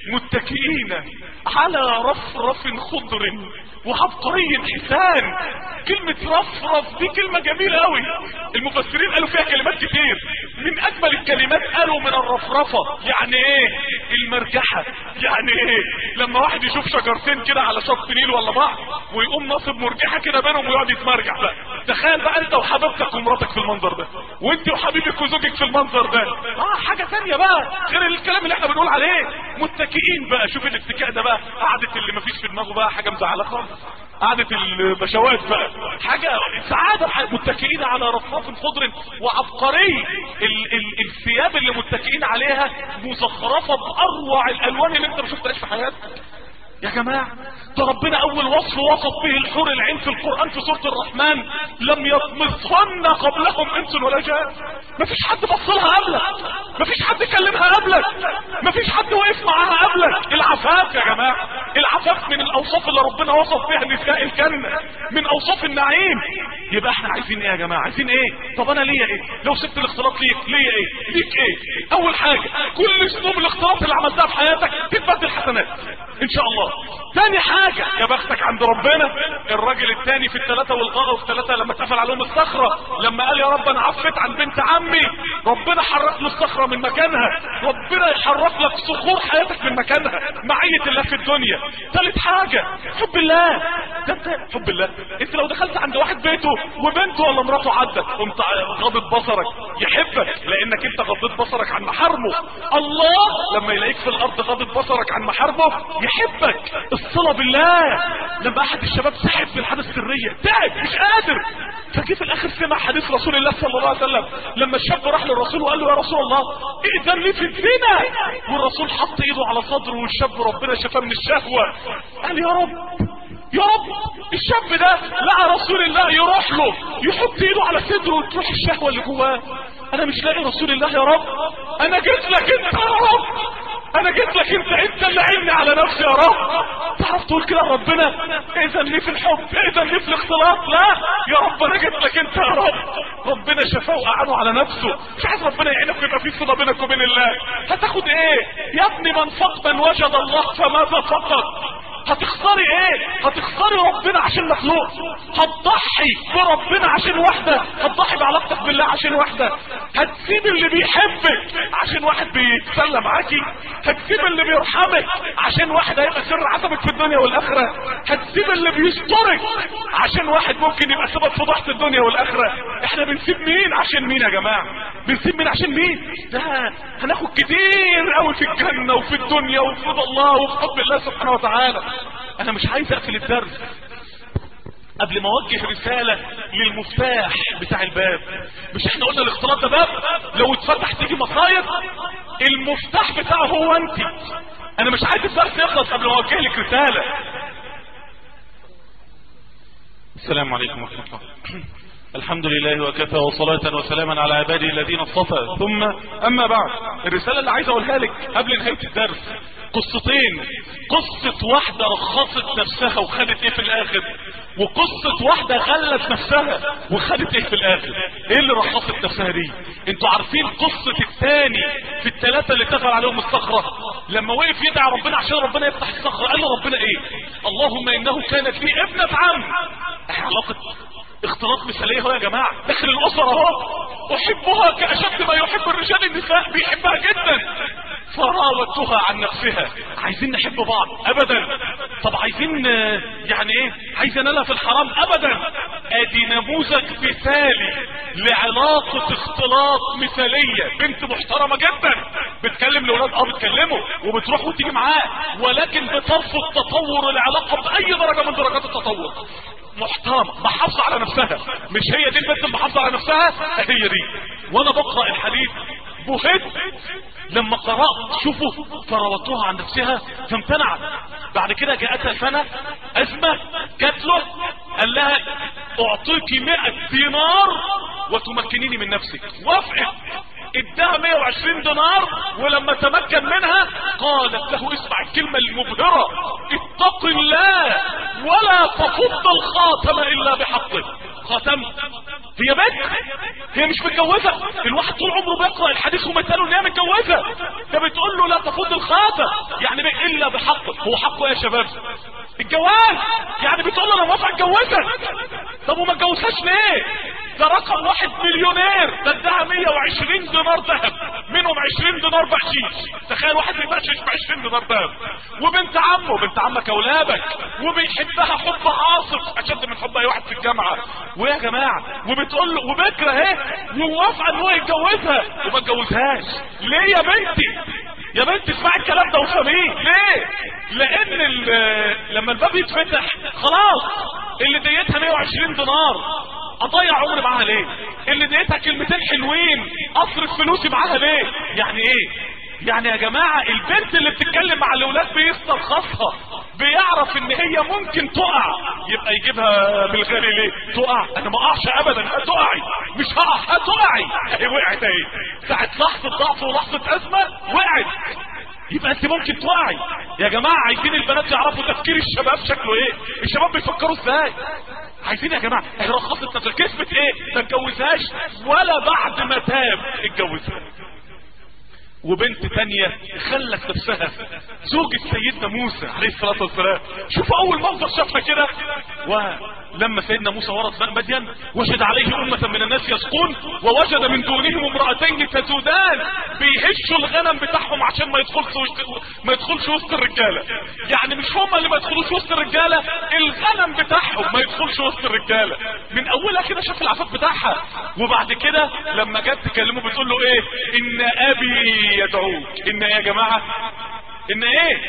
متكئين على رفرف خضر وعبقري حسان. كلمه رفرف دي كلمه جميله قوي، المفسرين قالوا فيها كلمات كتير. من اجمل الكلمات قالوا من الرفرفه يعني ايه؟ المرجحه. يعني ايه؟ لما واحد يشوف شجرتين كده على شط نيل ولا بحر ويقوم ناصب مرجحه كده بينهم ويقعد يتمرجح بقى. تخيل بقى انت وحبيبتك ومراتك في المنظر ده، وانت وحبيبك وزوجك في المنظر ده. حاجه ثانيه بقى غير الكلام اللي احنا بنقول عليه. متكئين بقى، شوف الاتكاء ده بقى، قعده اللي مفيش في دماغه بقى حاجه مزعله خالص، قعده البشوات بقى، حاجه سعاده. متكئين على رفرف خضر وعبقري. الثياب اللي متكئين عليها مزخرفه باروع الالوان اللي انت ما شفتهاش في حياتك. يا جماعة ده ربنا اول وصف وصف به الحور العين في القرآن في سورة الرحمن، لم يطمثهن قبلهم انس ولا جان. مفيش حد بصلها قبلك، مفيش حد كلمها قبلك، مفيش حد وقف معاها قبلك. العفاف يا جماعة، العفاف من الاوصاف اللي ربنا وصف بها نساء الجنة، من اوصاف النعيم. يبقى احنا عايزين ايه يا جماعة؟ عايزين ايه؟ طب انا ليا ايه لو سبت الاختلاط؟ ليا ايه؟ ليك ايه؟ اول حاجة كل اسلوب الاختلاط اللي عملتها في حياتك تتبدل حسنات ان شاء الله. تاني حاجة يا بختك عند ربنا الراجل التاني في الثلاثة والغاغة وفي الثلاثة لما اتقفل عليهم الصخرة، لما قال يا رب انا عفيت عن بنت عمي، ربنا حرك له الصخرة من مكانها. ربنا يحرك لك صخور حياتك من مكانها، معية الله في الدنيا. ثالث حاجة حب الله. ده انت حب الله، انت لو دخلت عند واحد بيته وبنته ولا مراته عدت قمت غضت بصرك يحبك لانك انت غضت بصرك عن محارمه. الله لما يلاقيك في الارض غضت بصرك عن محارمه يحبك. الصلة بالله، لما احد الشباب سحب في الحدث السرية تعب مش قادر، فجي في الاخر سمع حديث رسول الله صلى الله عليه وسلم لما الشاب راح للرسول وقال له يا رسول الله ائذن لي في الزنا، والرسول حط ايده على صدره والشاب ربنا شفاه من الشهوة. قال يا رب يا رب الشاب ده لقى رسول الله يروح له يحط ايده على صدره وتروح الشهوة اللي جواه. انا مش لاقي رسول الله يا رب، انا جيت لك انت يا رب، انا جيت لك انت اللي عيني على نفسي يا رب. تعرف تقول كده ربنا اذن لي في الحب، اذن لي في الاختلاط. لا يا رب انا جيت لك انت يا رب. ربنا شفاه وقعده على نفسه. مش عايز ربنا يعينك ويبقى في صله بينك وبين الله. هتاخد ايه يا ابني؟ من فقد من وجد الله فماذا فقد؟ هتخسري ايه؟ هتخسري ربنا عشان مخلوق؟ هتضحي بربنا عشان واحدة؟ هتضحي بعلاقتك بالله عشان واحدة؟ هتسيب اللي بيحبك عشان واحد بيتسلى معاكي؟ هتسيب اللي بيرحمك عشان واحد هيبقى سر عصبك في الدنيا والاخرة؟ هتسيب اللي بيسترك عشان واحد ممكن يبقى سبب فضيحة الدنيا والاخرة؟ احنا بنسيب مين عشان مين يا جماعة؟ بنسيب مين عشان مين؟ ده هناخد كتير قوي في الجنة وفي الدنيا وفي رضا الله وفي حب الله سبحانه وتعالى. انا مش عايز اقفل الدرس قبل ما اوجه رسالة للمفتاح بتاع الباب. مش احنا قلنا الاختلاط ده باب لو اتفتح تيجي مصايب؟ المفتاح بتاعه هو انت. انا مش عايز الدرس يخلص قبل ما اوجه لك رسالة. السلام عليكم ورحمة الله. الحمد لله وكفى وصلاة وسلاما على عباده الذين اصطفى، ثم اما بعد. الرسالة اللي عايز اقولها لك قبل نهاية الدرس قصتين. قصة واحدة رخصت نفسها وخدت ايه في الاخر، وقصة واحدة غلت نفسها وخدت ايه في الاخر. ايه اللي رخصت نفسها دي؟ انتوا عارفين قصة الثاني في الثلاثة اللي اتفق عليهم الصخرة لما وقف يدعي ربنا عشان ربنا يفتح الصخرة؟ قال له ربنا ايه؟ اللهم انه كانت لي ابنة عم. علاقة اختلاط مثالية اهو يا جماعة داخل الاسرة اهو. احبها كاشد ما يحب الرجال النساء، بيحبها جدا. فراودتها عن نفسها. عايزين نحب بعض؟ ابدا. طب عايزين يعني ايه؟ عايزين نلها في الحرام؟ ابدا. ادي نموذج مثالي لعلاقة اختلاط مثالية. بنت محترمة جدا بتكلم الاولاد بتكلمه وبتروح وتيجي معاه، ولكن بترفض تطور العلاقة باي درجة من درجات التطور. محترمة محافظة على نفسها. مش هي دي البنت المحافظة على نفسها؟ هي دي. وانا بقرأ الحديث بهت لما قرأت شوفوا فراودتها عن نفسها فامتنعت. بعد كده جاءتها سنة أزمة جات له قال لها اعطيكي 100 دينار وتمكنيني من نفسك. وافقت اداها 120 دينار ولما تمكن منها قالت له اسمع الكلمة المبهرة: اتق الله ولا تفض الخاتم الا بحقه. خاتم هي بنت، هي مش متجوزة. الواحد طول عمره بيقرأ الحديث ومثاله ان هي متجوزة، ده بتقول له لا تفض الخاتم يعني الا بحقه. هو حقه يا شباب الجواز، يعني بتقول له انا موافق اتجوزها. طب وما اتجوزهاش ليه؟ ده رقم واحد مليونير، ده اداها 120 دينار ذهب منهم 20 دينار بحشيش. تخيل واحد بيبشش ب 20 دينار ذهب. وبنت عمه، بنت عمك اولادك، وبيحبها حب عاصف اشد من حب اي واحد في الجامعه. ويا جماعه وبتقول له وبكره اهي وموافقه ان هو يتجوزها وما اتجوزهاش ليه يا بنتي؟ يا بنتي اسمعي الكلام ده وفهميه. ليه؟ لان لما الباب يتفتح خلاص اللي ديتها 120 دينار اضيع عمري معاها ليه؟ اللي ديتها كلمتين حلوين اصرف فلوسي معاها ليه؟ يعني ايه؟ يعني يا جماعة البنت اللي بتتكلم مع الاولاد بيسترخصها، بيعرف ان هي ممكن تقع، يبقى يجيبها بالغالي ليه؟ تقع؟ انا ما اقعش ابدا. هتقعي مش هقع، هتقعي. اهي وقعت اهي ساعة لحظة ضعف ولحظة ازمة وقعت. يبقى انت ممكن تقعي. يا جماعة عايزين البنات يعرفوا تفكير الشباب شكله ايه، الشباب بيفكروا ازاي. عايزين يا جماعة هي رخصت نفسها كسبت ايه؟ ما اتجوزهاش ولا بعد ما تاب اتجوزها. وبنت تانية خلت نفسها زوجة سيدنا موسى عليه الصلاة والسلام. شوفوا اول منظر شافها كده، ولما سيدنا موسى ورد ماء مدين وجد عليه أمة من الناس يسقون ووجد من دونهم امرأتين تذودان. بيهشوا الغنم بتاعهم عشان ما يدخلش وسط الرجالة. يعني مش هم اللي ما يدخلوش وسط الرجالة، الغنم بتاعهم ما يدخلش وسط الرجالة. من اولها كده شاف العفاف بتاعها. وبعد كده لما جت تكلمه بتقول له ايه؟ ان ابي يدعوك. ان يا جماعة ان ايه؟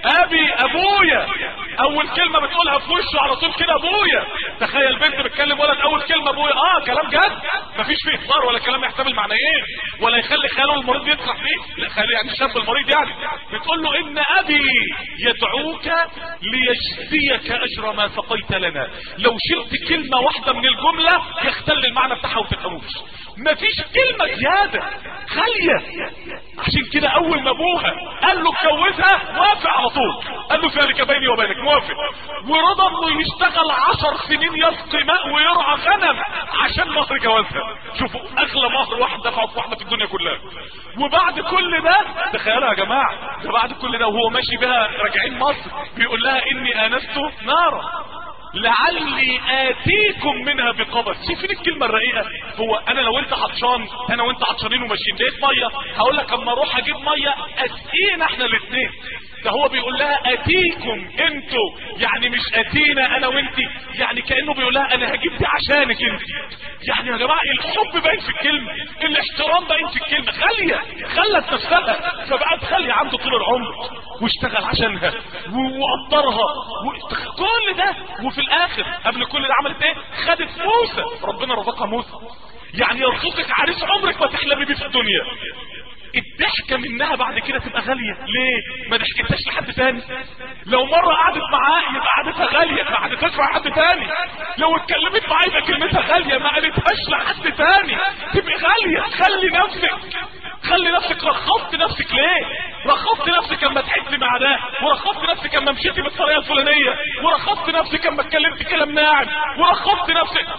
ابي ابويا، اول كلمه بتقولها في وشه على طول كده ابويا. تخيل بنت بتكلم ولد اول كلمه ابويا. كلام جد، مفيش فيه هزار ولا كلام يحتمل معنيين ولا يخلي خاله المريض يسرح فيه، لا خلي يعني الشاب المريض يعني. بتقول له ان ابي يدعوك ليجزيك اجر ما سقيت لنا. لو شلت كلمه واحده من الجمله يختل المعنى بتاعها وتفهموش، مفيش كلمه زياده خاليه. عشان كده اول ما ابوها قال له اتجوزها وافق على طول، قال له ذلك بيني وبينك، موافق. ورضى انه يشتغل 10 سنين يسقي ماء ويرعى غنم عشان مهر جوازها. شوفوا اغلى مهر واحد دفعه في واحده في الدنيا كلها. وبعد كل ده تخيلوا يا جماعه، ده بعد كل ده وهو ماشي بها راجعين مصر بيقول لها اني انست نارا لعلي اتيكم منها بقبس. شايفين الكلمه الرقيقه؟ هو انا لو انت عطشان، انا وانت عطشانين وماشيين لقيت ميه، هقول لك اما اروح اجيب ميه اسقينا احنا الاثنين. ده هو بيقول لها اتيكم انتوا، يعني مش اتينا انا وانت، يعني كانه بيقول لها انا هجيب دي عشانك انت. يعني يا جماعه الحب باين في الكلمه، الاحترام باين في الكلمه. غاليه، خلت نفسها فبقت غاليه عنده طول العمر، واشتغل عشانها وقدرها كل ده. وفي الاخر قبل كل ده عملت ايه؟ خدت موسى، ربنا رزقها موسى. يعني يرزقك عريس عمرك ما تحلمي بيه في الدنيا. الضحكة منها بعد كده تبقى غالية. ليه؟ ما ضحكتهاش لحد تاني. لو مرة قعدت معاه يبقى قعدتها غالية، ما قعدتهاش مع حد تاني. لو اتكلمت معاه يبقى كلمتها غالية، ما قالتهاش لحد تاني تبقى غالية. خلي نفسك رخصت نفسك ليه؟ رخصت نفسك لما ضحكت مع ده، ورخصت نفسك لما مشيتي بالطريقة الفلانية، ورخصت نفسك لما اتكلمت كلام ناعم، ورخصت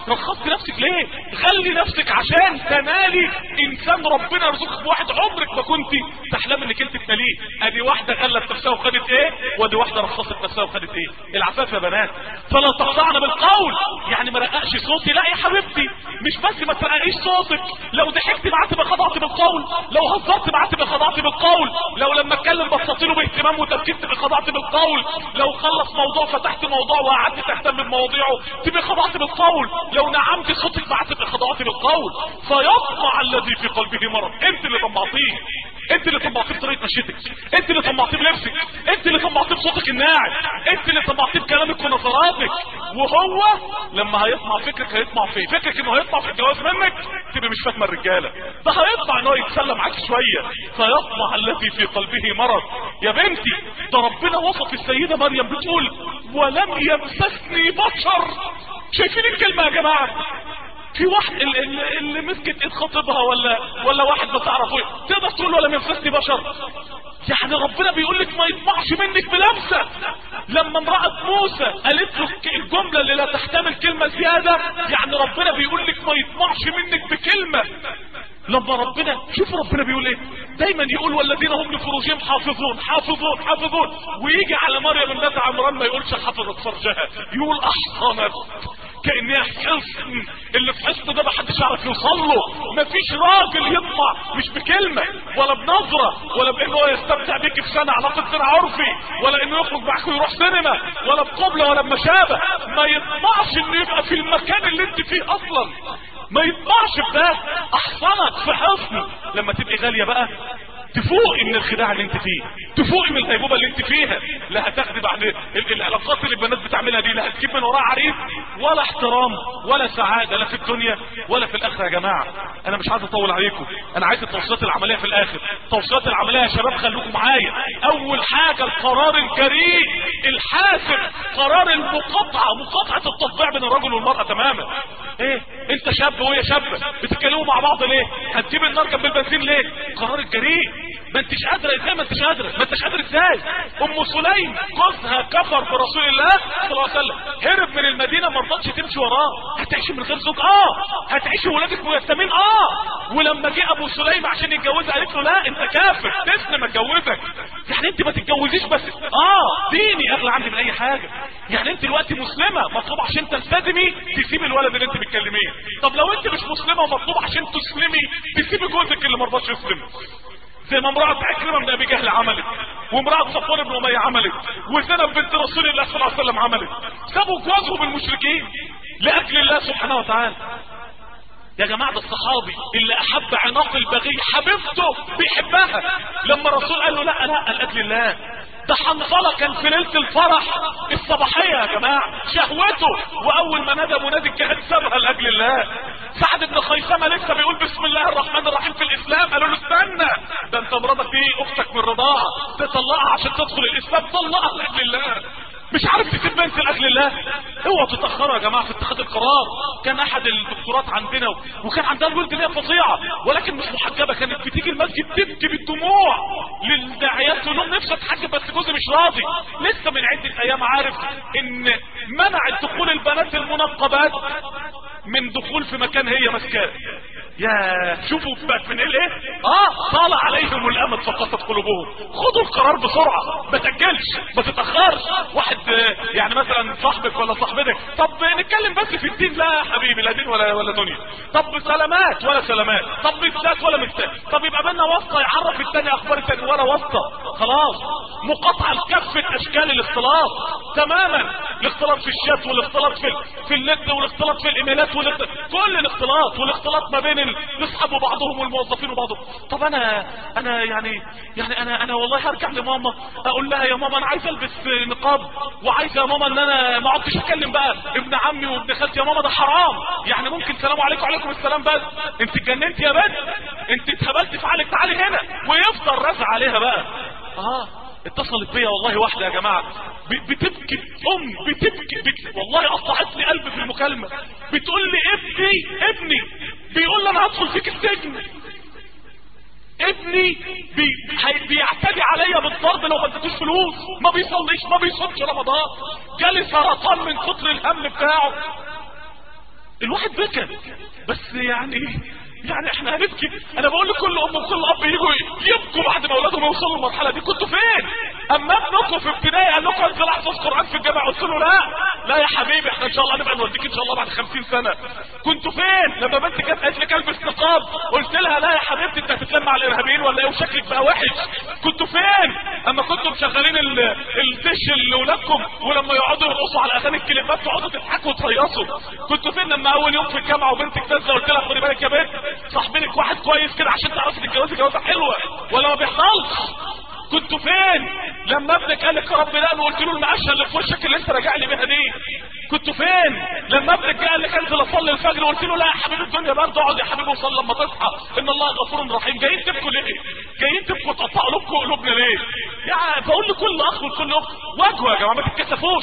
نفسك ليه؟ خلي نفسك عشان تنالي انسان ربنا يرزقك بواحد عمرك ما كنت تحلم انك انت تناليه. ادي واحده غلت نفسها وخدت ايه، ودي واحده رخصت نفسها وخدت ايه. العفاف يا بنات. فلا تخضعن بالقول، يعني ما رققش صوتي، لا يا حبيبتي، مش بس ما ترققيش صوتك. لو ضحكت معاه تبقى خضعت بالقول، لو هزرت معاه تبقى خضعت بالقول، لو لما اتكلم بصيت له باهتمام وتركيز تبقى خضعت بالقول، لو خلص موضوع فتحت موضوع وقعدت تهتم بمواضيعه تبقى خضعت بالقول، لو نعمت صوتك معاه تبقى خضعت بالقول. فيطمع الذي في قلبه مرض. انت اللي طمعتيه، انت اللي طمعتيه بطريقه مشيتك، انت اللي طمعتيه بلبسك، انت اللي طمعتيه بصوتك الناعم، انت اللي طمعتيه بكلامك ونظراتك. وهو لما هيطمع فكرك هيطمع فيه، فكرك انه هيطمع في الجواز منك تبقى مش فاهمه الرجاله. ده هيطمع انه يتسلى معاك شويه. فيطمع الذي في قلبه مرض. يا بنتي ده ربنا وصف السيده مريم بتقول ولم يمسسني بشر. شايفين الكلمه يا جماعه؟ في واحد اللي مسكت ايد خطيبها ولا واحد ما تعرفوش تقدر تقول له لم يمسسني بشر؟ يعني ربنا بيقول لك ما يطمعش منك بلمسه. لما امرأة موسى قالت له الجملة اللي لا تحتمل كلمة زيادة، يعني ربنا بيقول لك ما يطمعش منك بكلمة. لما ربنا، شوف ربنا بيقول ايه، دايما يقول والذين هم لفروجهم حافظون حافظون حافظون، ويجي على مريم ابنة عمران ما يقولش حفظت فرجها، يقول احصنت، كأنها حصن. اللي في حصن ده محدش يعرف يوصل له. مفيش راجل يطمع مش بكلمة ولا بنظرة ولا بانه يستمتع بيك في سنة علاقة سنة عرفي، ولا انه يخرج معاك ويروح سينما، ولا بقبلة ولا بمشابه. ما يطمعش انه يبقى في المكان اللي انت فيه اصلا، ما يطمعش بده. احصنك في حصن. لما تبقي غالية بقى تفوقي من الخداع اللي انت فيه، تفوقي من الغيبوبه اللي انت فيها. لا هتاخدي بعد العلاقات اللي البنات بتعملها دي، لا هتجيب من وراها عريس ولا احترام ولا سعاده، لا في الدنيا ولا في الاخره. يا جماعه انا مش عايز اطول عليكم، انا عايز التوصيات العمليه في الاخر. التوصيات العمليه يا شباب خليكم معايا. اول حاجه القرار الجريء الحاسم، قرار المقاطعه، مقاطعه التطبيع بين الرجل والمراه تماما. ايه انت شاب وهي شابه بتتكلموا مع بعض ليه؟ هتجيب النار جنب البنزين ليه؟ قرار الجريء. ما انتش قادره ازاي؟ ما انتش قادر ازاي؟ ام سليم جوزها كفر برسول الله صلى الله عليه وسلم، هرب من المدينه ما رضتش تمشي وراه. هتعيشي من غير زوج؟ هتعيشي ولادك ميتمين؟ ولما جه ابو سليم عشان يتجوزها قالت له لا انت كافر، تسلم اتجوزك. يعني انت ما تتجوزيش بس ديني اغلى عندي من اي حاجه. يعني انت دلوقتي مسلمه مطلوب عشان تلتزمي تسيبي الولد اللي انت بتكلميه. طب لو انت مش مسلمه ومطلوب عشان تسلمي تسيبي جوزك اللي ما رضاش يسلم، زي ما امرأة عكرمة بن ابي جهل عملت، وامرأة صفوان بن امية عملت، وزينب بنت رسول الله صلى الله عليه وسلم عملت. سابوا جوازهم المشركين لاجل الله سبحانه وتعالى. يا جماعة ده الصحابي اللي احب عناق البغي حبيبته بيحبها، لما الرسول قال له لا لاجل الله. ده حنظلة كان في ليلة الفرح الصباحية يا جماعة شهوته، واول ما نادى منادي الجهاد سابها لاجل الله. سعد بن خيثمة لسه بيقول بسم الله الرحمن الرحيم في الاسلام، قالوا له استنى، ده انت مراتك دي اختك من الرضاعة، تطلقها عشان تدخل الاسلام، طلقها لاجل الله. مش عارف تسيب بنت لاجل الله؟ اوعوا تتاخروا يا جماعه في اتخاذ القرار. كان احد الدكتورات عندنا وكان عندها الولد اللي هي فظيعه ولكن مش محجبه، كانت بتيجي المسجد تبكي بالدموع للداعيات تقول لهم نفسي اتحجب بس جوزي مش راضي. لسه من عده ايام عارف ان منعت دخول البنات المنقبات من دخول في مكان هي ماسكاه. يا شوفوا بقت من ايه؟ طال عليهم الامد فقطت قلوبهم. خدوا القرار بسرعه، ما تاجلش، ما تتاخرش. واحد يعني مثلا صاحبك ولا صاحبتك، طب نتكلم بس في الدين، لا يا حبيبي لا دين ولا دنيا. طب سلامات ولا سلامات، طب مسات ولا مسات، طب يبقى بينا واسطه يعرف الثاني اخبار الثاني ولا واسطه. خلاص مقاطعه لكافه اشكال الاختلاط تماما، الاختلاط في الشات والاختلاط في النت والاختلاط في الايميلات كل الاختلاط والاختلاط ما بين الاصحاب وبعضهم والموظفين وبعضهم. طب انا يعني انا والله هرجع لماما اقول لها يا ماما انا عايز البس نقاب وعايزه يا ماما ان انا ما اقعدش اتكلم بقى ابن عمي وابن خالتي، يا ماما ده حرام، يعني ممكن سلام عليكم وعليكم السلام بس. انت اتجننت يا بنت، انت اتهبلت في عقلك، تعالي هنا. ويفضل رازع عليها بقى. اتصلت بيا والله واحده يا جماعه بتبكي، بتبكي والله قطعت لي قلبي في المكالمه. بتقول لي ابني بيقول لي انا هدخل فيك السجن. ابني بيعتدي عليا بالضرب لو ما اديتوش فلوس، ما بيصليش ما بيصومش رمضان، جالي سرطان من كتر الهم بتاعه. الواحد بكى بس يعني احنا هنبكي. انا بقول لكل ام وكل اب يجوا يبكوا بعد ما اولادهم يوصلوا للمرحله دي. كنتوا فين اما ابنكم في ابتدائي قال لكم انزل احفظ قران في الجامعه؟ قلت له لا يا حبيبي احنا ان شاء الله هنبقى نوديك ان شاء الله بعد 50 سنه. كنتوا فين لما بنتي كانت قالت لك البس نقاب؟ قلت لها لا يا حبيبتي انت هتتلم مع الارهابيين ولا ايه وشكلك بقى وحش. كنتوا فين اما كنتوا مشغلين الدش لاولادكم ولما يقعدوا يرقصوا على اغاني الكليبات تقعدوا تضحكوا وتهيصوا؟ كنتوا فين لما اول يوم في الجامعه وبنتك نازله قلت لها خدي بالك يا بنت صاحبينك واحد كويس كده عشان تعرفي تتجوزي جوازه حلوه ولا ما بيحصلش؟ كنتوا فين لما ابنك قال لك يا رب لا وقلت له المقشه اللي في وشك اللي انت راجع لي بيها دي؟ كنتوا فين لما ابنك قال لك انزل اصلي الفجر وقلت له لا يا حبيبي الدنيا برضه اقعد يا حبيبي وصلي لما تصحى ان الله غفور رحيم؟ جايين تبكوا ليه؟ جايين تبكوا تقطعوا قلوبكم قلوبنا ليه؟ يعني بقول لكل اخ وكل اخت واجهوا يا جماعه، ما تتكسفوش.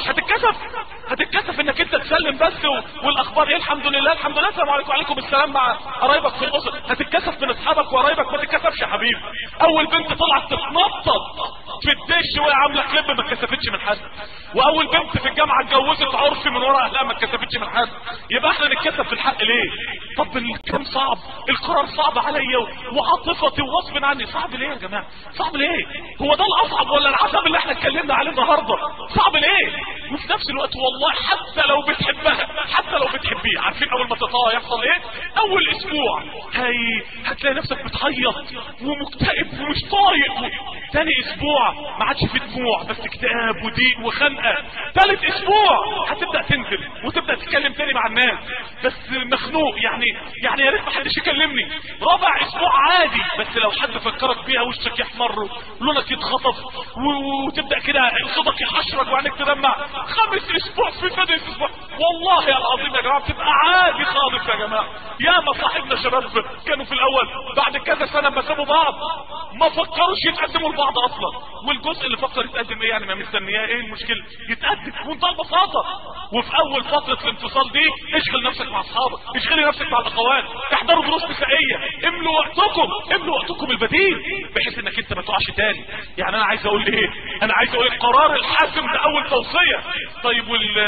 هتتكسف انك انت تسلم بس والاخبار ايه الحمد لله السلام عليكم وعليكم السلام مع قرايبك في الاسر. هتتكسف من اصحابك وقرايبك؟ ما تتكسفش يا حبيبي. اول بنت طلعت تتنطط في الدش وهي عامله كليب ما اتكسفتش من حد، واول بنت في الجامعه اتجوزت عرفي من ورا اهلها ما اتكسفتش من حد. يبقى احنا نتكسف في الحق ليه؟ طب الكلام صعب، القرار صعب عليا وعاطفتي وغصب عني. صعب ليه يا جماعه؟ صعب ليه؟ هو ده الاصعب ولا العذاب اللي احنا اتكلمنا عليه النهارده؟ صعب ليه؟ وفي نفس الوقت والله حتى لو بتحبها حتى لو بتحبيه، عارفين اول ما تطلع يحصل ايه؟ اول اسبوع هتلاقي نفسك بتعيط ومكتئب ومش طايق. تاني اسبوع ما عادش في دموع بس اكتئاب وضيق وخنقه. ثالث اسبوع هتبدا تنزل وتبدا تتكلم تاني مع الناس بس مخنوق، يعني يا ريت ما حدش يكلمني. رابع اسبوع عادي بس لو حد فكرك بيها وشك يحمر ولونك يتخطف وتبدا كده صوتك يحشرك وعينك تدمع. خامس اسبوع في سادس اسبوع والله العظيم يا جماعه بتبقى عادي خالص يا جماعه. يا ما صاحبنا شباب كانوا في الاول بعد كذا سنه ما سابوا بعض ما فكروش يتقدموا لبعض اصلا، والجزء اللي فكر يتقدم ايه يعني ما مستنياه ايه المشكله؟ يتقدم بمنتهى البساطه. وفي اول فتره الانفصال دي اشغل نفسك مع اصحابك، اشغلي نفسك مع الاخوات، احضروا دروس نسائيه، املوا وقتكم البديل بحيث انك انت ما تقعش تاني. يعني انا عايز اقول ايه؟ انا عايز اقول القرار الحاسم ده اول توصيه. طيب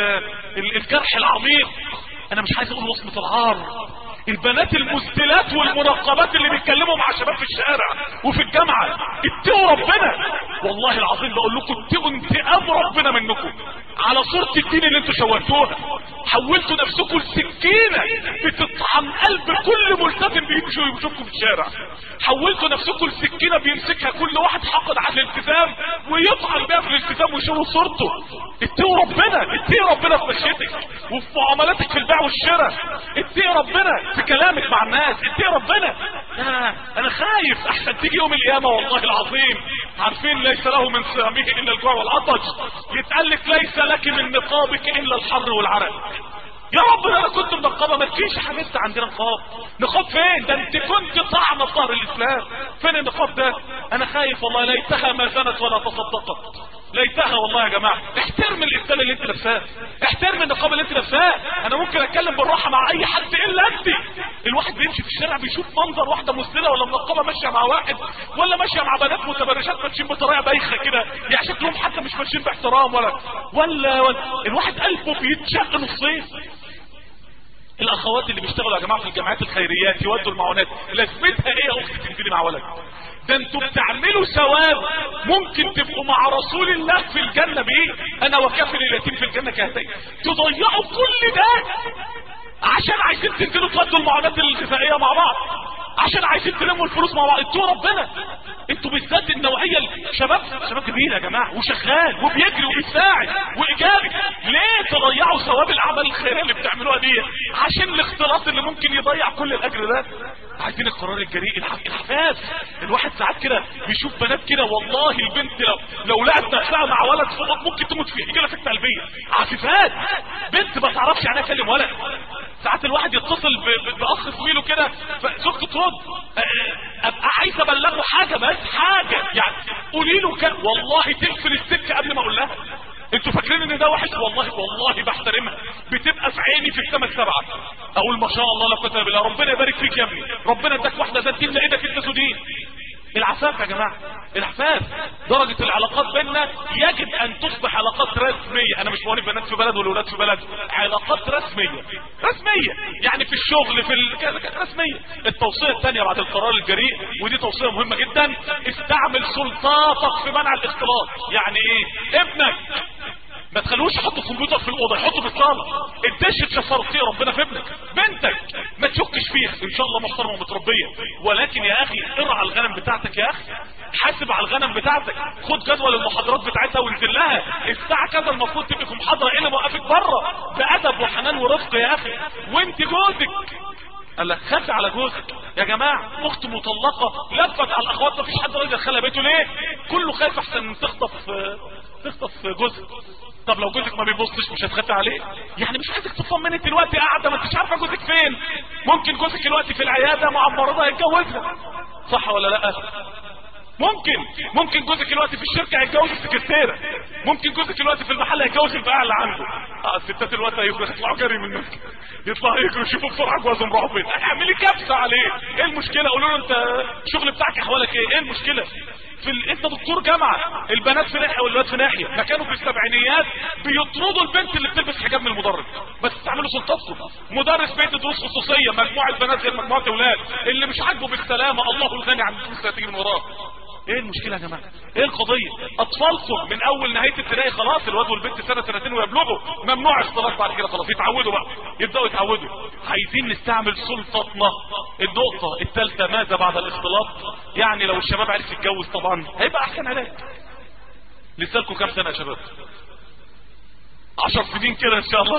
الجرح العميق، انا مش عايز اقول وصمه العار، البنات المسدلات والمنقبات اللي بيتكلموا مع شباب في الشارع وفي الجامعه، اتقوا ربنا. والله العظيم بقول لكم اتقوا انتقام ربنا منكم على صورة الدين اللي انتوا شوهتوها. حولتوا نفسكم لسكينه بتطعن قلب كل ملتزم بيشوفكم في الشارع. حولتوا نفسكم لسكينه بيمسكها كل واحد حاقد على الالتزام ويطعن بيها في الالتزام ويشوه صورته. اتقوا ربنا في مشيتك وفي معاملاتك في البيع والشراء. اتقوا ربنا في كلامك مع الناس. اتقوا ربنا. انا خايف احسن تيجي يوم القيامه والله العظيم عارفين ليس له من صيامه الا الجوع والعطش، يتقال لك ليس لك من نقابك الا الحر والعرق. يا رب انا كنت منقبه، ما تجيش حبيبتي عندنا نقاب. نقاب فين؟ ده انت كنت طعنه في ظهر الاسلام. فين النقاب ده؟ انا خايف والله، ليتها ما زنت ولا تصدقت، ليتها والله يا جماعه. احترم الانسان اللي انت لابساه، احترم النقاب اللي انت لابساه. انا ممكن اتكلم بالراحه مع اي حد الا انت. الواحد بيمشي في الشارع بيشوف منظر واحده مسلمه ولا منقبه ماشيه مع واحد، ولا ماشيه مع بنات متبرجات ماشيين بطريقه بايخه كده، يعني شكلهم حتى مش ماشيين باحترام ولا الواحد قلبه بيتشق نصين. الاخوات اللي بيشتغلوا يا جماعه في الجمعيات الخيريات يودوا المعونات، لازمتها ايه يا اختي تنزلي مع ولد؟ ده انتوا بتعملوا ثواب ممكن تبقوا مع رسول الله في الجنه بايه؟ انا وكافل اليتيم في الجنه كهاتين. تضيعوا كل ده عشان عايزين تنزلوا تودوا المعونات الغذائيه مع بعض، عشان عايزين تلموا الفلوس مع بعض. انتوا ربنا، انتوا بالذات النوعيه شباب كبير يا جماعه وشغال وبيجري وبيساعد وايجابي. ليه تضيعوا ثواب الاعمال الخيريه اللي بتعملوها دي عشان الاختلاط اللي ممكن يضيع كل الاجر ده؟ عايزين القرار الجريء الحفاف. الواحد ساعات كده بيشوف بنات كده، والله البنت لو لقت نفسها مع ولد فوق ممكن تموت فيه، يجي لها سكته قلبيه. عفيفات، بنت ما تعرفش يعني اكلم ولد. ساعات الواحد يتصل باخ زميله كده فزوجته ترد، ابقى عايز ابلغه حاجه، بس حاجه يعني قولي له والله تقفل السكه قبل ما اقول لها. انتوا فاكرين ان ده وحش؟ والله بحترمها، بتبقى في عيني في السما السبعه. اقول ما شاء الله لا قوه الا بالله، ربنا يبارك فيك يا ابني، ربنا اداك واحده زي تملى ايدك انت سودين. العفاف يا جماعه، العفاف. درجه العلاقات بيننا يجب ان تصبح علاقات رسميه. انا مش بقول بنات في بلد والولاد في بلد، علاقات رسميه يعني في الشغل في رسميه. التوصيه الثانيه بعد القرار الجريء، ودي توصيه مهمه جدا، استعمل سلطاتك في منع الاختلاط. يعني ايه؟ ابنك ما تخلوش يحط الكمبيوتر في الاوضه، يحطه في الصاله. الدش تشفرتيه ربنا في ابنك. بنتك ما تشكش فيها، ان شاء الله محترمه ومتربيه، ولكن يا اخي ارعى الغنم بتاعتك يا اخي، حاسب على الغنم بتاعتك، خد جدول المحاضرات بتاعتها وانزل لها الساعه كذا المفروض تبقى في محاضره، ايه اللي موقفك بره؟ بادب وحنان ورفق يا اخي. وانت جوزك قال لك خاف على جوزك يا جماعه. اخت مطلقه لفت على الاخوات، ما فيش حد راضي يدخلها بيته. ليه؟ كله خايف احسن تخطف جوزك. طب لو جوزك ما بيبصش مش هتخافي عليه؟ يعني مش عايزك تطمني دلوقتي قاعده ما انتش عارفه جوزك فين. ممكن جوزك دلوقتي في العياده مع ممرضه هيتجوزها، صح ولا لا؟ ممكن جوزك دلوقتي في الشركه هيتجوز السكرتيره، ممكن جوزك دلوقتي في المحل هيتجوز البقاع اللي عنده. الستات دلوقتي هيطلعوا جري منك، يطلعوا يجروا يشوفوا بسرعه جوازهم راحوا فين. اعملي كبسه عليه، ايه المشكله؟ قولوا له انت الشغل بتاعك احوالك ايه المشكله؟ انت دكتور جامعه، البنات في ناحيه والولاد في ناحيه. ما كانوا في السبعينيات بيطردوا البنت اللي بتلبس حجاب من المدرج، بس تعملوا سلطاتكم. مدرس بيت دروس خصوصيه، مجموعه بنات غير مجموعه اولاد، اللي مش عاجبه بالسلامه الله الغني عن الفلوس هتيجي من وراه. ايه المشكله يا جماعه؟ ايه القضيه؟ اطفالكم من اول نهايه ابتدائي خلاص، الواد والبنت سنه سنتين ويبلغوا ممنوع اختلاط بعد كده، خلاص يتعودوا بقى، يبداوا يتعودوا. عايزين نستعمل سلطتنا. النقطه الثالثه، ماذا بعد الاختلاط؟ يعني لو الشباب عرف يتجوز طبعا هيبقى احسن علاج. لسه لكم كام سنه يا شباب؟ 10 سنين كده ان شاء الله.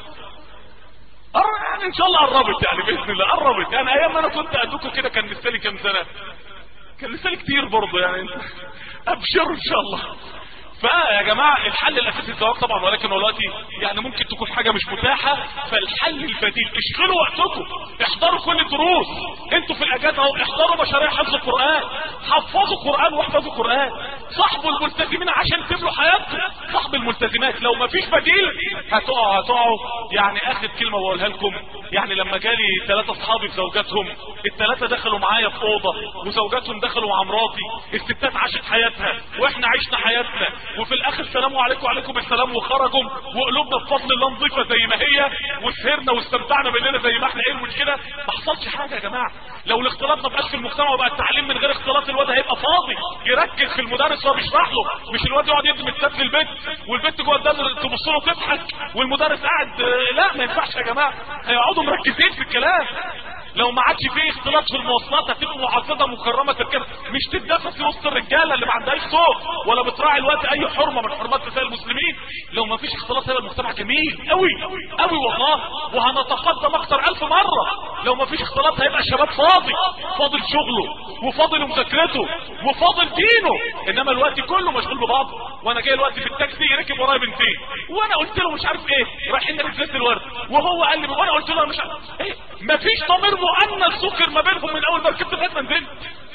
يعني ان شاء الله قربت، يعني باذن الله قربت. يعني ايام ما انا كنت ادوكم كده كان لسه لي كام سنه؟ كان لسه كتير برضه، يعني انت ابشروا ان شاء الله. فيا جماعه الحل الاساسي الزواج طبعا، ولكن دلوقتي يعني ممكن تكون حاجه مش متاحه. فالحل البديل اشغلوا وقتكم، احضروا كل الدروس. انتوا في الاجازه اهو احضروا مشاريع حفظ القران، حفظوا قران واحفظوا قران. صاحبوا الملتزمين عشان تبلوا حياتكم، صاحب الملتزمات. لو ما فيش بديل هتقعوا. يعني اخر كلمه بقولها لكم، يعني لما جالي 3 اصحابي بزوجاتهم، ال3 دخلوا معايا في اوضه وزوجاتهم دخلوا مع مراتي. الستات عاشت حياتها واحنا عشنا حياتنا، وفي الاخر سلام عليكم وعليكم السلام، وخرجوا وقلوبنا بفضل الله نظيفه زي ما هي، وسهرنا واستمتعنا بالليله زي ما احنا. ايه المشكله؟ ما حصلش حاجه يا جماعه. لو الاختلاط ما بقاش في المجتمع وبقى التعليم من غير اختلاط، الواد هيبقى فاضي يركز في المدرس وهو بيشرح له، مش الواد يقعد يدي متساب للبنت والبنت جوه قدام تبص له تضحك والمدرس قاعد. لا ما ينفعش يا جماعه، هيقعدوا مركزين في الكلام. لو ما عادش فيه اختلاط في المواصلات هتبقى معصبه مكرمه تركب، مش تتنافس وسط الرجاله اللي ما عندهاش صوت ولا بتراعي الوقت اي حرمه من حرمات نساء المسلمين. لو ما فيش اختلاط هيبقى المجتمع جميل قوي قوي والله، وهنتقدم اكتر 1000 مره. لو ما فيش اختلاط هيبقى الشباب فاضل شغله وفاضل مذاكرته وفاضل دينه، انما الوقت كله مشغول ببعضه. وانا جاي الوقت في التاكسي ركب ورايا بنتين وانا قلت له مش عارف ايه رايحين نرجع الورد، وهو قال لي وانا قلت له مش عارف ايه. مفيش ضمير مؤنث ذكر ما بينهم من اول ما ركبت لغايه ما نزلت.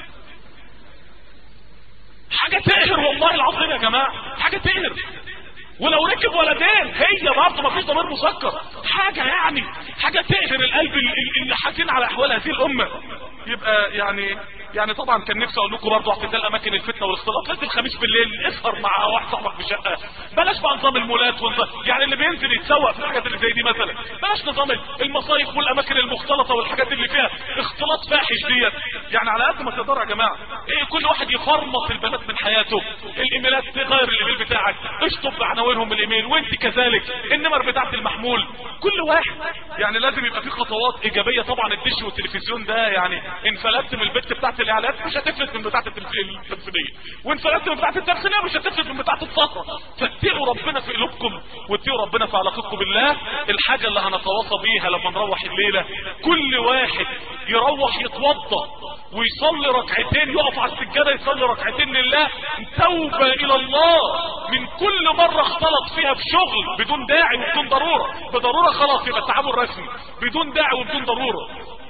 حاجه تقهر والله العظيم يا جماعه، حاجه تقهر. ولو ركب ولدين هي برضه مفيش ضمير مسكر، حاجه يعني حاجه تقهر القلب اللي حاسين على احوال هذه الامه. يبقى يعني طبعا كان نفسي اقول لكم برضه اعتزال اماكن الفتنه والاختلاط. لازم الخميس بالليل اسهر مع واحد صاحبك في شقه، بلاش بقى نظام المولات يعني اللي بينزل يتسوق في الحاجات اللي زي دي مثلا، بلاش نظام المصايف والاماكن المختلطه والحاجات اللي فيها اختلاط فاحش ديت. يعني على قد ما تقدروا يا جماعه كل واحد يفرمط البنات من حياته. الايميلات تغير الايميل بتاعك، اشطب عناوينهم الايميل، وانت كذلك النمر بتاعت المحمول. كل واحد يعني لازم يبقى في خطوات ايجابيه. طبعا الدش والتلفزيون ده يعني انفلتت من البت بتاعت الاعلانات مش هتفلت من بتاعت التمثيليه، وانفلتت من بتاعت التمثيليه مش هتفلت من بتاعت الصخره. فاتقوا ربنا في قلوبكم واتقوا ربنا في علاقتكم بالله. الحاجه اللي هنتواصى بيها لما نروح الليله، كل واحد يروح يتوضا ويصلي ركعتين، يقف على السجاده يصلي ركعتين لله توبه الى الله من كل مره اختلط فيها بشغل بدون داعي وبدون ضروره. بضروره خلاص يبقى تعامل رسمي، بدون داعي وبدون ضروره.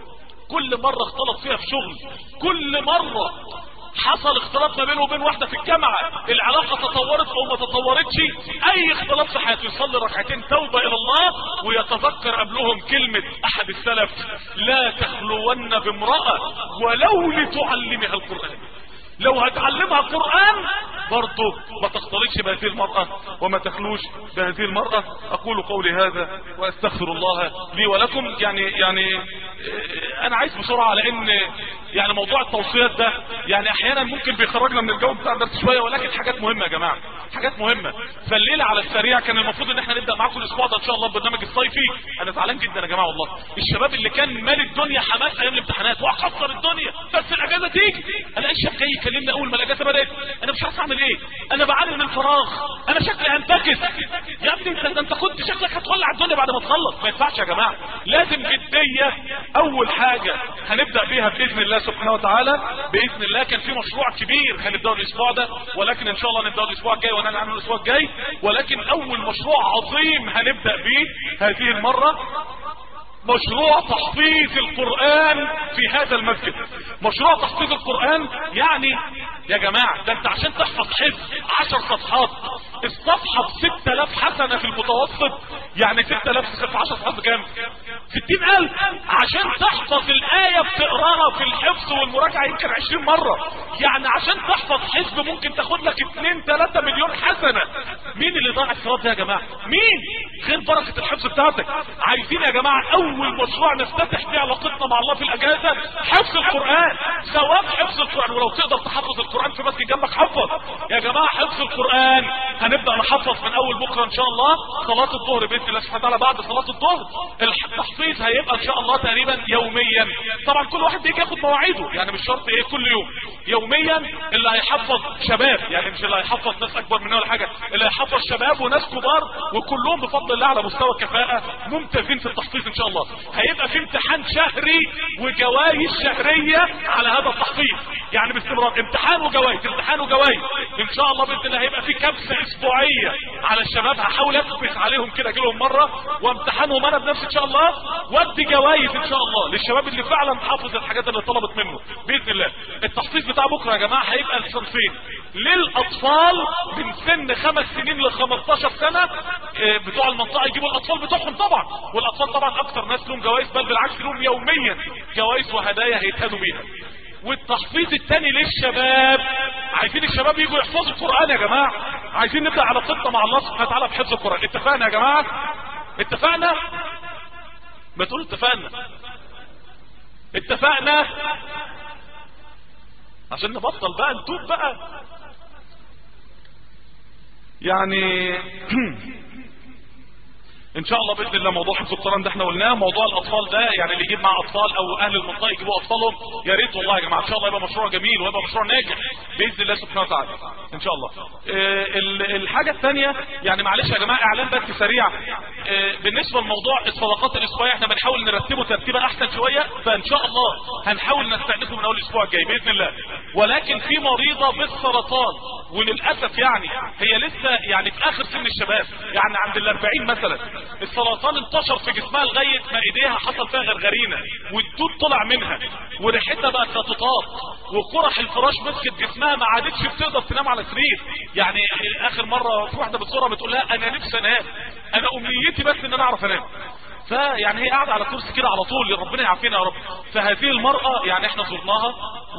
كل مرة اختلط فيها في شغل، كل مرة حصل اختلاط ما بينه وبين واحدة في الجامعة، العلاقة تطورت او ما تطورتش، اي اختلاط في حياته يصلي ركعتين توبة الى الله ويتذكر قبلهم كلمة احد السلف: لا تخلون بامرأة ولو لتعلمها القرآن. لو هتعلمها القرآن برضه ما تختلطش بهذه المرأة وما تخلوش بهذه المرأة. اقول قولي هذا واستغفر الله لي ولكم. يعني انا عايز بسرعة، لان يعني موضوع التوصيات ده يعني احيانا ممكن بيخرجنا من الجو بتاع الدرس شوية، ولكن حاجات مهمة يا جماعة، حاجات مهمة. فالليلة على السريع كان المفروض ان احنا نبدأ معاكم الاسبوع ده ان شاء الله البرنامج الصيفي. انا زعلان جدا يا جماعة والله، الشباب اللي كان مال الدنيا حماس ايام الامتحانات وهكسر الدنيا بس الاجازة تيجي، الاقي الشاب جاي يكلمني اول ما الاجازة بدأت انا مش عارف اعمل ايه، انا بعاني من فراغ، انا شكلي هنتكس. يا ابني انت كنت شكلك هتولع الدنيا بعد ما تخلص. ما ينفعش يا جماعة، لازم جدية. اول حاجة هنبدأ بيها باذن الله سبحانه وتعالى، باذن الله كان في مشروع كبير هنبدأه الاسبوع ده، ولكن ان شاء الله نبدأه الاسبوع الجاي ونعلن عنه الاسبوع الجاي. ولكن اول مشروع عظيم هنبدأ بيه هذه المرة مشروع تحفيظ القرآن في هذا المسجد. مشروع تحفيظ القرآن يعني يا جماعة ده انت عشان تحفظ حفظ 10 صفحات الصفحة ب6000 حسنة في المتوسط، يعني 6000 في 10 صفحات بكام؟ 60,000. عشان تحفظ الآية بتقراها في الحفظ والمراجعة يمكن 20 مرة. يعني عشان تحفظ حزب ممكن تاخد لك 2-3 مليون حسنة. مين اللي ضاع الصراط ده يا جماعة؟ مين؟ غير بركة الحفظ بتاعتك. عايزين يا جماعة اول مشروع نفتتح بيه علاقتنا مع الله في الاجازة حفظ القرآن، ثواب حفظ القرآن. ولو تقدر تحفظ القرآن في مسجد جنبك حفظ يا جماعة. حفظ القرآن هنبدأ نحفظ من اول بكرة ان شاء الله، صلاة الظهر باذن الله سبحانه وتعالى. بعد صلاة الظهر التحفيظ هيبقى ان شاء الله تقريبا يوميا. طبعا كل واحد بيجي ياخد مواعيده، يعني مش شرط كل يوم، يوميا. اللي هيحفظ شباب، يعني مش اللي هيحفظ ناس اكبر مننا ولا حاجة، اللي هيحفظ شباب وناس كبار، وكلهم بفضل الله على مستوى كفاءة ممتازين في التحفيظ ان شاء الله. هيبقى في امتحان شهري وجوائز شهرية على هذا التحفيظ، يعني باستمرار امتحان وجوائز امتحان وجوائز ان شاء الله باذن الله. هيبقى في كبسة اسبوعية على الشباب، هحاول اكبس عليهم كده اجيلهم مرة وامتحانهم انا بنفسي ان شاء الله، وادي جوائز ان شاء الله للشباب اللي فعلا حافظ الحاجات اللي طلبت منه باذن الله. التحفيظ بتاع بكره يا جماعه هيبقى لصنفين: للاطفال من سن 5 سنين ل 15 سنه، بتوع المنطقه يجيبوا الاطفال بتوعهم طبعا، والاطفال طبعا اكثر ناس لهم جوائز، بل بالعكس لهم يوميا جوائز وهدايا هيتهدوا بيها. والتحفيظ الثاني للشباب، عايزين الشباب يجوا يحفظوا القرآن يا جماعة، عايزين نبدأ على خطة مع الله سبحانه وتعالى بحفظ القرآن. اتفقنا يا جماعة؟ اتفقنا؟ ما تقولوا اتفقنا. اتفقنا عشان نبطل بقى نتوب بقى يعني ان شاء الله باذن الله موضوع حفظ القران ده احنا قلناه. موضوع الاطفال ده يعني اللي يجيب مع اطفال او اهل المنطقه يجيبوا اطفالهم يا ريت والله يا جماعه، ان شاء الله يبقى مشروع جميل ويبقى مشروع ناجح باذن الله سبحانه وتعالى ان شاء الله. الحاجه الثانيه يعني معلش يا جماعه اعلان بس سريع، بالنسبه لموضوع الصدقات الاسبوعيه احنا بنحاول نرتبه ترتيبه احسن شويه، فان شاء الله هنحاول نستأنفه من اول الاسبوع الجاي باذن الله. ولكن في مريضه بالسرطان وللاسف يعني هي لسه يعني في اخر سن الشباب، يعني عند ال40 مثلا، السرطان انتشر في جسمها لغايه ما ايديها حصل فيها غرغرينه والدود طلع منها وريحتها بقت لا تطاق وقرح الفراش مسكت جسمها ما عادتش بتقدر تنام على سرير. يعني اخر مره في واحده بتصورها بتقول لها انا نفسي انام، انا امنيتي بس ان انا اعرف انام. فيعني هي قاعده على كرسي كده على طول، ربنا يعافينا يا رب. فهذه المراه يعني احنا زرناها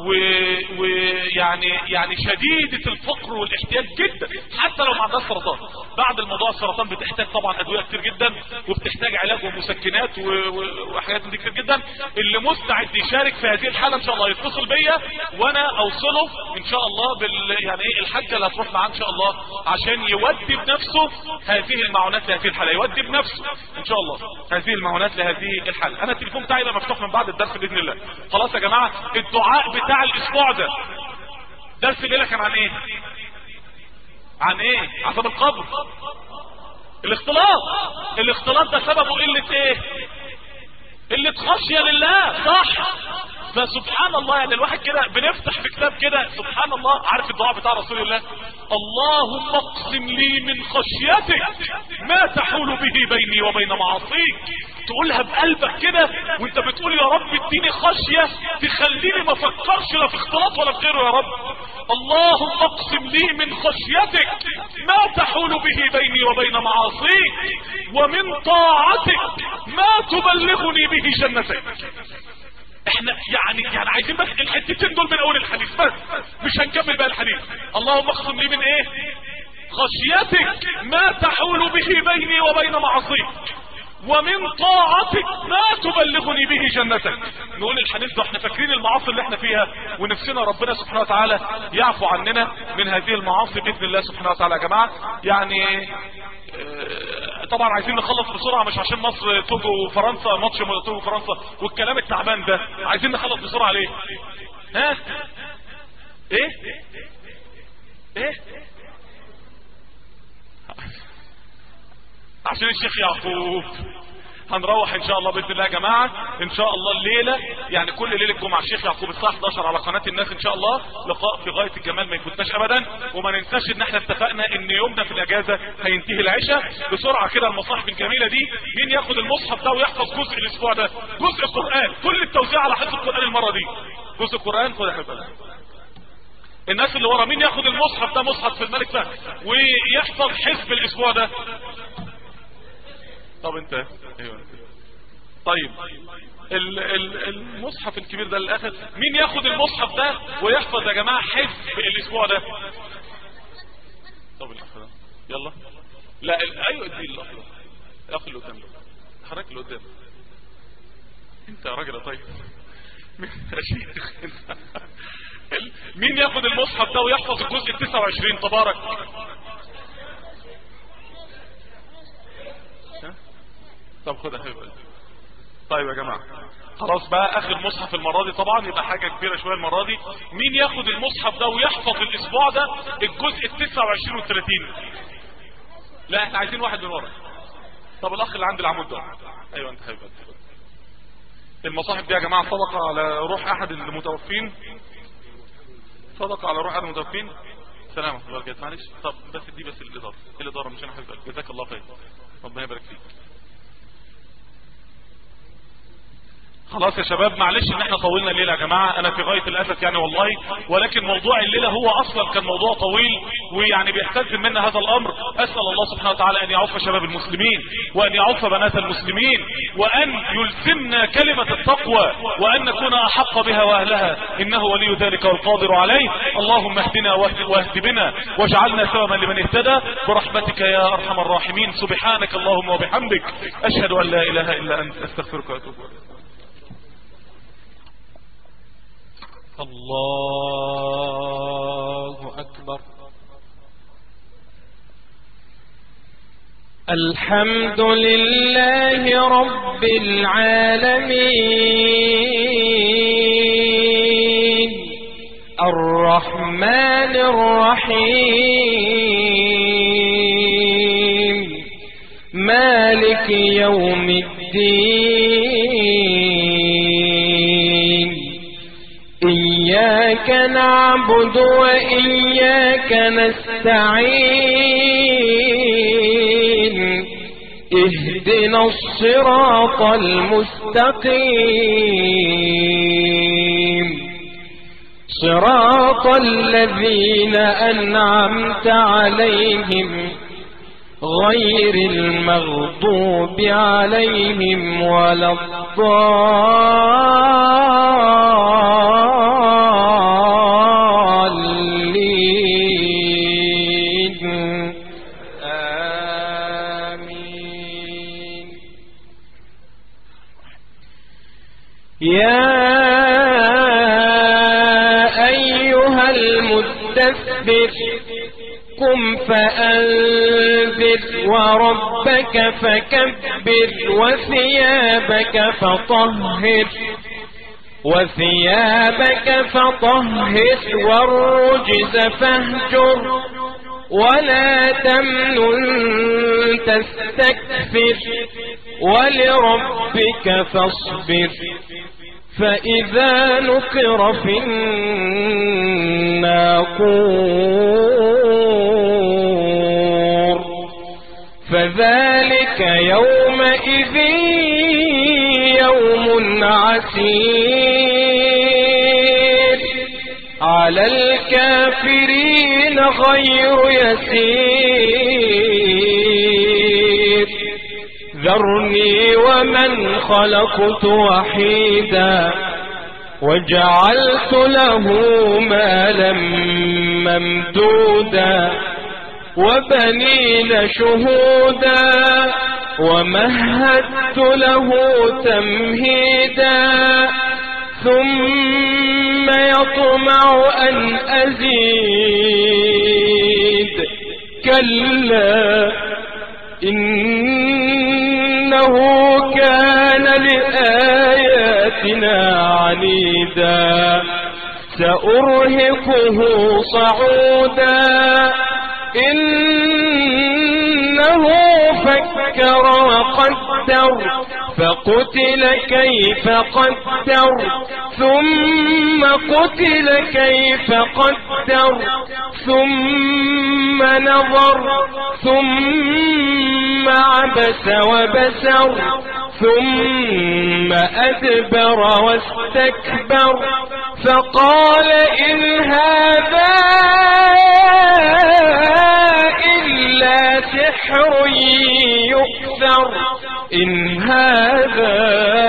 ويعني شديده الفقر والاحتياج جدا، حتى لو ما عندهاش سرطان. بعد الموضوع السرطان بتحتاج طبعا ادويه كتير جدا وبتحتاج علاج ومسكنات وحاجات من دي كتير جدا. اللي مستعد يشارك في هذه الحاله ان شاء الله يتصل بيا وانا اوصله ان شاء الله يعني ايه الحاجه اللي هتروح معاه ان شاء الله عشان يودي بنفسه هذه المعونات لهذه الحاله، يودي بنفسه ان شاء الله هذه المعونات لهذه الحاله. انا التليفون بتاعي يبقى مفتوح من بعد الدرس باذن الله. خلاص يا جماعه، الدعاء بتاع الاسبوع ده درس الليله كان عن ايه؟ عن ايه؟ عذاب القبر. الاختلاط ده سببه قله ايه؟ قله خشيه لله، صح؟ فسبحان الله يعني الواحد كده بنفتح في كتاب كده سبحان الله. عارف الدعاء بتاع رسول الله؟ اللهم اقسم لي من خشيتك ما تحول به بيني وبين معاصيك. تقولها بقلبك كده وانت بتقول يا رب اديني خشيه تخليني ما افكرش لا في اختلاط ولا في غيره يا رب. اللهم اقسم لي من خشيتك ما تحول به بيني وبين معاصيك ومن طاعتك ما تبلغني به جنتك. احنا يعني عايزين بس الحتتين دول من اول الحديث بس، مش هنكمل بقى الحديث. اللهم اقسم لي من ايه؟ خشيتك ما تحول به بيني وبين معصيك ومن طاعتك ما تبلغني به جنتك. نقول الحديث ده احنا فاكرين المعاصي اللي احنا فيها ونفسنا ربنا سبحانه وتعالى يعفو عننا من هذه المعاصي باذن الله سبحانه وتعالى. يا جماعه يعني طبعا عايزين نخلص بسرعه، مش عشان مصر توجو فرنسا، ماتش توجو فرنسا والكلام التعبان ده، عايزين نخلص بسرعه ليه؟ ها؟ ايه؟ عشان الشيخ يعقوب. هنروح ان شاء الله باذن الله يا جماعه، ان شاء الله الليله يعني كل ليله الجمعه الشيخ يعقوب الساعه 11 على قناه الناس ان شاء الله، لقاء في غايه الجمال ما يفوتناش ابدا. وما ننساش ان احنا اتفقنا ان يومنا في الاجازه هينتهي العشاء. بسرعه كده المصاحف الجميله دي، مين ياخد المصحف ده ويحفظ جزء الاسبوع ده؟ جزء القران، كل التوزيع على حفظ القران المره دي. جزء القران خد يا حبيبي. الناس اللي ورا مين ياخد المصحف ده؟ مصحف في الملك فهد ويحفظ حزب الاسبوع ده. طب انت ايوه طيب المصحف الكبير ده للاخر، مين ياخد المصحف ده ويحفظ يا جماعه حزب الاسبوع ده؟ طب الاخ ده يلا. لا ايوه ادي الاخ ده، الاخ اللي قدام ده، حرك اللي قدام انت يا راجل. طيب يا شيخ مين ياخد المصحف ده ويحفظ الجزء 29؟ تبارك. طب خد يا حبيبي. طيب يا جماعه خلاص بقى اخر مصحف المره دي، طبعا يبقى حاجه كبيره شويه المره دي. مين ياخد المصحف ده ويحفظ الاسبوع ده الجزء 29 و30؟ لا احنا عايزين واحد من ورا. طب الاخ اللي عند العمود ده، ايوه انت حبيبي. المصاحف دي يا جماعه صدقه على روح احد المتوفين، صدقه على روح احد المتوفين. سلام ورحمه الله وبركاته. معلش طب بس دي بس الاداره مش انا حبيبي. جزاك الله خير، ربنا يبارك فيك. خلاص يا شباب معلش ان احنا طولنا الليله يا جماعه، انا في غايه الاسف يعني والله، ولكن موضوع الليله هو اصلا كان موضوع طويل ويعني بيستلزم منا هذا الامر. اسال الله سبحانه وتعالى ان يعف شباب المسلمين وان يعف بنات المسلمين وان يلزمنا كلمه التقوى وان نكون احق بها واهلها، انه ولي ذلك والقادر عليه. اللهم اهدنا واهد بنا واجعلنا سببا لمن اهتدى برحمتك يا ارحم الراحمين. سبحانك اللهم وبحمدك، اشهد ان لا اله الا انت، استغفرك واتوب اليك. الله أكبر. الحمد لله رب العالمين الرحمن الرحيم مالك يوم الدين إياك نعبد وإياك نستعين اهدنا الصراط المستقيم صراط الذين أنعمت عليهم غير المغضوب عليهم ولا الضالين آمين. يا أيها المدثر قم فأنذر وربك فكبر وثيابك فطهر والرجز فاهجر ولا تمنن تستكثر ولربك فاصبر فإذا نقر في الناقور فذلك يومئذ يوم عسير على الكافرين غير يسير ذرني ومن خلقت وحيدا وجعلت له مالا ممدودا وبنين شهودا ومهدت له تمهيدا ثم يطمع أن أزيد كلا إنه كان لآياتنا عنيدا سأرهقه صعودا إنه فكر وقدر فقتل كيف قدر ثم قتل كيف قدر ثم نظر ثم عبس وبسر ثم أدبر واستكبر فقال إن هذا إلا سحر يؤثر إن هذا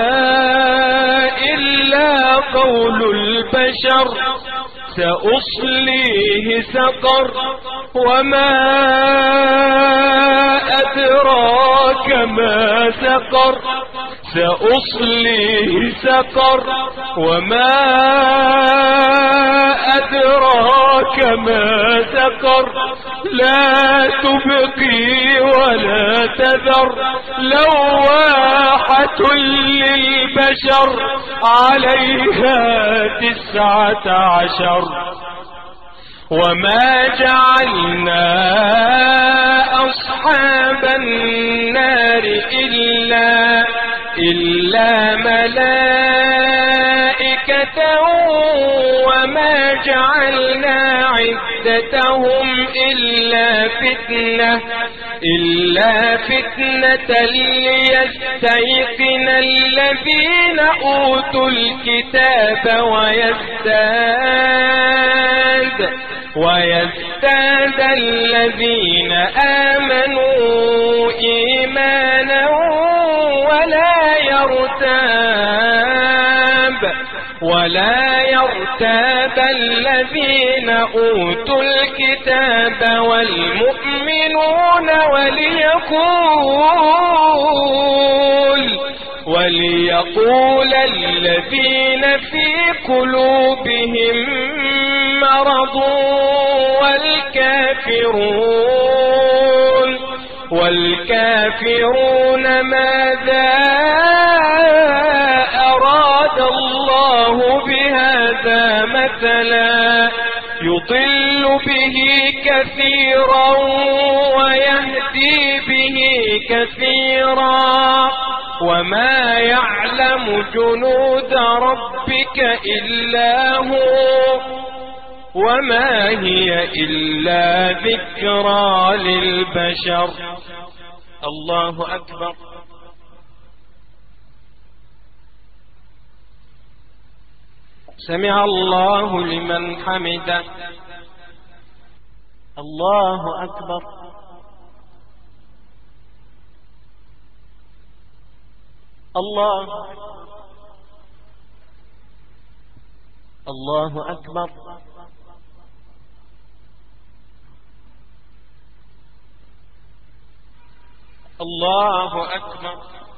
إلا قول البشر سأصليه سقر وما أدراك ما سقر سأصليه سقر وما أدراك ما سقر لا تبقي ولا تذر لواحة للبشر عليها 19 وما جعلنا أصحاب النار إلا ملائكة وما جعلنا عدتهم إلا فتنة ليستيقن الذين أوتوا الكتاب ويزداد الذين آمنوا إيمانا ولا يرتاب الذين أوتوا الكتاب والمؤمنون وليقول الذين في قلوبهم مرض والكافرون مثلا يضل به كثيرا ويهدي به كثيرا وما يعلم جنود ربك إلا هو وما هي إلا ذكرى للبشر. الله أكبر. سمع الله لمن حمده. الله أكبر. الله أكبر. الله أكبر.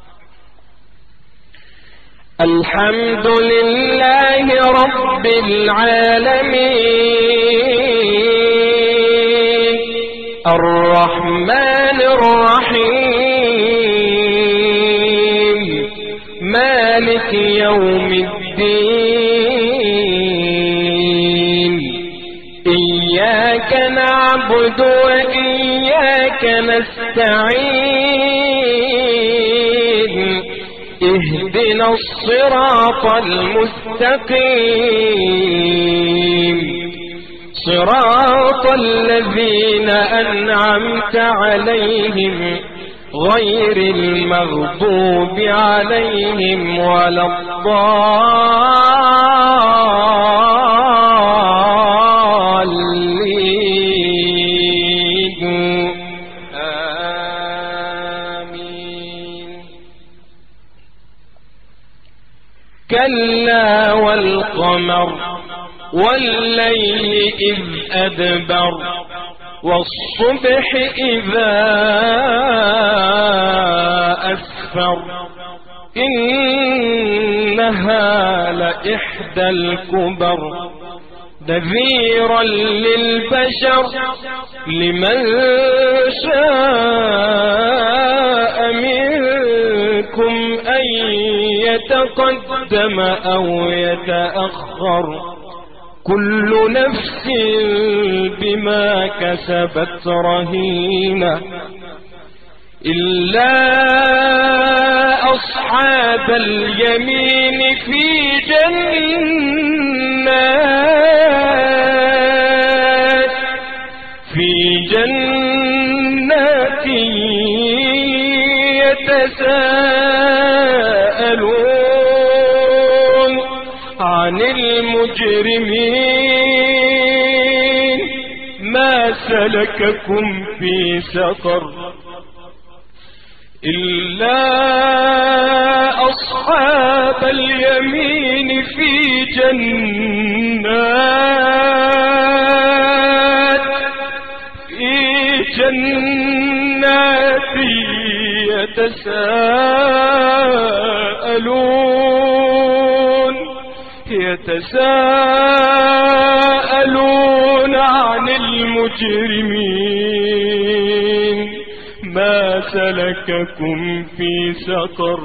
الحمد لله رب العالمين الرحمن الرحيم مالك يوم الدين إياك نعبد وإياك نستعين اهدنا الصراط المستقيم صراط الذين أنعمت عليهم غير المغضوب عليهم ولا الضالين آمين. كلا والقمر والليل إذ أدبر والصبح إذا أسفر إنها لإحدى الكبر نذيرا للبشر لمن شاء منكم أن يتقدم أو يتأخر كل نفس بما كسبت رهينة إلا أصحاب اليمين في جنات يتساءلون عن المجرمين ما سلككم في سقر إلا أصحاب اليمين في جنات يتساءلون عن المجرمين ما سلككم في سقر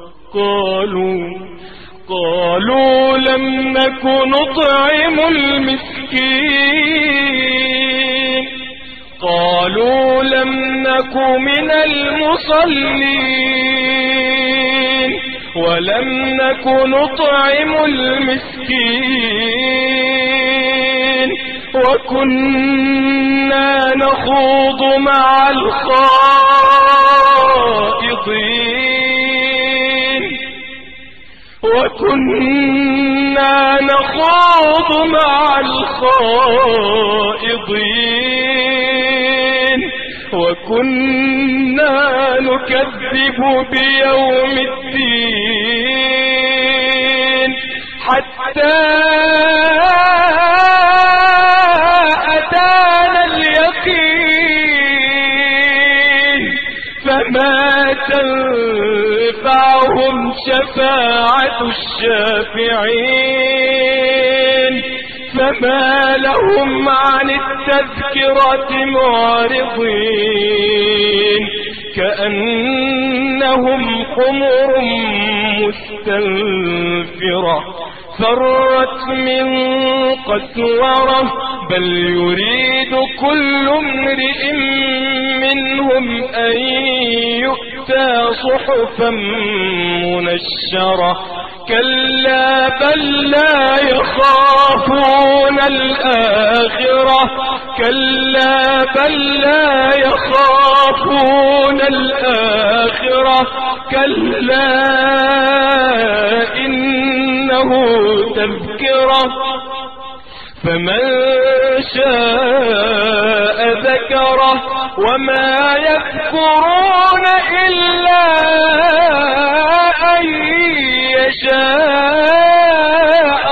قالوا لم نك نطعم المسكين قالوا لم نك من المصلين ولم نك نطعم المسكين وكنا نخوض مع الخائضين وكنا نكذب بيوم الدين حتى أتانا اليقين فما تنفعهم شفاعة الشافعين فما لهم عن التذكرة معرضين كأنهم حمر مستنفرة فرت من قسورة بل يريد كل امرئ منهم أن يؤتى صحفا منشرة كلا بل لا يخافون الآخرة كلا بل لا يخافون الآخرة كلا إنه تذكرة فمن شاء ذكره وما يذكرون إلا أن يشاء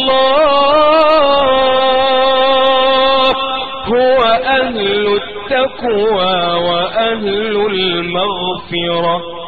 الله هو أهل التقوى وأهل المغفرة.